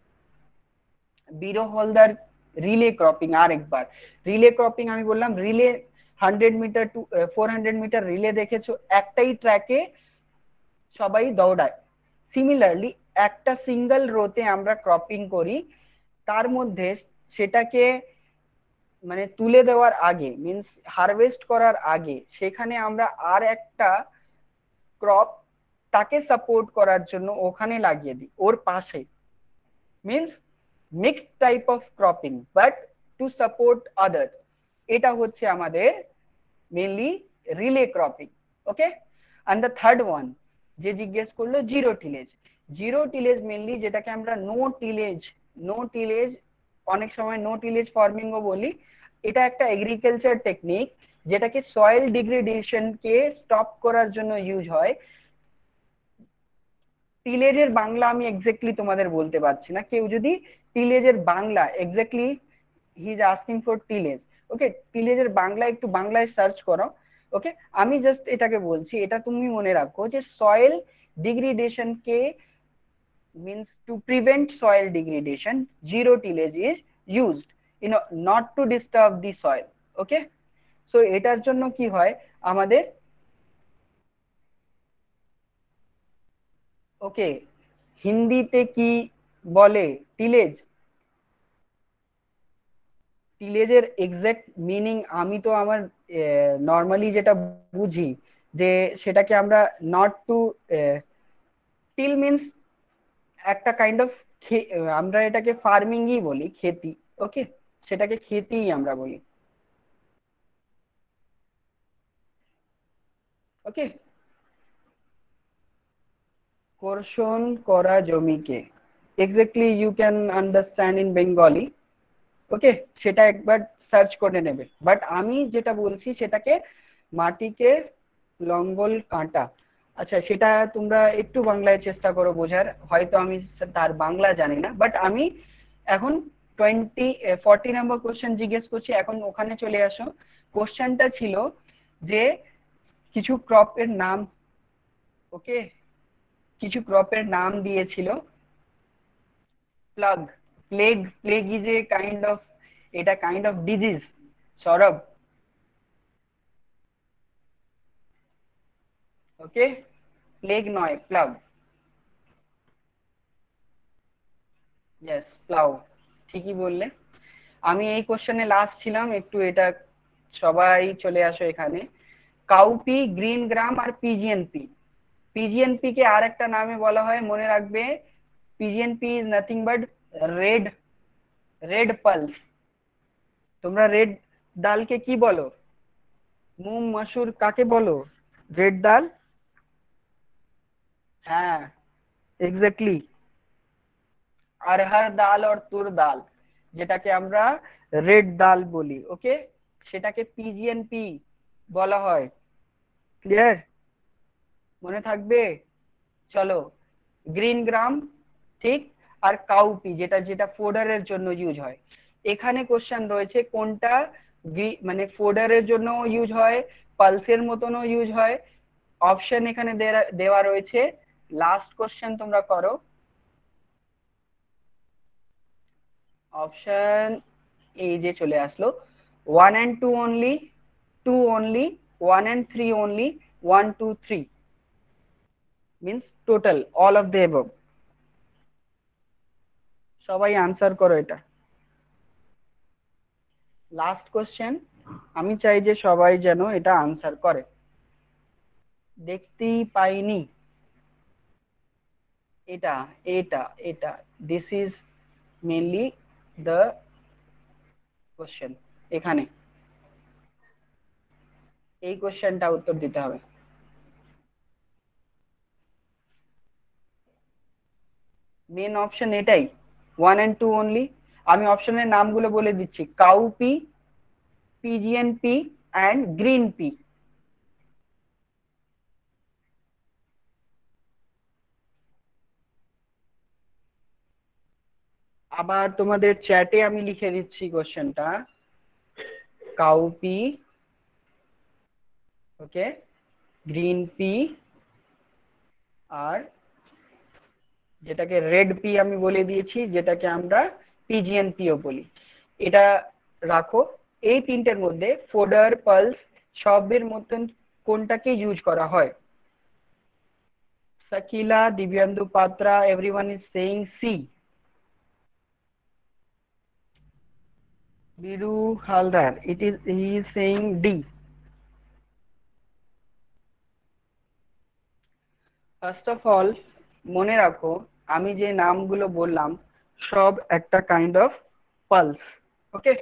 বিরো হলদার রিলে ক্রপিং, আর একবার রিলে ক্রপিং আমি বললাম, relay hundred metre to four hundred metre relay দেখেছো, একটাই ট্র্যাকে সবাই দৌড়ায়। সিমিলারলি একটা সিঙ্গেল রোতে আমরা ক্রপিং করি, তার মধ্যে সেটাকে মানে তুলে দেওয়ার আগে, মিন্স হারভেস্ট করার আগে, সেখানে আমরা আর একটা ক্রপ তাকে সাপোর্ট করার জন্য ওখানে লাগিয়ে দিই, ওর পাশে। Means mixed type of cropping but to support other. এটা হচ্ছে আমাদের mainly relay cropping. Okay, and the third one যে জিজ্ঞেস করলো zero tillage. Zero tillage mainly যেটাকে আমরা নো টিলেজ, নো টিলেজ অনেক সময় নো টিলেজ ফার্মিং ও বলি। এটা একটা এগ্রিকালচার টেকনিক যেটাকে সয়েল ডিগ্রেডেশন কে স্টপ করার জন্য ইউজ হয়। টিলেজের বাংলা আমি এক্স্যাক্টলি তোমাদের বলতে পারছি না, কেউ যদি টিলেজের Bangla exactly, he is asking for tillage, okay, টিলেজের বাংলা একটু বাংলায় সার্চ করো। ওকে, আমি জাস্ট এটাকে বলছি, এটা তুমি মনে রাখো যে সয়েল ডিগ্রেডেশন কে means to prevent soil degradation, zero tillage is used, you know, not to disturb the soil. Okay, so এটার জন্য কি হয় আমাদের, ওকে, হিন্দিতে কি বলে টিলেজ, টিলেজের এক্সাক্ট মিনিং আমি তো আমার নর্মালি যেটা বুঝি যে সেটাকে আমরা নট টু টিল মিন্স একটা কাইন্ড অফ, আমরা এটাকে ফার্মিংই বলি, খেতি। ওকে, সেটাকে খেতিই আমরা বলি। ওকে, কর্ষণ করা জমিকে exactly you can understand in Bengali. Okay, সেটা একবার সার্চ করে নেবে, বাট আমি যেটা বলছি সেটাকে মাটিকে লঙ্গল কাটা। আচ্ছা, সেটা তোমরা একটু বাংলায় চেষ্টা করো বোঝার, হয়তো আমি তার বাংলা জানি না, বাট আমি এখন টোয়েন্টি ফর্টি নাম্বার কোশ্চেন জিজ্ঞেস করছি, এখন ওখানে চলে আসো। কোশ্চেনটা ছিল যে কিছু ক্রপের নাম, ওকে, কিছু ক্রপের নাম দিয়েছিল, plug, plague, plague is a kind of, এটা kind of disease, Sourav. Okay, plague নয়, প্লাগ। ইয়েস, প্লাউ, ঠিকই বললে। আমি এই কোশ্চেনে লাস্ট ছিলাম, একটু এটা সবাই চলে আসো এখানে। কাউপি, গ্রিন গ্রাম আর পিজিএনপি। পিজিএনপি কে আর একটা নামে বলা হয়, মনে রাখবে, pigeon pea is nothing but red red pulse. তোমরা রেড ডালকে কি বলো? মুগ মসুর কাকে বলো? রেড ডাল? হ্যাঁ, এক্স্যাক্টলি। अरहर दाल और तुर दाल যেটাকে আমরা রেড ডাল বলি, ওকে, সেটাকে পিজিএনপি বলা হয়। ক্লিয়ার? মনে থাকবে? চলো, গ্রিন গ্রাম, ঠিক, আর কাউপি যেটা যেটা ফোডারের জন্য ইউজ হয়। এখানে কোশ্চেন রয়েছে কোনটা মানে ফোডারের জন্য ইউজ হয়, পালসের মতনও ইউজ হয়। অপশন এখানে দেওয়া রয়েছে। লাস্ট কোশ্চেন তোমরা করো। অপশন এই যে চলে আসলো, one and two only, two only, one and three only, one two three means total all of the above. সবাই আনসার করো এটা। লাস্ট কোশ্চেন, আমি চাই যে সবাই যেন এটা আনসার করে। দেখতেই পাইনি, এটা এটা এটা this is mainly the question. এখানে এই কোশ্চেনটা উত্তর দিতে হবে। মেন অপশন এটাই, ওয়ান এন্ড টু অনলি। আমি অপশনের নামগুলো বলে দিচ্ছি, cowpea, pigeon pea and green pea. আবার তোমাদের চ্যাটে আমি লিখে দিচ্ছি কোশ্চেনটা, কাউপি, ওকে, গ্রিন পি, আর যেটাকে রেড পি আমি বলে দিয়েছি, যেটাকে আমরা পিজিএনপিও বলি। এটা রাখো। এই তিনটের মধ্যে ফোডার, পালস সবের মতন কোনটাকে ইউজ করা হয়? Sakila, Divyandu Patra, everyone is saying C. Biru Haldar, it is he is saying D. First of all, মনে রাখো আমি যে নামগুলো বললাম সব একটা কাইন্ড অফ পালস, ওকে,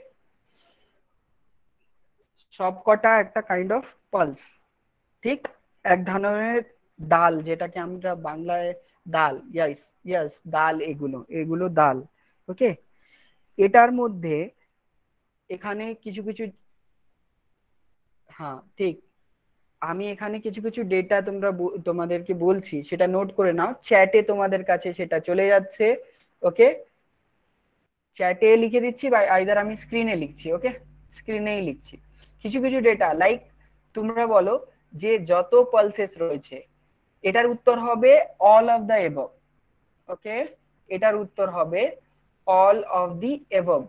সবকটা একটা কাইন্ড অফ পালস, ঠিক, এক ধরনের ডাল, যেটাকে আমরা বাংলায় ডাল, ইয়াস ইয়াস ডাল, এগুলো এগুলো ডাল, ওকে। এটার মধ্যে এখানে কিছু কিছু, হ্যাঁ ঠিক, আমি এখানে কিছু কিছু ডেটা তোমরা তোমাদেরকে বলছি, সেটা নোট করে নাও, চ্যাটে তোমাদের কাছে সেটা চলে যাচ্ছে, ওকে। চ্যাটে লিখে দিচ্ছি বা আইদার আমি স্ক্রিনে লিখছি, ওকে, স্ক্রিনেই লিখছি। কিছু কিছু ডেটা লাইক তোমরা বলো যে যত পালসেস রয়েছে, এটার উত্তর হবে all of the above, okay, এটার উত্তর হবে অল অফ দি এবভ,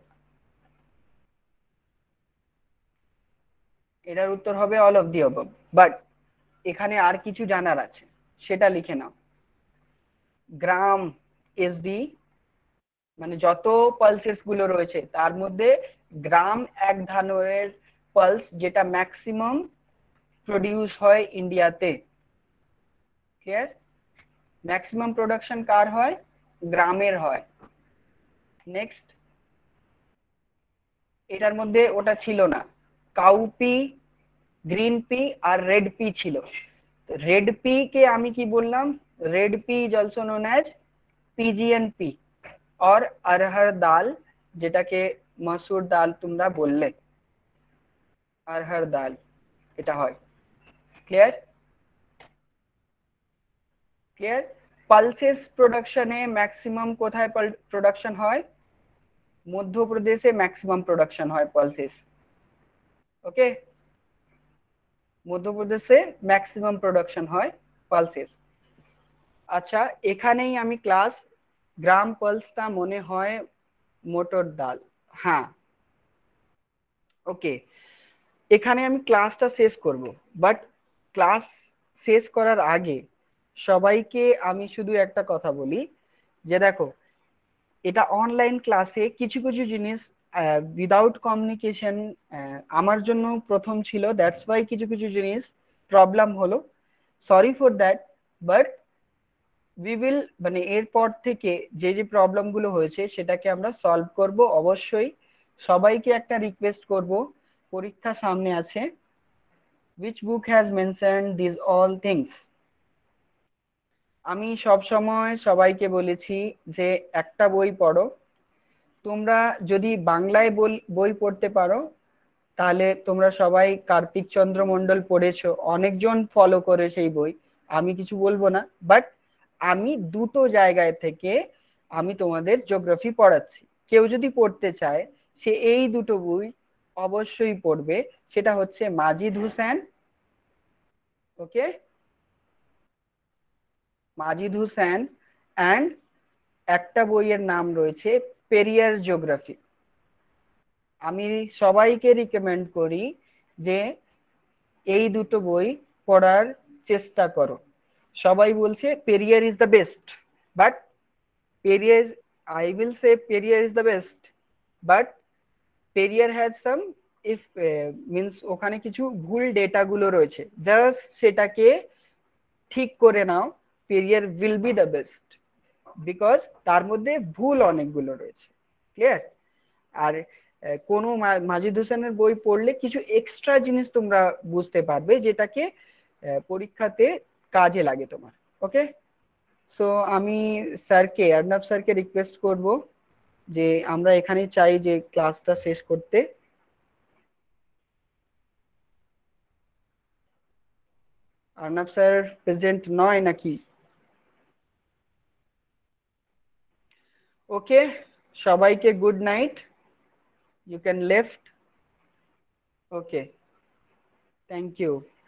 এটার উত্তর হবে all of the above. But এখানে আর কিছু জানার আছে, সেটা লিখে নাও। গ্রাম ইজ দি, মানে যত পালসেস গুলো রয়েছে তার মধ্যে গ্রাম এক ধরনের পালস, যেটা ম্যাক্সিমাম প্রডিউস হয় ইন্ডিয়াতে। ক্লিয়ার? ম্যাক্সিমাম প্রোডাকশন কার হয়? গ্রামের হয়। নেক্সট, এটার মধ্যে ওটা ছিল না, কাউপি, গ্রিন পি আর রেড পি ছিল। রেড পি কে আমি কি বললাম? Red pea is also known as pigeon pea और अरहर दाल, যেটাকে মসুর ডাল তোমরা বললে, अरहर दाल এটা হয়। ক্লিয়ার? ক্লিয়ার? পালসেস প্রোডাকশনে ম্যাক্সিমাম কোথায় প্রোডাকশন হয়? মধ্যপ্রদেশে ম্যাক্সিমাম প্রোডাকশন হয় পালসেস, ওকে, মধ্যপ্রদেশে ম্যাক্সিমাম প্রোডাকশন হয় পালসেস। আচ্ছা, এখানেই আমি ক্লাস, গ্রাম পালসটা মনে হয় মোটর ডাল, হ্যাঁ, ওকে, এখানে আমি ক্লাসটা শেষ করব। বাট ক্লাস শেষ করার আগে সবাইকে আমি শুধু একটা কথা বলি, যে দেখো এটা অনলাইন ক্লাসে কিছু কিছু জিনিস উইদাউট কমিউনিকেশন আমার জন্য প্রথম ছিল, দ্যাটস ওয়াই কিছু কিছু জিনিস প্রবলেম হলো, sorry for that. But we will, মানে এরপর থেকে যে যে প্রবলেম গুলো হয়েছে সেটাকে আমরা সলভ করব অবশ্যই। সবাইকে একটা রিকোয়েস্ট করব, পরীক্ষা সামনে আছে, which book has mentioned these all things? আমি সব সময় সবাইকে বলেছি যে একটা বই পড়ো। তোমরা যদি বাংলায় বল- বই পড়তে পারো তাহলে তোমরা সবাই কার্তিক চন্দ্র মন্ডল পড়েছো, অনেকজন ফলো করে সেই বই, আমি কিছু বলবো না, বাট আমি দুটো জায়গায় থেকে আমি তোমাদের জিওগ্রাফি পড়াচ্ছি। কেউ যদি পড়তে চায় সে এই দুটো বই অবশ্যই পড়বে, সেটা হচ্ছে মাজিদ হুসেন, ওকে, মাজিদ হুসেন অ্যান্ড একটা বইয়ের নাম রয়েছে পেরিয়ার জিওগ্রাফি। আমি সবাইকে রিকমেন্ড করি যে এই দুটো বই পড়ার চেষ্টা করো। সবাই বলছে Periyar is the best, but Periyar, I will say Periyar is the best, but Periyar has some, if means ওখানে কিছু ভুল ডেটা গুলো রয়েছে, জাস্ট সেটাকে ঠিক করে নাও, Periyar will be the best, because তার মধ্যে ভুল অনেকগুলো রয়েছে। ক্লিয়ার? আর আহ, কোনো মা- মাজিদ হোসেনের বই পড়লে কিছু এক্সট্রা জিনিস তোমরা বুঝতে পারবে যেটাকে আহ, পরীক্ষাতে কাজে লাগে তোমার। ওকে, সো আমি স্যারকে, অর্ণব স্যারকে রিকোয়েস্ট করব যে আমরা এখানে চাই যে ক্লাসটা শেষ করতে। অর্ণব স্যার প্রেজেন্ট নয় নাকি? ওকে, সবাইকে good night, you can left. Okay, thank you.